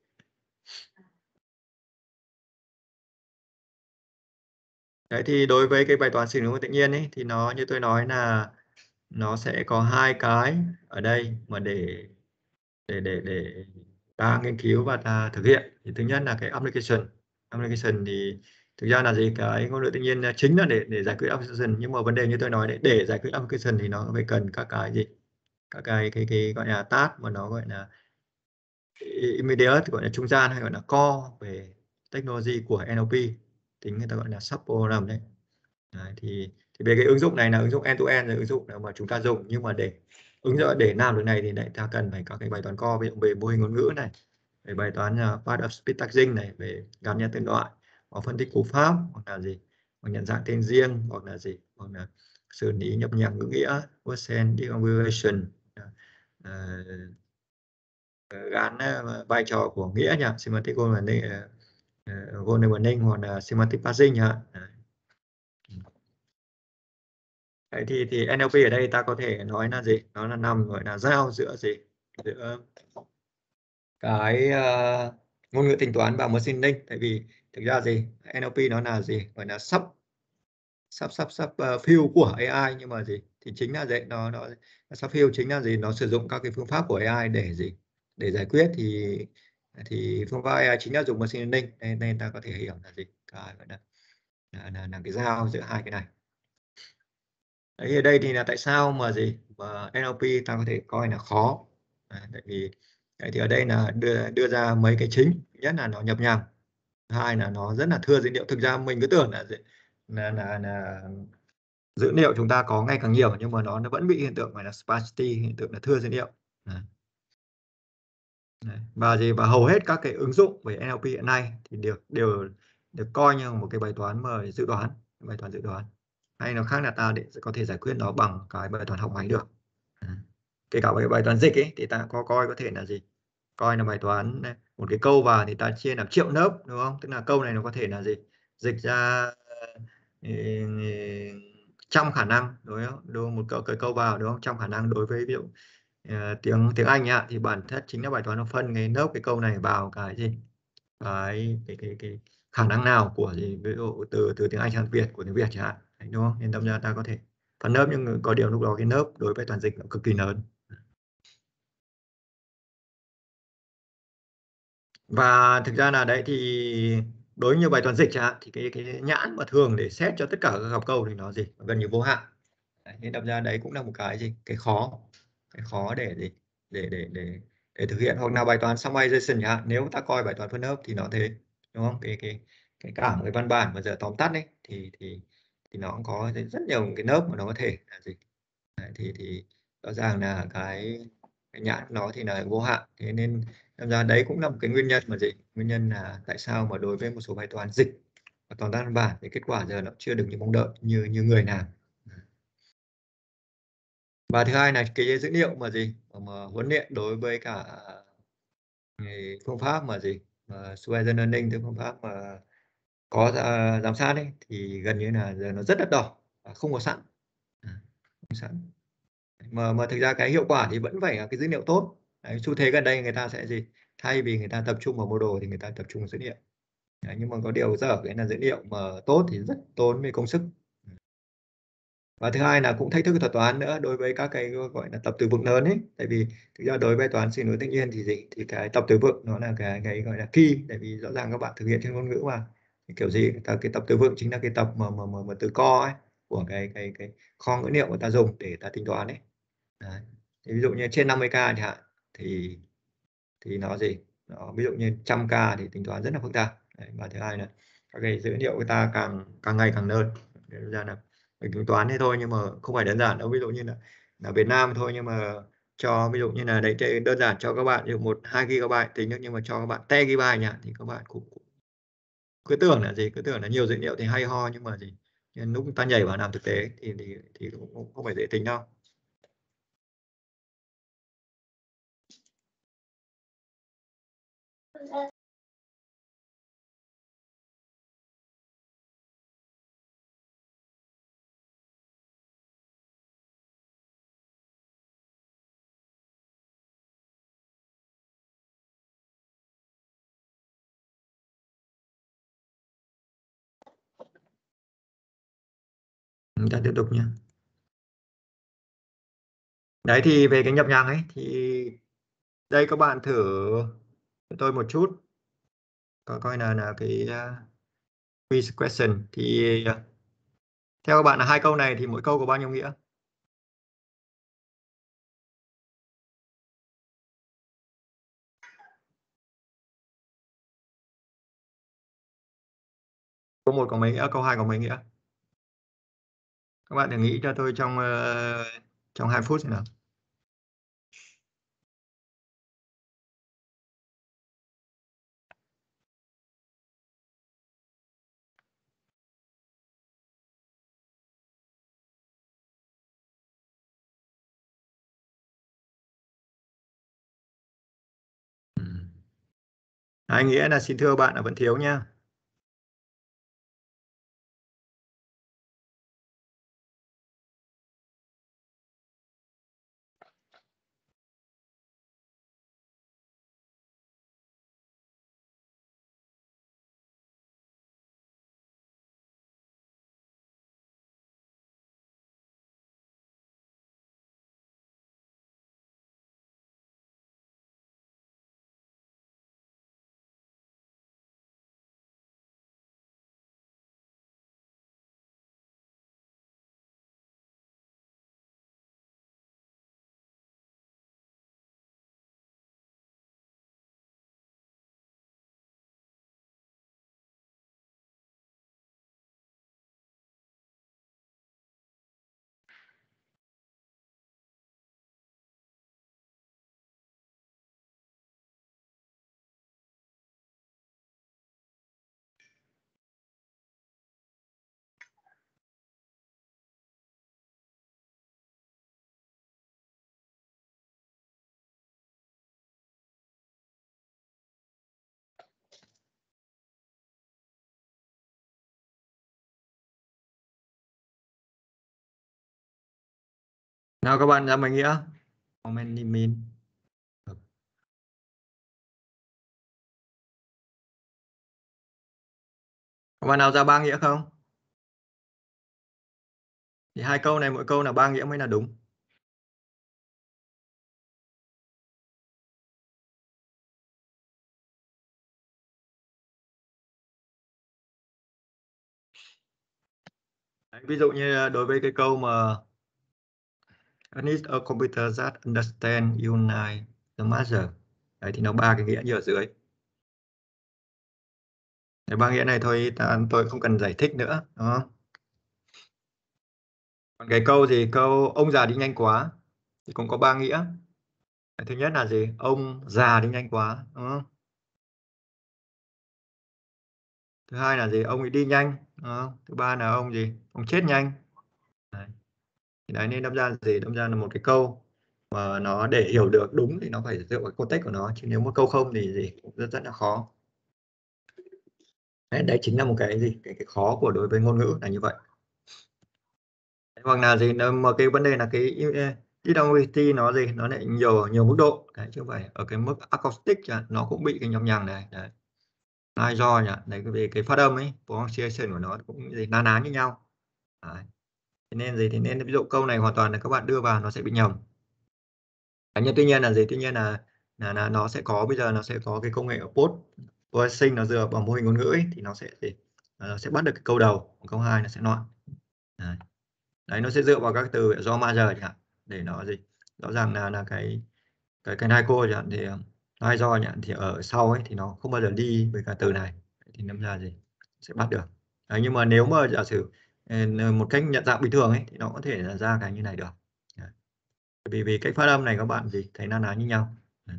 [SPEAKER 1] Đấy, thì đối với cái bài toán xử lý tự nhiên ấy thì nó như tôi nói là nó sẽ có hai cái ở đây mà để để để để ta nghiên cứu và ta thực hiện. Thì thứ nhất là cái application application thì thực ra là gì cái ngôn ngữ tự nhiên chính là để để giải quyết application, nhưng mà vấn đề như tôi nói đấy, để giải quyết application thì nó phải cần các cái gì các cái cái cái gọi là task mà nó gọi là immediate, gọi là trung gian, hay gọi là core về technology của en lờ pê, tính người ta gọi là subprogram đấy. Đấy, thì thì về cái ứng dụng này là ứng dụng end to end, là ứng dụng nào mà chúng ta dùng, nhưng mà để ứng dụng để làm được này thì lại ta cần phải có cái bài toán core, ví dụ về mô hình ngôn ngữ này, về bài toán uh, part of speech tagging này, về gắn nhãn tên gọi, hoặc phân tích cú pháp, hoặc là gì hoặc nhận dạng tên riêng, hoặc là gì hoặc là xử lý nhập nhằng ngữ nghĩa, percent deconfiguration, uh, gắn uh, vai trò của nghĩa nhỉ, semantic governing, uh, governing hoặc là semantic parsing nhỉ. Đấy thì thì en lờ pê ở đây ta có thể nói là gì? Nó là nằm gọi là giao giữa gì? Giữa cái uh, ngôn ngữ tính toán và machine learning. Tại vì thực ra gì? en lờ pê nó là gì? Gọi là sub sub sub sub uh, field của a i, nhưng mà gì? Thì chính là gì? Nó nó sub field chính là gì? Nó sử dụng các cái phương pháp của a i để gì? Để giải quyết thì thì phương pháp a i chính là dùng machine learning, nên, nên ta có thể hiểu là gì? Cái gọi là là, là, là cái giao giữa hai cái này. Đấy, ở đây thì là tại sao mà gì mà en lờ pê ta có thể coi là khó, à, tại vì đấy thì ở đây là đưa đưa ra mấy cái chính. Nhất là nó nhập nhằng, hai là nó rất là thưa dữ liệu. Thực ra mình cứ tưởng là là là, là dữ liệu chúng ta có ngày càng nhiều, nhưng mà nó nó vẫn bị hiện tượng gọi là sparsity, hiện tượng là thưa dữ liệu. Đấy. Đấy. Và gì và hầu hết các cái ứng dụng về en lờ pê hiện nay thì đều đều được coi như một cái bài toán mà dự đoán, bài toán dự đoán, hay nó khác là ta để có thể giải quyết nó bằng cái bài toán học máy được. Ừ. Kể cả bài, bài toán dịch ấy thì ta có coi có thể là gì, coi là bài toán một cái câu vào thì ta chia làm triệu nớp, đúng không? Tức là câu này nó có thể là gì, dịch ra ừ, trăm khả năng, đúng không? Đúng không? Một câu cái câu vào, đúng không? Trăm khả năng. Đối với ví dụ uh, tiếng tiếng Anh nhá, thì bản chất chính là bài toán nó phân cái nớp cái câu này vào cái gì, cái cái cái, cái khả năng nào của gì, ví dụ từ từ tiếng Anh sang Việt, của tiếng Việt chẳng hạn, đúng không? Nên đâm ra ta có thể phân nớp, nhưng có điều lúc đó cái nớp đối với toàn dịch nó cực kỳ lớn. Và thực ra là đấy thì đối như bài toán dịch chẳng hạn, thì cái cái nhãn mà thường để xét cho tất cả các học câu thì nó gì, nó gần như vô hạn. Đấy, nên đâm ra đấy cũng là một cái gì, cái khó, cái khó để gì để để để để thực hiện. Hoặc là bài toán summarization chẳng hạn, nếu ta coi bài toán phân lớp thì nó thế, đúng không? Cái cái cái cả một cái văn bản mà giờ tóm tắt đấy thì thì thì nó cũng có rất nhiều cái lớp mà nó có thể là gì. Đấy, thì thì rõ ràng là cái, cái nhãn của nó thì là vô hạn. Thế nên tham ra đấy cũng là một cái nguyên nhân mà gì, nguyên nhân là tại sao mà đối với một số bài toán dịch và toán văn bản thì kết quả giờ nó chưa được như mong đợi, như như người làm. Và thứ hai là cái dữ liệu mà gì mà huấn luyện đối với cả cái phương pháp mà gì mà supervised learning, tức phương pháp mà có uh, giám sát ấy, thì gần như là giờ nó rất đắt đỏ và không có sẵn, à, không sẵn. mà mà thực ra cái hiệu quả thì vẫn phải là cái dữ liệu tốt. Đấy, xu thế gần đây người ta sẽ gì, thay vì người ta tập trung vào model thì người ta tập trung vào dữ liệu. Đấy, nhưng mà có điều dở cái là dữ liệu mà tốt thì rất tốn về công sức. Và thứ hai là cũng thách thức thuật toán nữa đối với các cái gọi là tập từ vựng lớn ấy. Tại vì thực ra đối với toán sinh đối tự nhiên thì gì, thì cái tập từ vựng nó là cái cái gọi là key. Tại vì rõ ràng các bạn thực hiện trên ngôn ngữ mà, thì kiểu gì cái tập từ vựng chính là cái tập mà mà mà, mà từ core ấy, của cái cái cái kho ngữ liệu mà ta dùng để ta tính toán ấy. Đấy. Thì ví dụ như trên năm mươi k chẳng hạn, thì thì nó gì, nó ví dụ như một trăm k thì tính toán rất là phức tạp. Đấy. Và thứ hai là các cái dữ liệu của ta càng càng ngày càng lớn, ra là mình tính toán thế thôi, nhưng mà không phải đơn giản đâu. Ví dụ như là là Việt Nam thôi, nhưng mà cho ví dụ như là đấy đơn giản cho các bạn ví dụ một hai gigabyte tính được, nhưng mà cho các bạn te gigabyte nhỉ, thì các bạn cũng, cũng cứ tưởng là gì, cứ tưởng là nhiều dữ liệu thì hay ho, nhưng mà gì, nhưng lúc ta nhảy vào làm thực tế thì thì, thì cũng không phải dễ tính đâu. Chúng ta tiếp tục nhé. Đấy thì về cái nhập nhằng ấy thì đây các bạn thử cho tôi một chút coi coi là là cái uh, quiz question thì uh, theo các bạn là hai câu này thì mỗi câu có bao nhiêu nghĩa? Câu một có mấy nghĩa, câu hai có mấy nghĩa? Các bạn thử nghĩ cho tôi trong uh, trong hai phút nào. Ừ. Hai nghĩa là xin thưa bạn là vẫn thiếu nha. Nào các bạn ra mấy nghĩa? Comment đi min. Các bạn nào ra ba nghĩa không? Thì hai câu này mỗi câu là ba nghĩa mới là đúng. Đấy, ví dụ như đối với cái câu mà I need a computer that understand unite the matter. Đấy thì nó ba cái nghĩa như ở dưới. Cái ba nghĩa này thôi ta, tôi không cần giải thích nữa, đúng không? Còn cái câu gì câu ông già đi nhanh quá thì cũng có ba nghĩa. Thứ nhất là gì? Ông già đi nhanh quá, đúng không? Thứ hai là gì? Ông ấy đi nhanh, đúng không? Thứ ba là ông gì? Ông chết nhanh. Đấy. Thì đấy nên đâm ra gì? Đâm ra là một cái câu mà nó để hiểu được đúng thì nó phải dựa vào context của nó, chứ nếu mà câu không thì gì cũng rất rất là khó. Đấy, đấy chính là một cái gì? Cái, cái khó của đối với ngôn ngữ là như vậy. Hoặc là gì? Mà cái vấn đề là cái identity nó gì? Nó lại nhiều nhiều mức độ. Đấy, chứ không phải ở cái mức acoustic nó cũng bị cái nhọc nhằng này. Đấy. Lai do nhỉ? Đấy về cái phát âm ấy, pronunciation của nó cũng gì na ná như nhau. Đấy. Thế nên gì? Thì nên ví dụ câu này hoàn toàn là các bạn đưa vào nó sẽ bị nhầm. Nhưng tuy nhiên là gì? Tuy nhiên là, là, là nó sẽ có bây giờ nó sẽ có cái công nghệ post processing nó dựa vào mô hình ngôn ngữ ấy, thì nó sẽ gì? Nó sẽ bắt được cái câu đầu, câu hai nó sẽ loạn. Đấy. Đấy, nó sẽ dựa vào các từ do major chẳng hạn để nó gì? Rõ ràng là là cái cái cái hai cô chẳng hạn thì hai do chẳng hạn thì ở sau ấy thì nó không bao giờ đi với cả từ này thì năm ra gì sẽ bắt được. Đấy, nhưng mà nếu mà giả sử một cách nhận dạng bình thường ấy thì nó có thể là ra cái như này được. Đấy. Vì vì cách phát âm này các bạn gì thấy na ná như nhau. Đấy.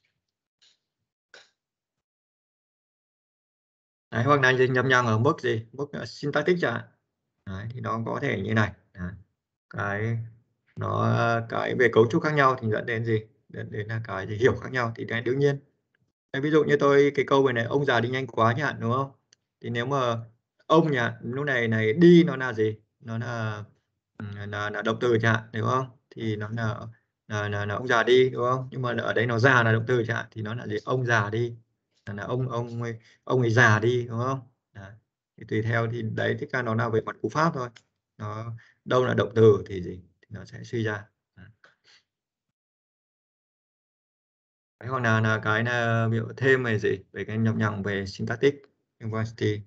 [SPEAKER 1] Đấy, hoặc là gì nhập nhằng ở mức gì mức syntactic chẳng hạn. Đấy, thì nó có thể như này. Đấy. Cái nó cái về cấu trúc khác nhau thì dẫn đến gì dẫn đến là cái gì hiểu khác nhau thì cái đương nhiên. Đấy, ví dụ như tôi cái câu này ông già đi nhanh quá nhỉ, đúng không? Thì nếu mà ông nhỉ lúc này này đi nó là gì nó là là, là động từ chẳng hạn, đúng không? Thì nó là là, là là ông già đi, đúng không? Nhưng mà ở đây nó già là động từ chẳng hạn thì nó là gì ông già đi là, là ông ông ấy, ông ấy già đi, đúng không? Đấy. Thì tùy theo thì đấy tất cả nó là về mặt cú pháp thôi, nó đâu là động từ thì gì thì nó sẽ suy ra. Đấy, hoặc là, là cái là ví dụ thêm về gì về cái nhập nhằng về syntactic university.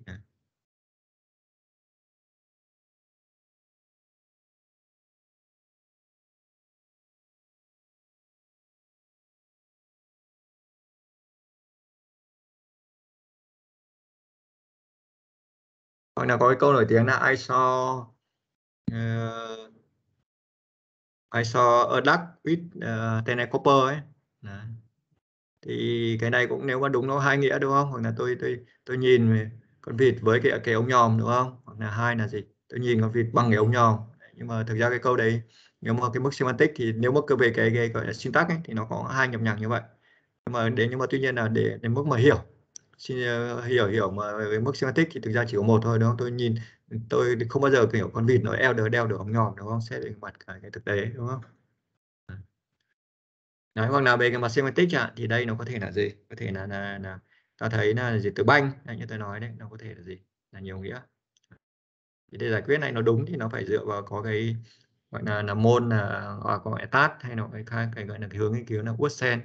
[SPEAKER 1] Hoặc là có cái câu nổi tiếng là I saw uh, I saw a duck with uh, ten copper ấy. Đấy. Thì cái này cũng nếu mà đúng nó hai nghĩa, đúng không? Hoặc là tôi tôi tôi nhìn con vịt với cái cái ống nhòm, đúng không? Hoặc là hai là gì tôi nhìn con vịt bằng cái ống nhòm. Nhưng mà thực ra cái câu đấy nếu mà cái mức semantic thì nếu mà cơ về cái, cái gọi là syntax ấy, thì nó có hai nhập nhằng như vậy. Nhưng mà đến nhưng mà tuy nhiên là để đến mức mà hiểu xin uh, hiểu hiểu mà với mức semantic thì thực ra chỉ có một thôi, đúng không? Tôi nhìn tôi không bao giờ kiểu con vịt nó eo được đeo được ống nhòm, đúng không? Sẽ đến mặt cả cái thực tế, đúng không? Đấy, hoặc là về cái mặt semantic chẳng thì đây nó có thể là gì? Có thể là là, là ta thấy là gì từ banh như tôi nói đấy, nó có thể là gì? Là nhiều nghĩa. Thì để giải quyết này nó đúng thì nó phải dựa vào có cái gọi là là môn là hoặc có cái tát hay là cái cái, cái gọi là cái hướng nghiên cứu là Watson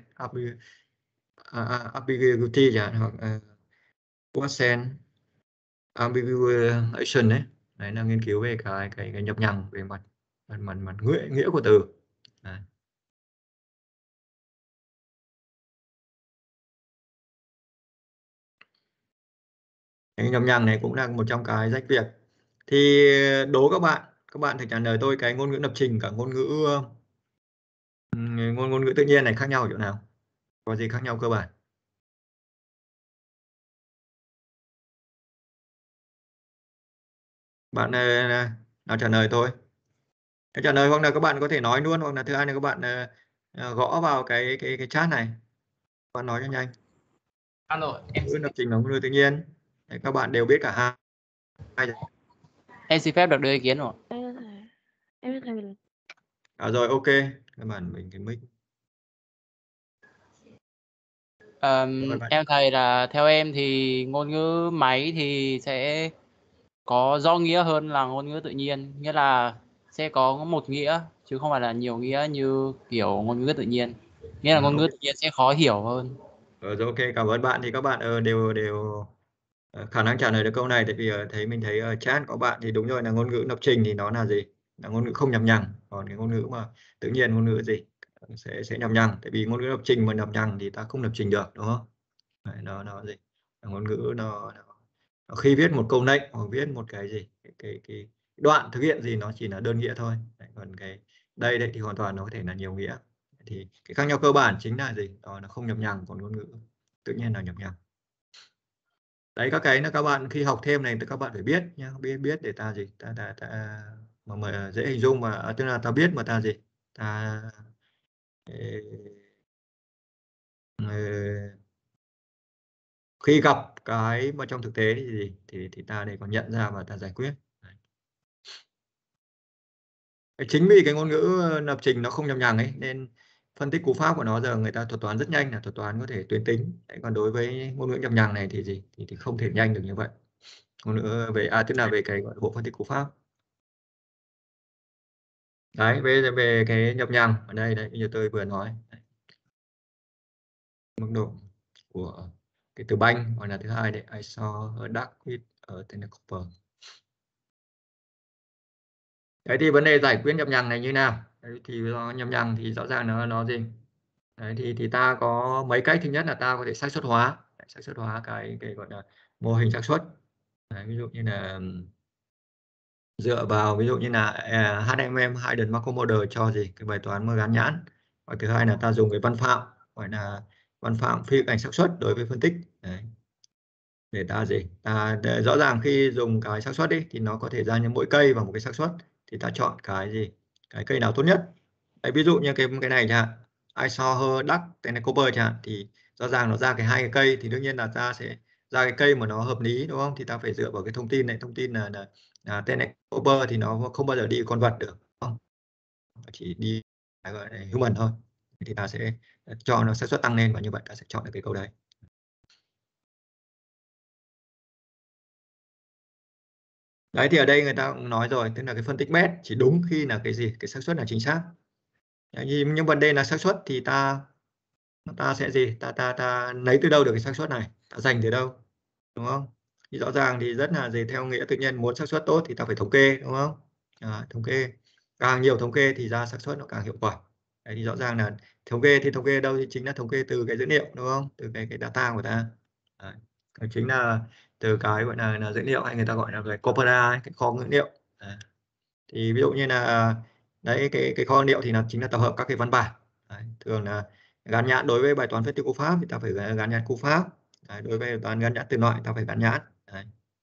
[SPEAKER 1] ambiguity chẳng hạn, hoặc uh, Watson ambiguation đấy. Đấy là nghiên cứu về cái cái, cái nhập nhằng về mặt mặt mặt, mặt nghĩa nghĩa của từ. Đấy. Cái nhập nhằng này cũng là một trong cái rách việc. Thì đố các bạn, các bạn thử trả lời tôi cái ngôn ngữ lập trình cả ngôn ngữ ngôn ngôn ngữ tự nhiên này khác nhau ở chỗ nào? Có gì khác nhau cơ bản? Bạn nào trả lời tôi? Hãy trả lời hoặc là các bạn có thể nói luôn, hoặc là thứ hai là các bạn uh, gõ vào cái cái cái chat này. Các bạn nói cho nhanh.
[SPEAKER 5] Alo, em
[SPEAKER 1] ngữ lập trình và ngôn ngữ tự nhiên. Đấy, các bạn đều biết cả hai.
[SPEAKER 5] Em xin phép được đưa ý kiến rồi.
[SPEAKER 4] Em có thể em có thể
[SPEAKER 1] À rồi, ok. Các bạn mình cái mic.
[SPEAKER 5] Ờm,
[SPEAKER 1] Rồi bạn.
[SPEAKER 5] em thầy là theo em thì ngôn ngữ máy thì sẽ có do nghĩa hơn là ngôn ngữ tự nhiên, nghĩa là sẽ có một nghĩa chứ không phải là nhiều nghĩa như kiểu ngôn ngữ tự nhiên, nghĩa là
[SPEAKER 1] À,
[SPEAKER 5] ngôn ngữ
[SPEAKER 1] ok.
[SPEAKER 5] tự nhiên sẽ khó hiểu hơn.
[SPEAKER 1] Ờ, rồi, ok, cảm ơn bạn. Thì các bạn ờ, đều đều ờ, khả năng trả lời được câu này, tại vì ờ, thấy mình thấy ở chat có bạn thì đúng rồi, là ngôn ngữ lập trình thì nó là gì, là ngôn ngữ không nhập nhằng, còn cái ngôn ngữ mà tự nhiên, ngôn ngữ gì sẽ sẽ nhập nhằng, tại vì ngôn ngữ lập trình mà nhập nhằng thì ta không lập trình được, đúng không? Đấy, nó nó gì, là ngôn ngữ nó, nó, nó khi viết một câu lệnh hoặc viết một cái gì, cái, cái, cái đoạn thực hiện gì nó chỉ là đơn nghĩa thôi. Đấy, còn cái đây đấy thì hoàn toàn nó có thể là nhiều nghĩa. Thì cái khác nhau cơ bản chính là gì, đó nó không nhập nhằng, còn ngôn ngữ tự nhiên là nhập nhằng. Đấy, các cái là các bạn khi học thêm này thì các bạn phải biết nhá, biết biết để ta gì, ta ta, ta mà, mà dễ hình dung mà, à, tức là ta biết mà ta gì, ta ê, ê, khi gặp cái mà trong thực tế thì gì thì thì ta để còn nhận ra và ta giải quyết. Đấy. Chính vì cái ngôn ngữ lập trình nó không nhập nhằng ấy nên phân tích cú pháp của nó giờ người ta thuật toán rất nhanh, là thuật toán có thể tuyến tính. Đấy, còn đối với ngôn ngữ nhập nhằng này thì gì thì, thì không thể nhanh được như vậy. Ngôn ngữ về à tức là về cái gọi là bộ phân tích cú pháp. Đấy, về về cái nhập nhằng ở đây đấy, như tôi vừa nói đấy. Mức độ của cái từ banh, hoặc là thứ hai đấy, I saw a duck with a tentacle. Đấy thì vấn đề giải quyết nhập nhằng này như nào? Đấy, thì do nhập nhằng thì rõ ràng nó nó gì? Đấy, thì thì ta có mấy cách. Thứ nhất là ta có thể xác suất hóa, xác suất hóa cái cái gọi là mô hình xác suất. Đấy, ví dụ như là dựa vào ví dụ như là uh, hát em em Hidden Markov Model cho gì cái bài toán mà gán nhãn. Và thứ hai là ta dùng cái văn phạm gọi là văn phạm phi cảnh xác suất đối với phân tích. Đấy. Để ta gì ta để rõ ràng khi dùng cái xác suất đi thì nó có thể ra như mỗi cây và một cái xác suất, thì ta chọn cái gì cái cây nào tốt nhất. Đấy, ví dụ như cái cái này chẳng hạn, I saw her duck tentacle chẳng hạn, thì rõ ràng nó ra cái hai cái cây thì đương nhiên là ta sẽ ra cái cây mà nó hợp lý, đúng không? Thì ta phải dựa vào cái thông tin này, thông tin là, là, là tentacle thì nó không bao giờ đi con vật được, đúng không? Chỉ đi gọi là human thôi, thì ta sẽ cho nó xác suất tăng lên và như vậy ta sẽ chọn được cái câu đấy. Đấy thì ở đây người ta cũng nói rồi, tức là cái phân tích bet chỉ đúng khi là cái gì cái xác suất là chính xác. Đấy, nhưng, nhưng vấn đề là xác suất thì ta ta sẽ gì ta ta ta lấy từ đâu được cái xác suất này, ta dành từ đâu, đúng không? Thì rõ ràng thì rất là gì, theo nghĩa tự nhiên muốn xác suất tốt thì ta phải thống kê, đúng không? À, thống kê càng nhiều thống kê thì ra xác suất nó càng hiệu quả. Đấy, thì rõ ràng là thống kê thì thống kê đâu thì chính là thống kê từ cái dữ liệu, đúng không? Từ cái cái data của ta. Đấy. Cái chính là từ cái gọi là, là dữ liệu, hay người ta gọi là cái corpora, cái kho dữ liệu. Đấy. Thì ví dụ như là đấy cái cái kho dữ liệu thì là chính là tập hợp các cái văn bản. Đấy. Thường là gán nhãn đối với bài toán phân tích cú pháp thì ta phải gán nhãn cú pháp. Đấy. Đối với bài toán gán nhãn từ loại ta phải gán nhãn. Đấy.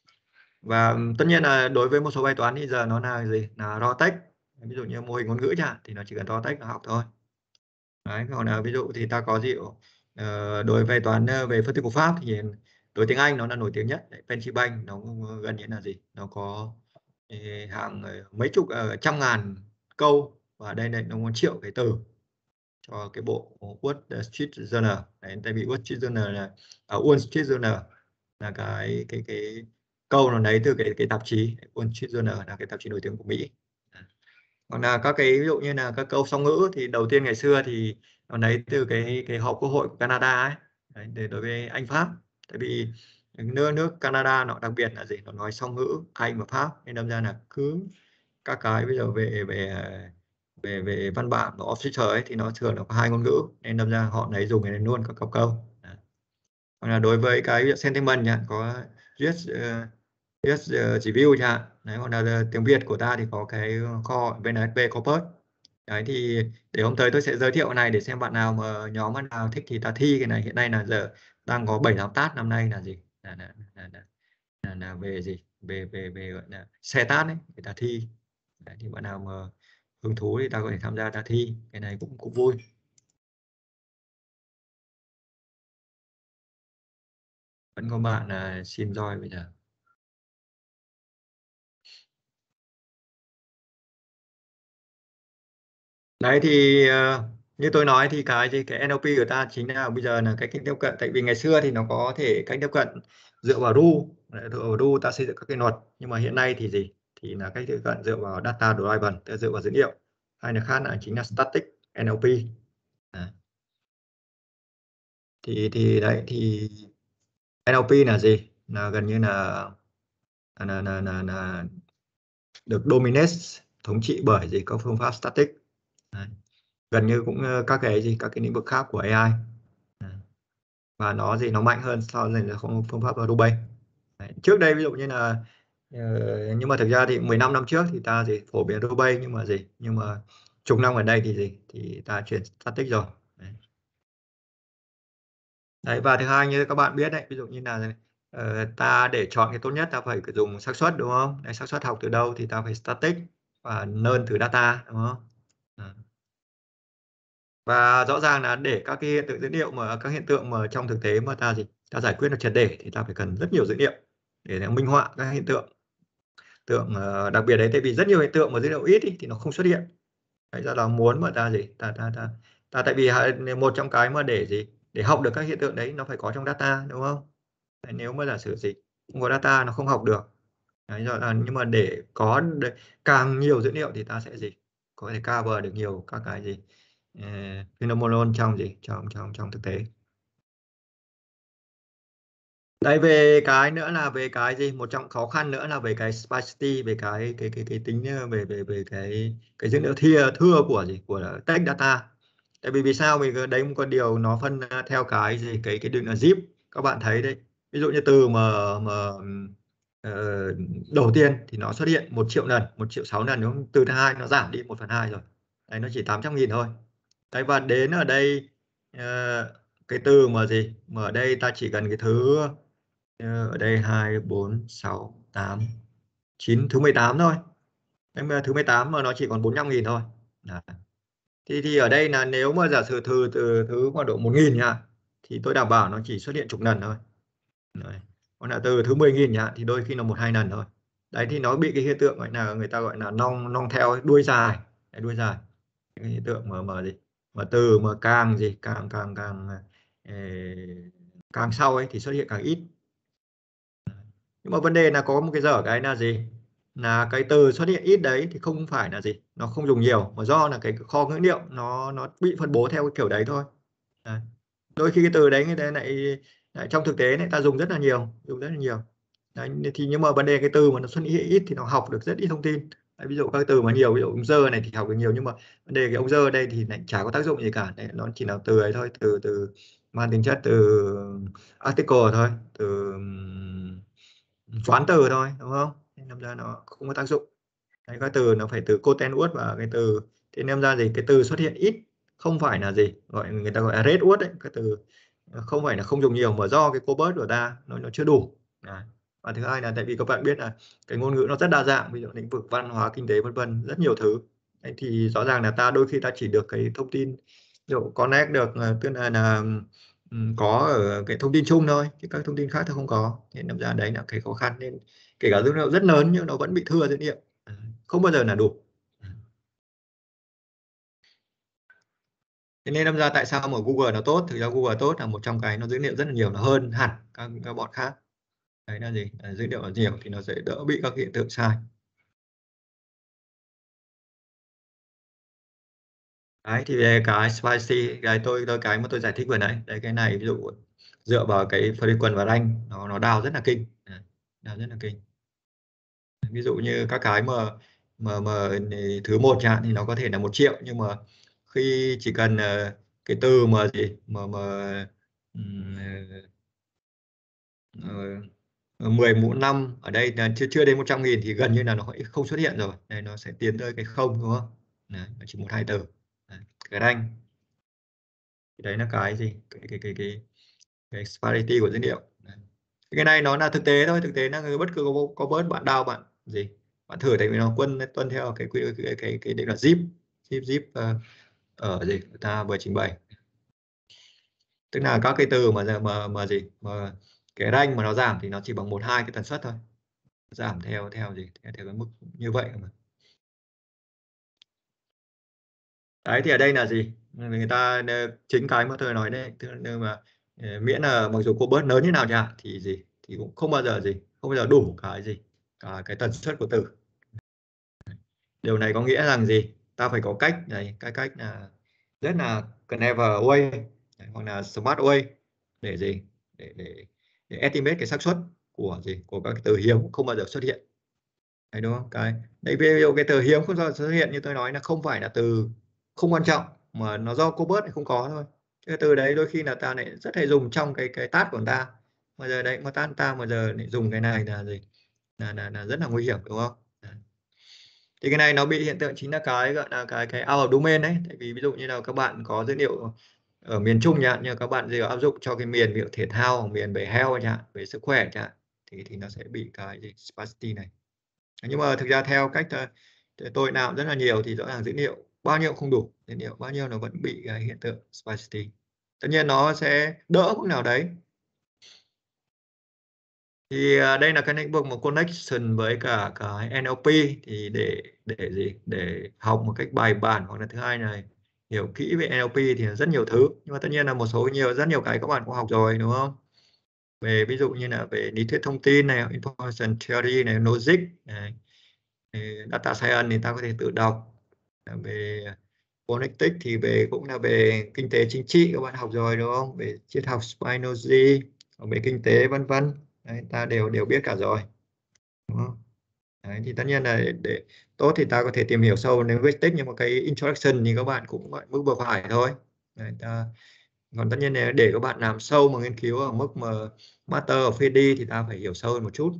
[SPEAKER 1] Và tất nhiên là đối với một số bài toán thì giờ nó là gì là raw text, ví dụ như mô hình ngôn ngữ chẳng hạn thì nó chỉ cần raw text là học thôi. Đấy, còn là ví dụ thì ta có dịu uh, đối với toán uh, về phân tích cú pháp thì đối tiếng Anh nó là nổi tiếng nhất. Pennsylvania nó gần như là gì nó có eh, hàng uh, mấy chục uh, trăm ngàn câu, và đây này nó có triệu cái từ cho cái bộ Wall Street Journal. Đấy, tại vì Wall Street Journal là à, Wall Street Journal là cái cái cái câu nó lấy từ cái cái tạp chí Wall Street Journal, là cái tạp chí nổi tiếng của Mỹ. Còn là các cái ví dụ như là các câu song ngữ thì đầu tiên ngày xưa thì nó lấy từ cái cái họp quốc hội của Canada ấy. Đấy, để đối với Anh Pháp, tại vì nước nước Canada nó đặc biệt là gì, nó nói song ngữ Anh và Pháp, nên đâm ra là cứ các cái bây giờ về về về về văn bản và official ấy thì nó thường là có hai ngôn ngữ, nên đâm ra họ lấy dùng cái này luôn các cặp câu. Đấy. Còn là đối với cái sentiment nhá, có yes, uh, yes uh, review chẳng hạn. Đấy, còn là tiếng Việt của ta thì có cái kho vê en ét pê Corpus. Đấy thì để hôm tới tôi sẽ giới thiệu cái này để xem bạn nào mà nhóm bạn nào thích thì ta thi cái này. Hiện nay là giờ đang có bảy tám tát năm nay là gì là là, là, là, là, là về gì về về về gọi là xe tát ấy người ta thi. Đấy, thì bạn nào mà hứng thú thì ta có thể tham gia ta thi, cái này cũng cũng vui. Vẫn có bạn là xin join bây giờ. Đấy thì uh, như tôi nói thì cái gì cái en lờ pê của ta chính là bây giờ là cái cách tiếp cận, tại vì ngày xưa thì nó có thể cách tiếp cận dựa vào rule, dựa vào rule ta xây dựng các cái luật, nhưng mà hiện nay thì gì thì là cách tiếp cận dựa vào data driven, tức là dựa vào dữ liệu, hay là khác là chính là static en lờ pê. Đấy. thì thì đấy thì en lờ pê là gì, là gần như là là là, là, là, là được dominate, thống trị bởi gì các phương pháp static. Đấy. Gần như cũng uh, các cái gì các cái lĩnh vực khác của a i. Đấy. Và nó gì nó mạnh hơn so với là không phương pháp Rubase. Đấy. Trước đây ví dụ như là uh, nhưng mà thực ra thì mười lăm năm trước thì ta gì phổ biến Rubase, nhưng mà gì nhưng mà chục năm gần đây thì gì thì ta chuyển static rồi. Đấy. Đấy, và thứ hai như các bạn biết đấy, ví dụ như là uh, ta để chọn cái tốt nhất ta phải dùng xác suất, đúng không? Đấy, xác suất học từ đâu thì ta phải static và learn từ data, đúng không? Đấy. Và rõ ràng là để các cái hiện tượng dữ liệu mà các hiện tượng mà trong thực tế mà ta gì ta giải quyết được triệt để thì ta phải cần rất nhiều dữ liệu để minh họa các hiện tượng tượng uh, đặc biệt đấy, tại vì rất nhiều hiện tượng mà dữ liệu ít ý, thì nó không xuất hiện. Đấy ra là muốn mà ta gì ta ta ta, ta tại vì một trong cái mà để gì để học được các hiện tượng đấy nó phải có trong data, đúng không? Đấy, nếu mà giả sử gì không có data nó không học được. Đấy, rồi là, nhưng mà để có để, càng nhiều dữ liệu thì ta sẽ gì có thể cover được nhiều các cái gì uh, phenomenon trong gì trong trong trong thực tế. Đây về cái nữa là về cái gì một trong khó khăn nữa là về cái sparsity, về cái cái cái cái tính về về về cái cái dữ liệu thưa thưa của gì của text data. Tại vì vì sao vì đấy một con điều nó phân theo cái gì cái cái định là zip, các bạn thấy đấy, ví dụ như từ mà mà uh, đầu tiên thì nó xuất hiện một triệu lần, một triệu sáu lần, đúng không? Từ thứ hai nó giảm đi một phần hai rồi, đấy nó chỉ tám trăm nghìn thôi. Đấy, và đến ở đây uh, cái từ mà gì mà ở đây ta chỉ cần cái thứ uh, ở đây hai bốn sáu tám chín, thứ mười tám thôi. Đấy, mà thứ mười tám mà nó chỉ còn bốn mươi lăm nghìn thôi. Đấy. Thì thì ở đây là nếu mà giả sử từ từ thứ khoảng độ một nghìn nhá thì tôi đảm bảo nó chỉ xuất hiện chục lần thôi. Đấy. Còn là từ thứ mười nghìn nhá thì đôi khi nó một hai lần thôi. Đấy thì nó bị cái hiện tượng gọi là người ta gọi là long long theo đuôi dài. Đấy, đuôi dài. Cái hiện tượng mà mà gì mà từ mà càng gì càng càng càng eh, càng sau ấy thì xuất hiện càng ít. Nhưng mà vấn đề là có một cái dở cái là gì là cái từ xuất hiện ít đấy thì không phải là gì nó không dùng nhiều, mà do là cái kho ngữ liệu nó nó bị phân bố theo cái kiểu đấy thôi. Đấy. Đôi khi cái từ đấy người ta lại, lại trong thực tế này ta dùng rất là nhiều, dùng rất là nhiều. Đấy, thì nhưng mà vấn đề cái từ mà nó xuất hiện ít thì nó học được rất ít thông tin. Đấy, ví dụ các từ mà nhiều, ví dụ ông dơ này thì học được nhiều, nhưng mà vấn đề cái ông dơ ở đây thì lại chả có tác dụng gì cả. Đấy, nó chỉ là từ ấy thôi, từ từ mang tính chất từ article thôi, từ choán từ thôi, đúng không? Nên làm ra nó không có tác dụng. Đấy, các từ nó phải từ content và cái từ thì nên ra gì cái từ xuất hiện ít không phải là gì gọi người ta gọi là red word đấy, cái từ không phải là không dùng nhiều mà do cái corpus của ta nó nó chưa đủ. Đấy. Và thứ hai là tại vì các bạn biết là cái ngôn ngữ nó rất đa dạng, ví dụ lĩnh vực văn hóa, kinh tế vân vân, rất nhiều thứ. Đấy, thì rõ ràng là ta đôi khi ta chỉ được cái thông tin ví dụ connect được tức là, là có ở cái thông tin chung thôi, chứ các thông tin khác ta không có. Nên làm ra đấy là cái khó khăn, nên kể cả dữ liệu rất lớn nhưng nó vẫn bị thưa dữ liệu, không bao giờ là đủ. Thế nên đâm ra tại sao mà Google nó tốt, thực ra Google tốt là một trong cái nó dữ liệu rất là nhiều, nó hơn hẳn các, các bọn khác. Đấy là gì là dữ liệu là nhiều thì nó sẽ đỡ bị các hiện tượng sai. Đấy thì về cái spicy cái tôi tôi cái mà tôi giải thích vừa nãy đấy, cái này ví dụ dựa vào cái frequent và rank nó nó đào rất là kinh, đào rất là kinh. Ví dụ như các cái mà mà mà thứ một chẳng hạn thì nó có thể là một triệu, nhưng mà khi chỉ cần uh, cái từ mà gì mà mà um, uh, mười mũ năm ở đây là chưa chưa đến một trăm nghìn thì gần như là nó không xuất hiện rồi. Đây nó sẽ tiến tới cái không, đúng không? Đấy, nó chỉ một hai từ. Đấy, cái rank đấy là cái gì cái cái cái cái, cái sparsity của dữ liệu. Đấy. Cái này nó là thực tế thôi, thực tế là bất cứ có, có bớt bạn đào bạn gì bạn thử, tại vì nó quân tuân theo cái cái cái cái, cái định là zip zip zip uh, ở gì người ta vừa trình bày, tức là các cái từ mà mà mà gì mà cái rank mà nó giảm thì nó chỉ bằng một hai cái tần suất thôi, giảm theo theo gì theo, theo cái mức như vậy mà. Đấy thì ở đây là gì? Người ta chính cái mà tôi nói đấy, tức là mà miễn là mặc dù cô bớt lớn như nào nhỉ thì gì thì cũng không bao giờ gì không bao giờ đủ cái gì cả cái tần suất của từ. Điều này có nghĩa rằng gì? Ta phải có cách này, cái cách là rất là clever way hoặc là smart way để gì? Để để để estimate cái xác suất của gì? Của các từ hiếm không bao giờ xuất hiện. Đấy đúng không? Cái đây ví dụ cái từ hiếm không bao giờ xuất hiện như tôi nói là không phải là từ không quan trọng mà nó do cô bớt không có thôi. Cái từ đấy đôi khi là ta lại rất hay dùng trong cái cái task của ta. Mà giờ đấy mà ta ta mà giờ lại dùng cái này là gì? Là là, là rất là nguy hiểm đúng không? Đấy. Thì cái này nó bị hiện tượng chính là cái gọi là cái cái out of domain đấy. Tại vì ví dụ như là các bạn có dữ liệu ở miền Trung nhá, nhưng các bạn gì áp dụng cho cái miền ví dụ thể thao, miền về health chẳng, về sức khỏe chẳng, thì thì nó sẽ bị cái gì sparsity này. Nhưng mà thực ra theo cách tôi làm rất là nhiều thì rõ ràng dữ liệu bao nhiêu không đủ, dữ liệu bao nhiêu nó vẫn bị cái hiện tượng sparsity. Tất nhiên nó sẽ đỡ mức nào đấy. Thì đây là cái lĩnh vực một connection với cả cái en lờ pê thì để để gì để học một cách bài bản, hoặc là thứ hai là hiểu kỹ về en lờ pê thì rất nhiều thứ, nhưng mà tất nhiên là một số nhiều rất nhiều cái các bạn cũng học rồi đúng không? Về ví dụ như là về lý thuyết thông tin này, information theory này, logic này, data science thì ta có thể tự đọc. Về phonetics thì về cũng là về kinh tế chính trị các bạn học rồi đúng không? Về triết học Spinoza, về kinh tế vân vân, ta đều đều biết cả rồi đúng không? Đấy, thì tất nhiên là để, để tốt thì ta có thể tìm hiểu sâu linguistics, nhưng mà cái introduction thì các bạn cũng gọi mức vừa phải thôi. Đấy, ta, còn tất nhiên là để các bạn làm sâu mà nghiên cứu ở mức mà master ở pê đê thì ta phải hiểu sâu hơn một chút.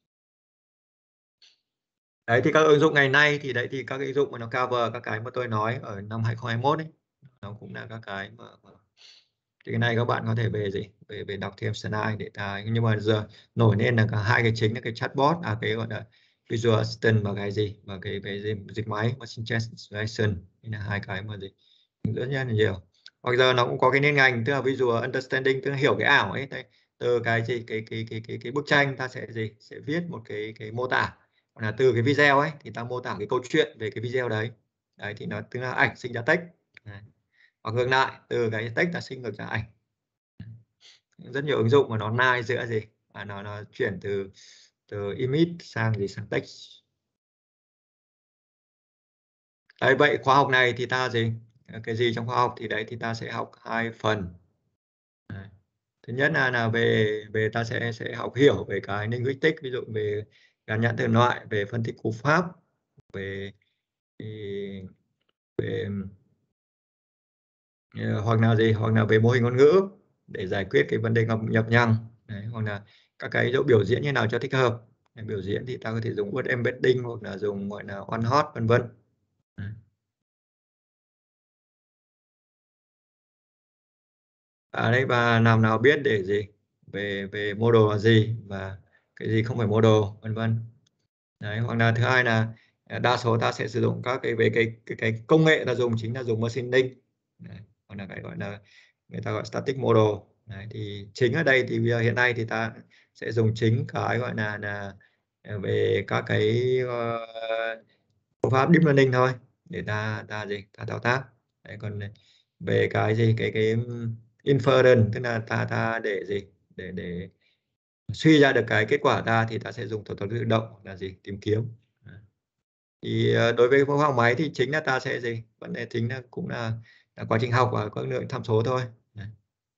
[SPEAKER 1] Đấy thì các ứng dụng ngày nay thì đấy thì các ứng dụng mà nó cover các cái mà tôi nói ở năm hai không hai mốt ấy, nó cũng là các cái mà, mà... thì cái này các bạn có thể về gì về về đọc thêm slide để ta, nhưng mà giờ nổi lên là cả hai cái chính là cái chatbot, à cái gọi là visual assistant và cái gì và cái về gì, dịch máy machine translation, đây là hai cái mà gì rất là nhiều. Hoặc giờ nó cũng có cái liên ngành tức là visual understanding, tức là hiểu cái ảo ấy. Từ cái gì cái cái cái cái cái bức tranh ta sẽ gì sẽ viết một cái cái mô tả, hoặc là từ cái video ấy thì ta mô tả cái câu chuyện về cái video đấy. Đấy thì nó tức là ảnh sinh ra text. Đấy. Hoặc ngược lại, từ cái text ta sinh ngược ra ảnh. Rất nhiều ứng dụng mà nó nai giữa gì à, nó nó chuyển từ từ image sang gì sang text. Đấy, vậy khóa học này thì ta gì cái gì trong khóa học thì đấy thì ta sẽ học hai phần. Đấy. Thứ nhất là là về về ta sẽ sẽ học hiểu về cái linguistics, ví dụ về gắn nhãn từ loại, về phân tích cú pháp, về về hoặc là gì hoặc là về mô hình ngôn ngữ để giải quyết cái vấn đề nhập, nhập nhằng. Đấy, hoặc là các cái chỗ biểu diễn như nào cho thích hợp. Để biểu diễn thì ta có thể dùng word embedding hoặc là dùng gọi là one hot vân vân. À đây, và làm nào biết để gì về về model là gì và cái gì không phải model vân vân. Đấy, hoặc là thứ hai là đa số ta sẽ sử dụng các cái về cái cái cái công nghệ ta dùng chính là dùng machine learning. Đấy, hoặc là cái gọi là người ta gọi static model. Đấy, thì chính ở đây thì bây giờ hiện nay thì ta sẽ dùng chính cái gọi là là về các cái uh, phương pháp deep learning thôi để ta ta gì ta thao tác. Đấy, còn về cái gì cái cái inference tức là ta ta để gì để để suy ra được cái kết quả ta thì ta sẽ dùng thuật toán tự động là gì tìm kiếm. Thì đối với phương pháp máy thì chính là ta sẽ gì vấn đề chính là cũng là, là quá trình học và có lượng tham số thôi. Đấy.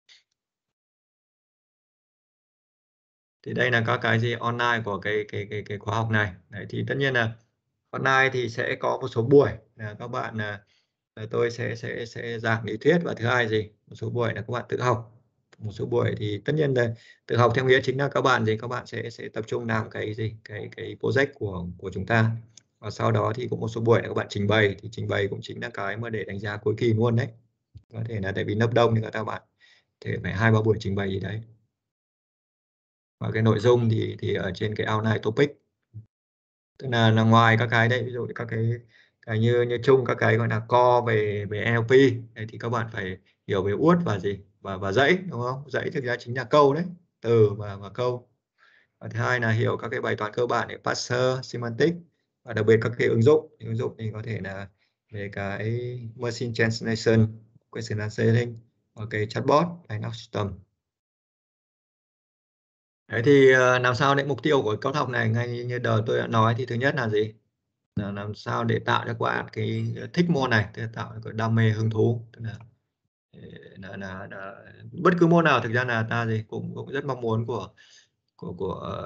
[SPEAKER 1] Thì đây là các cái gì online của cái cái cái cái khóa học này. Đấy, thì tất nhiên là online thì sẽ có một số buổi là các bạn là tôi sẽ sẽ sẽ giảng lý thuyết, và thứ hai gì một số buổi là các bạn tự học. Một số buổi thì tất nhiên là tự học theo nghĩa chính là các bạn gì các bạn sẽ sẽ tập trung làm cái gì cái cái project của của chúng ta, và sau đó thì cũng một số buổi là các bạn trình bày, thì trình bày cũng chính là cái mà để đánh giá cuối kỳ luôn đấy. Có thể là tại vì lớp đông thì các bạn thể phải hai ba buổi trình bày gì đấy, và cái nội dung thì thì ở trên cái outline topic, tức là, là ngoài các cái đấy ví dụ các cái cái như như chung các cái gọi là core về về en lờ pê đấy, thì các bạn phải hiểu về uất và gì và và dãy đúng không? Dãy thực ra chính là câu đấy, từ và và câu. Và thứ hai là hiểu các cái bài toán cơ bản để parser, semantic, và đặc biệt các cái ứng dụng ứng dụng thì có thể là về cái machine translation, question answering và cái chatbot dialogue system. Đấy thì uh, làm sao để mục tiêu của cấp học này, ngay như đời tôi đã nói, thì thứ nhất là gì, là làm sao để tạo cho các bạn cái thích môn này, tức là tạo cái đam mê hứng thú, tức là là, là, là bất cứ môn nào thực ra là ta gì cũng cũng rất mong muốn của của của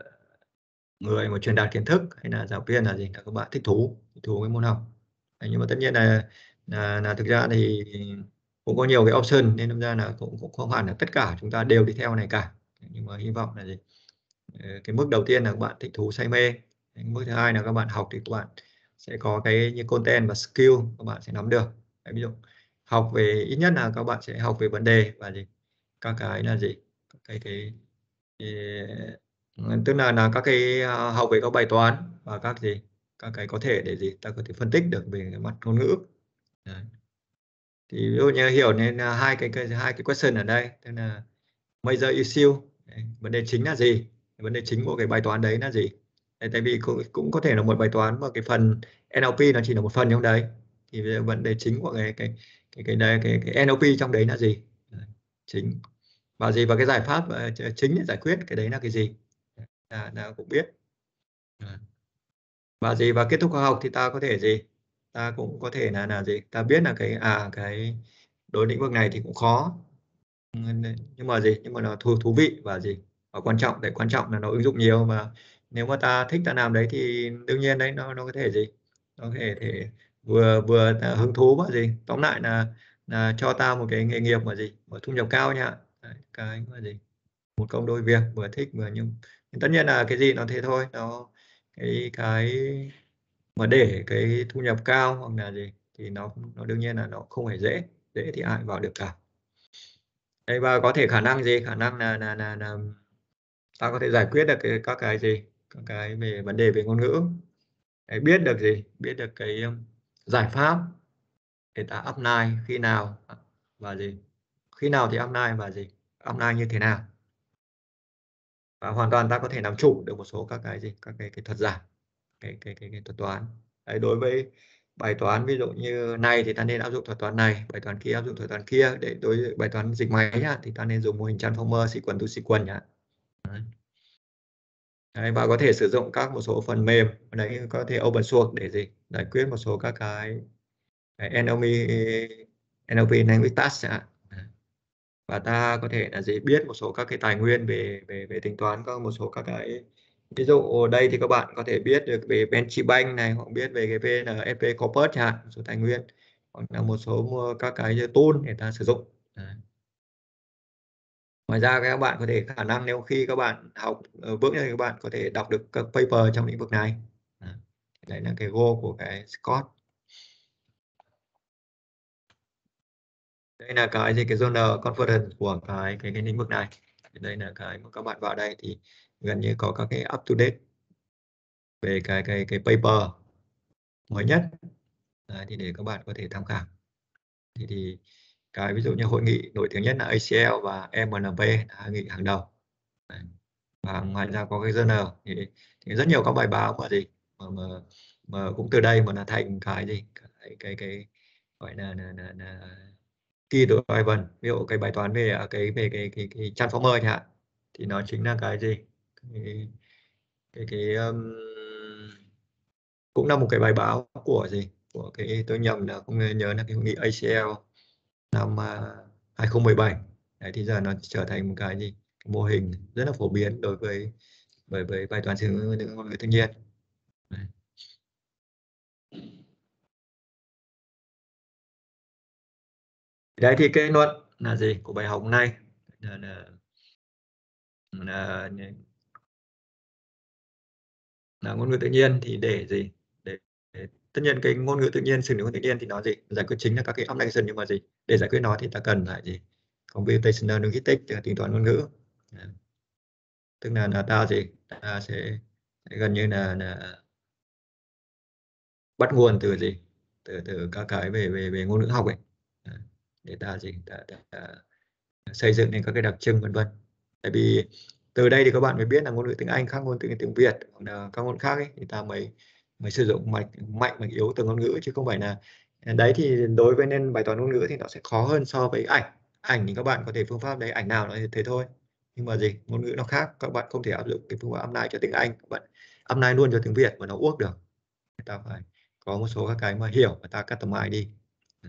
[SPEAKER 1] người mà truyền đạt kiến thức hay là giáo viên là gì, là các bạn thích thú thích thú với môn học. Đấy, nhưng mà tất nhiên là là, là thực ra thì cũng có nhiều cái option, nên thực ra là cũng, cũng không hẳn là tất cả chúng ta đều đi theo này cả, nhưng mà hy vọng là gì, cái mức đầu tiên là các bạn thích thú say mê. Cái mức thứ hai là các bạn học thì các bạn sẽ có cái như content và skill các bạn sẽ nắm được. Đấy, ví dụ học về, ít nhất là các bạn sẽ học về vấn đề và gì, các cái là gì, các cái cái, cái tức là là các cái uh, học về các bài toán và các gì, các cái có thể để gì ta có thể phân tích được về cái mặt ngôn ngữ. Đấy. Thì ví dụ như hiểu nên uh, hai cái, cái hai cái question ở đây, tức là major issue, đấy, vấn đề chính là gì, vấn đề chính của cái bài toán đấy là gì. Đấy, tại vì cũng, cũng có thể là một bài toán mà cái phần en lờ pê nó chỉ là một phần trong đấy, thì vấn đề chính của cái cái cái cái cái, cái, cái en lờ pê trong đấy là gì. Đấy, chính và gì, và cái giải pháp uh, chính để giải quyết cái đấy là cái gì, là, là cũng biết. Đấy. Và gì, và kết thúc khóa học thì ta có thể gì, ta cũng có thể là là gì, ta biết là cái à cái đối lĩnh vực này thì cũng khó, nhưng mà gì, nhưng mà nó thú thú vị và gì, và quan trọng, để quan trọng là nó ứng dụng nhiều, và nếu mà ta thích ta làm đấy thì đương nhiên đấy nó nó có thể gì, nó có thể thể vừa vừa hứng thú và gì, tóm lại là là cho ta một cái nghề nghiệp mà gì, mà thu nhập cao nhá. Đấy, cái mà gì, một công đôi việc, vừa thích vừa, nhưng, nhưng tất nhiên là cái gì nó thế thôi, nó cái cái mà để cái thu nhập cao hoặc là gì thì nó nó đương nhiên là nó không hề dễ, dễ thì ai vào được cả. Đây, và có thể khả năng gì, khả năng là là là, là ta có thể giải quyết được cái, các cái gì, các cái về vấn đề về ngôn ngữ. Đấy, biết được gì, biết được cái um, giải pháp để ta apply khi nào và gì, khi nào thì apply và gì, apply như thế nào, và hoàn toàn ta có thể làm chủ được một số các cái gì, các cái cái thuật giải, cái cái cái, cái thuật toán. Đấy, đối với bài toán ví dụ như này thì ta nên áp dụng thuật toán này, bài toán kia áp dụng thuật toán kia. Để đối với bài toán dịch máy nhá, thì ta nên dùng mô hình transformer sequence to sequence nhá. Đấy. Đấy, và có thể sử dụng các một số phần mềm đấy, có thể open source để gì, giải quyết một số các cái, cái en lờ pê en lờ pê language task chẳng hạn. Và ta có thể là gì, biết một số các cái tài nguyên về về về tính toán, có một số các cái, ví dụ ở đây thì các bạn có thể biết được về Benchbank này, hoặc biết về cái vê en ép pê Corpus chẳng hạn, một số tài nguyên, hoặc là một số các cái tool để ta sử dụng. Đấy. Ngoài ra các bạn có thể khả năng nếu khi các bạn học ở bước này, các bạn có thể đọc được các paper trong lĩnh vực này. Đấy, đấy là cái goal của cái Scott. Đây là cái gì, cái journal conference của cái cái cái lĩnh vực này. Đây là cái mà các bạn vào đây thì gần như có các cái up to date về cái cái cái paper mới nhất. Đấy, thì để các bạn có thể tham khảo. Thì, thì cái ví dụ như hội nghị nổi tiếng nhất là a xê lờ và em en pê là hội nghị hàng đầu. Đấy. Và ngoài ra có cái journal thì, thì rất nhiều các bài báo mà gì mà, mà, mà cũng từ đây mà là thành cái gì, cái cái, cái gọi là, là, là, là key driven. Ví dụ cái bài toán về cái về cái cái, cái transformer chẳng hạn, thì nó chính là cái gì, cái cái, cái um, cũng là một cái bài báo của gì, của cái, tôi nhầm là không nhớ là cái hội nghị a xê lờ năm uh, hai không một bảy. Đấy, thì giờ nó trở thành một cái gì, cái mô hình rất là phổ biến đối với với với bài toán sử dụng ngôn ngữ tự nhiên. Đấy. Đấy thì kết luận là gì của bài học hôm nay là, là, là, là ngôn ngữ tự nhiên thì để gì, để, để tất nhiên cái ngôn ngữ tự nhiên, xử lý ngôn ngữ tự nhiên thì nó gì, giải quyết chính là các cái application, nhưng mà gì, để giải quyết nó thì ta cần phải gì, computational linguistics, tính toán ngôn ngữ. Đấy. Tức là là ta gì, ta sẽ, sẽ gần như là, là bắt nguồn từ gì, từ từ các cái về về về ngôn ngữ học ấy. Đấy. Để ta gì, ta, ta, ta xây dựng nên các cái đặc trưng vân vân. Tại vì từ đây thì các bạn mới biết là ngôn ngữ tiếng Anh khác ngôn ngữ tiếng Việt, hoặc là các ngôn khác ấy, thì ta mới mới sử dụng mạnh mạnh và yếu từ ngôn ngữ, chứ không phải là đấy. Thì đối với nên bài toán ngôn ngữ thì nó sẽ khó hơn so với ảnh. Ảnh thì các bạn có thể phương pháp đấy, ảnh nào nó thế thôi, nhưng mà gì, ngôn ngữ nó khác, các bạn không thể áp dụng cái phương pháp apply cho tiếng Anh, các bạn apply luôn cho tiếng Việt mà nó uốc được. Người ta phải có một số các cái mà hiểu, người ta customize đi. Ừ.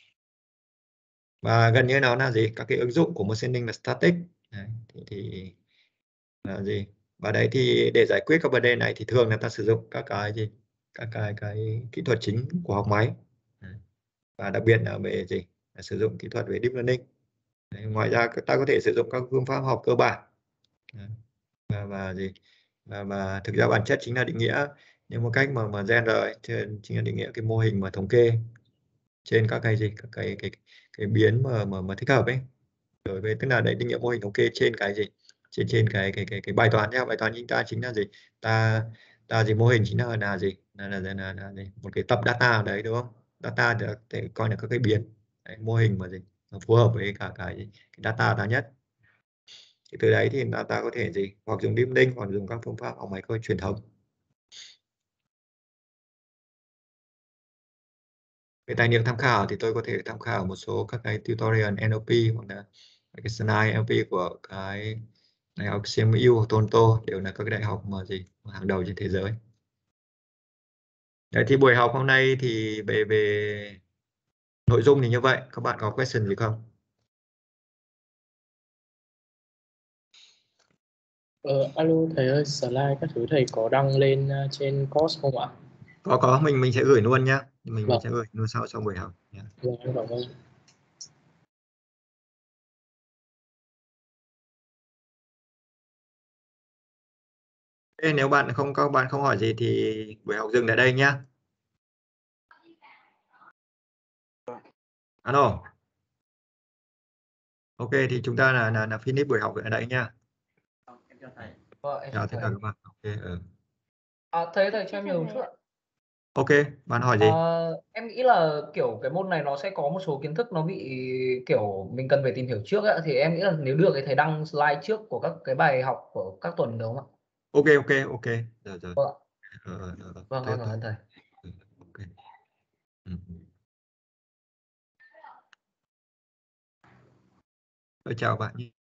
[SPEAKER 1] Và gần như nó là gì, các cái ứng dụng của motioning và static đấy, thì, thì là gì. Và đấy thì để giải quyết các vấn đề này thì thường là ta sử dụng các cái gì, các cái cái kỹ thuật chính của học máy. Đấy. Và đặc biệt là về gì, là sử dụng kỹ thuật về deep learning. Đấy. Ngoài ra ta có thể sử dụng các phương pháp học cơ bản. Đấy. Và, và gì và, và thực ra bản chất chính là định nghĩa những một cách mà mà gen rồi, chính là định nghĩa cái mô hình mà thống kê trên các cái gì, các cái cái cái biến mà mà, mà thích hợp ấy. Đối với tức là đấy, định nghĩa mô hình thống kê trên cái gì, trên trên cái cái cái cái bài toán nhá. Bài toán chúng ta chính là gì, ta ta gì, mô hình chính là là gì, là là, là, là, là gì? Một cái tập data ở đấy đúng không? Data thì thể coi là các cái biến đấy, mô hình mà gì nó phù hợp với cả cái, cái data ta nhất. Thì từ đấy thì ta, ta có thể gì, hoặc dùng deep learning hoặc dùng các phương pháp học máy cơ truyền thống. Cái tài liệu tham khảo thì tôi có thể tham khảo một số các cái tutorial en lờ pê hoặc là cái slide en lờ pê của cái đại học xê em u Toronto, đều là các cái đại học mà gì mà hàng đầu trên thế giới. Đấy, thì buổi học hôm nay thì về về nội dung thì như vậy. Các bạn có question gì không?
[SPEAKER 6] Ờ, alo thầy ơi, slide các thứ thầy có đăng lên uh, trên course không ạ?
[SPEAKER 1] Có có mình mình sẽ gửi luôn nhá. Mình mình
[SPEAKER 6] Vâng.
[SPEAKER 1] sẽ gửi luôn sau sau buổi học nhá.
[SPEAKER 6] Vâng, em cảm ơn.
[SPEAKER 1] Thế nếu bạn không các bạn không hỏi gì thì buổi học dừng tại đây nhá. Alo. Ok thì chúng ta là là, là finish buổi học ở đây nhá.
[SPEAKER 7] Em chào thầy. Vâng, em
[SPEAKER 1] Chào
[SPEAKER 7] chào
[SPEAKER 1] tất cả
[SPEAKER 7] thầy.
[SPEAKER 1] các bạn. Ok. Ừ.
[SPEAKER 7] À, thầy thầy cho em
[SPEAKER 4] Chào
[SPEAKER 7] nhờ một
[SPEAKER 4] thầy
[SPEAKER 7] chút
[SPEAKER 4] ạ.
[SPEAKER 7] ạ.
[SPEAKER 1] Ok, bạn hỏi gì?
[SPEAKER 7] Ờ, em nghĩ là kiểu cái môn này nó sẽ có một số kiến thức nó bị kiểu mình cần phải tìm hiểu trước ạ, thì em nghĩ là nếu được thì thầy đăng slide trước của các cái bài học của các tuần được không ạ?
[SPEAKER 1] Ok ok ok. Rồi rồi.
[SPEAKER 7] Vâng ạ.
[SPEAKER 1] Ờ, ờ, ờ, ờ.
[SPEAKER 7] Vâng,
[SPEAKER 1] Tốt,
[SPEAKER 7] em cảm
[SPEAKER 1] tốt.
[SPEAKER 7] ơn thầy.
[SPEAKER 1] Ừ, ok. Ừ. Tôi chào bạn nhé.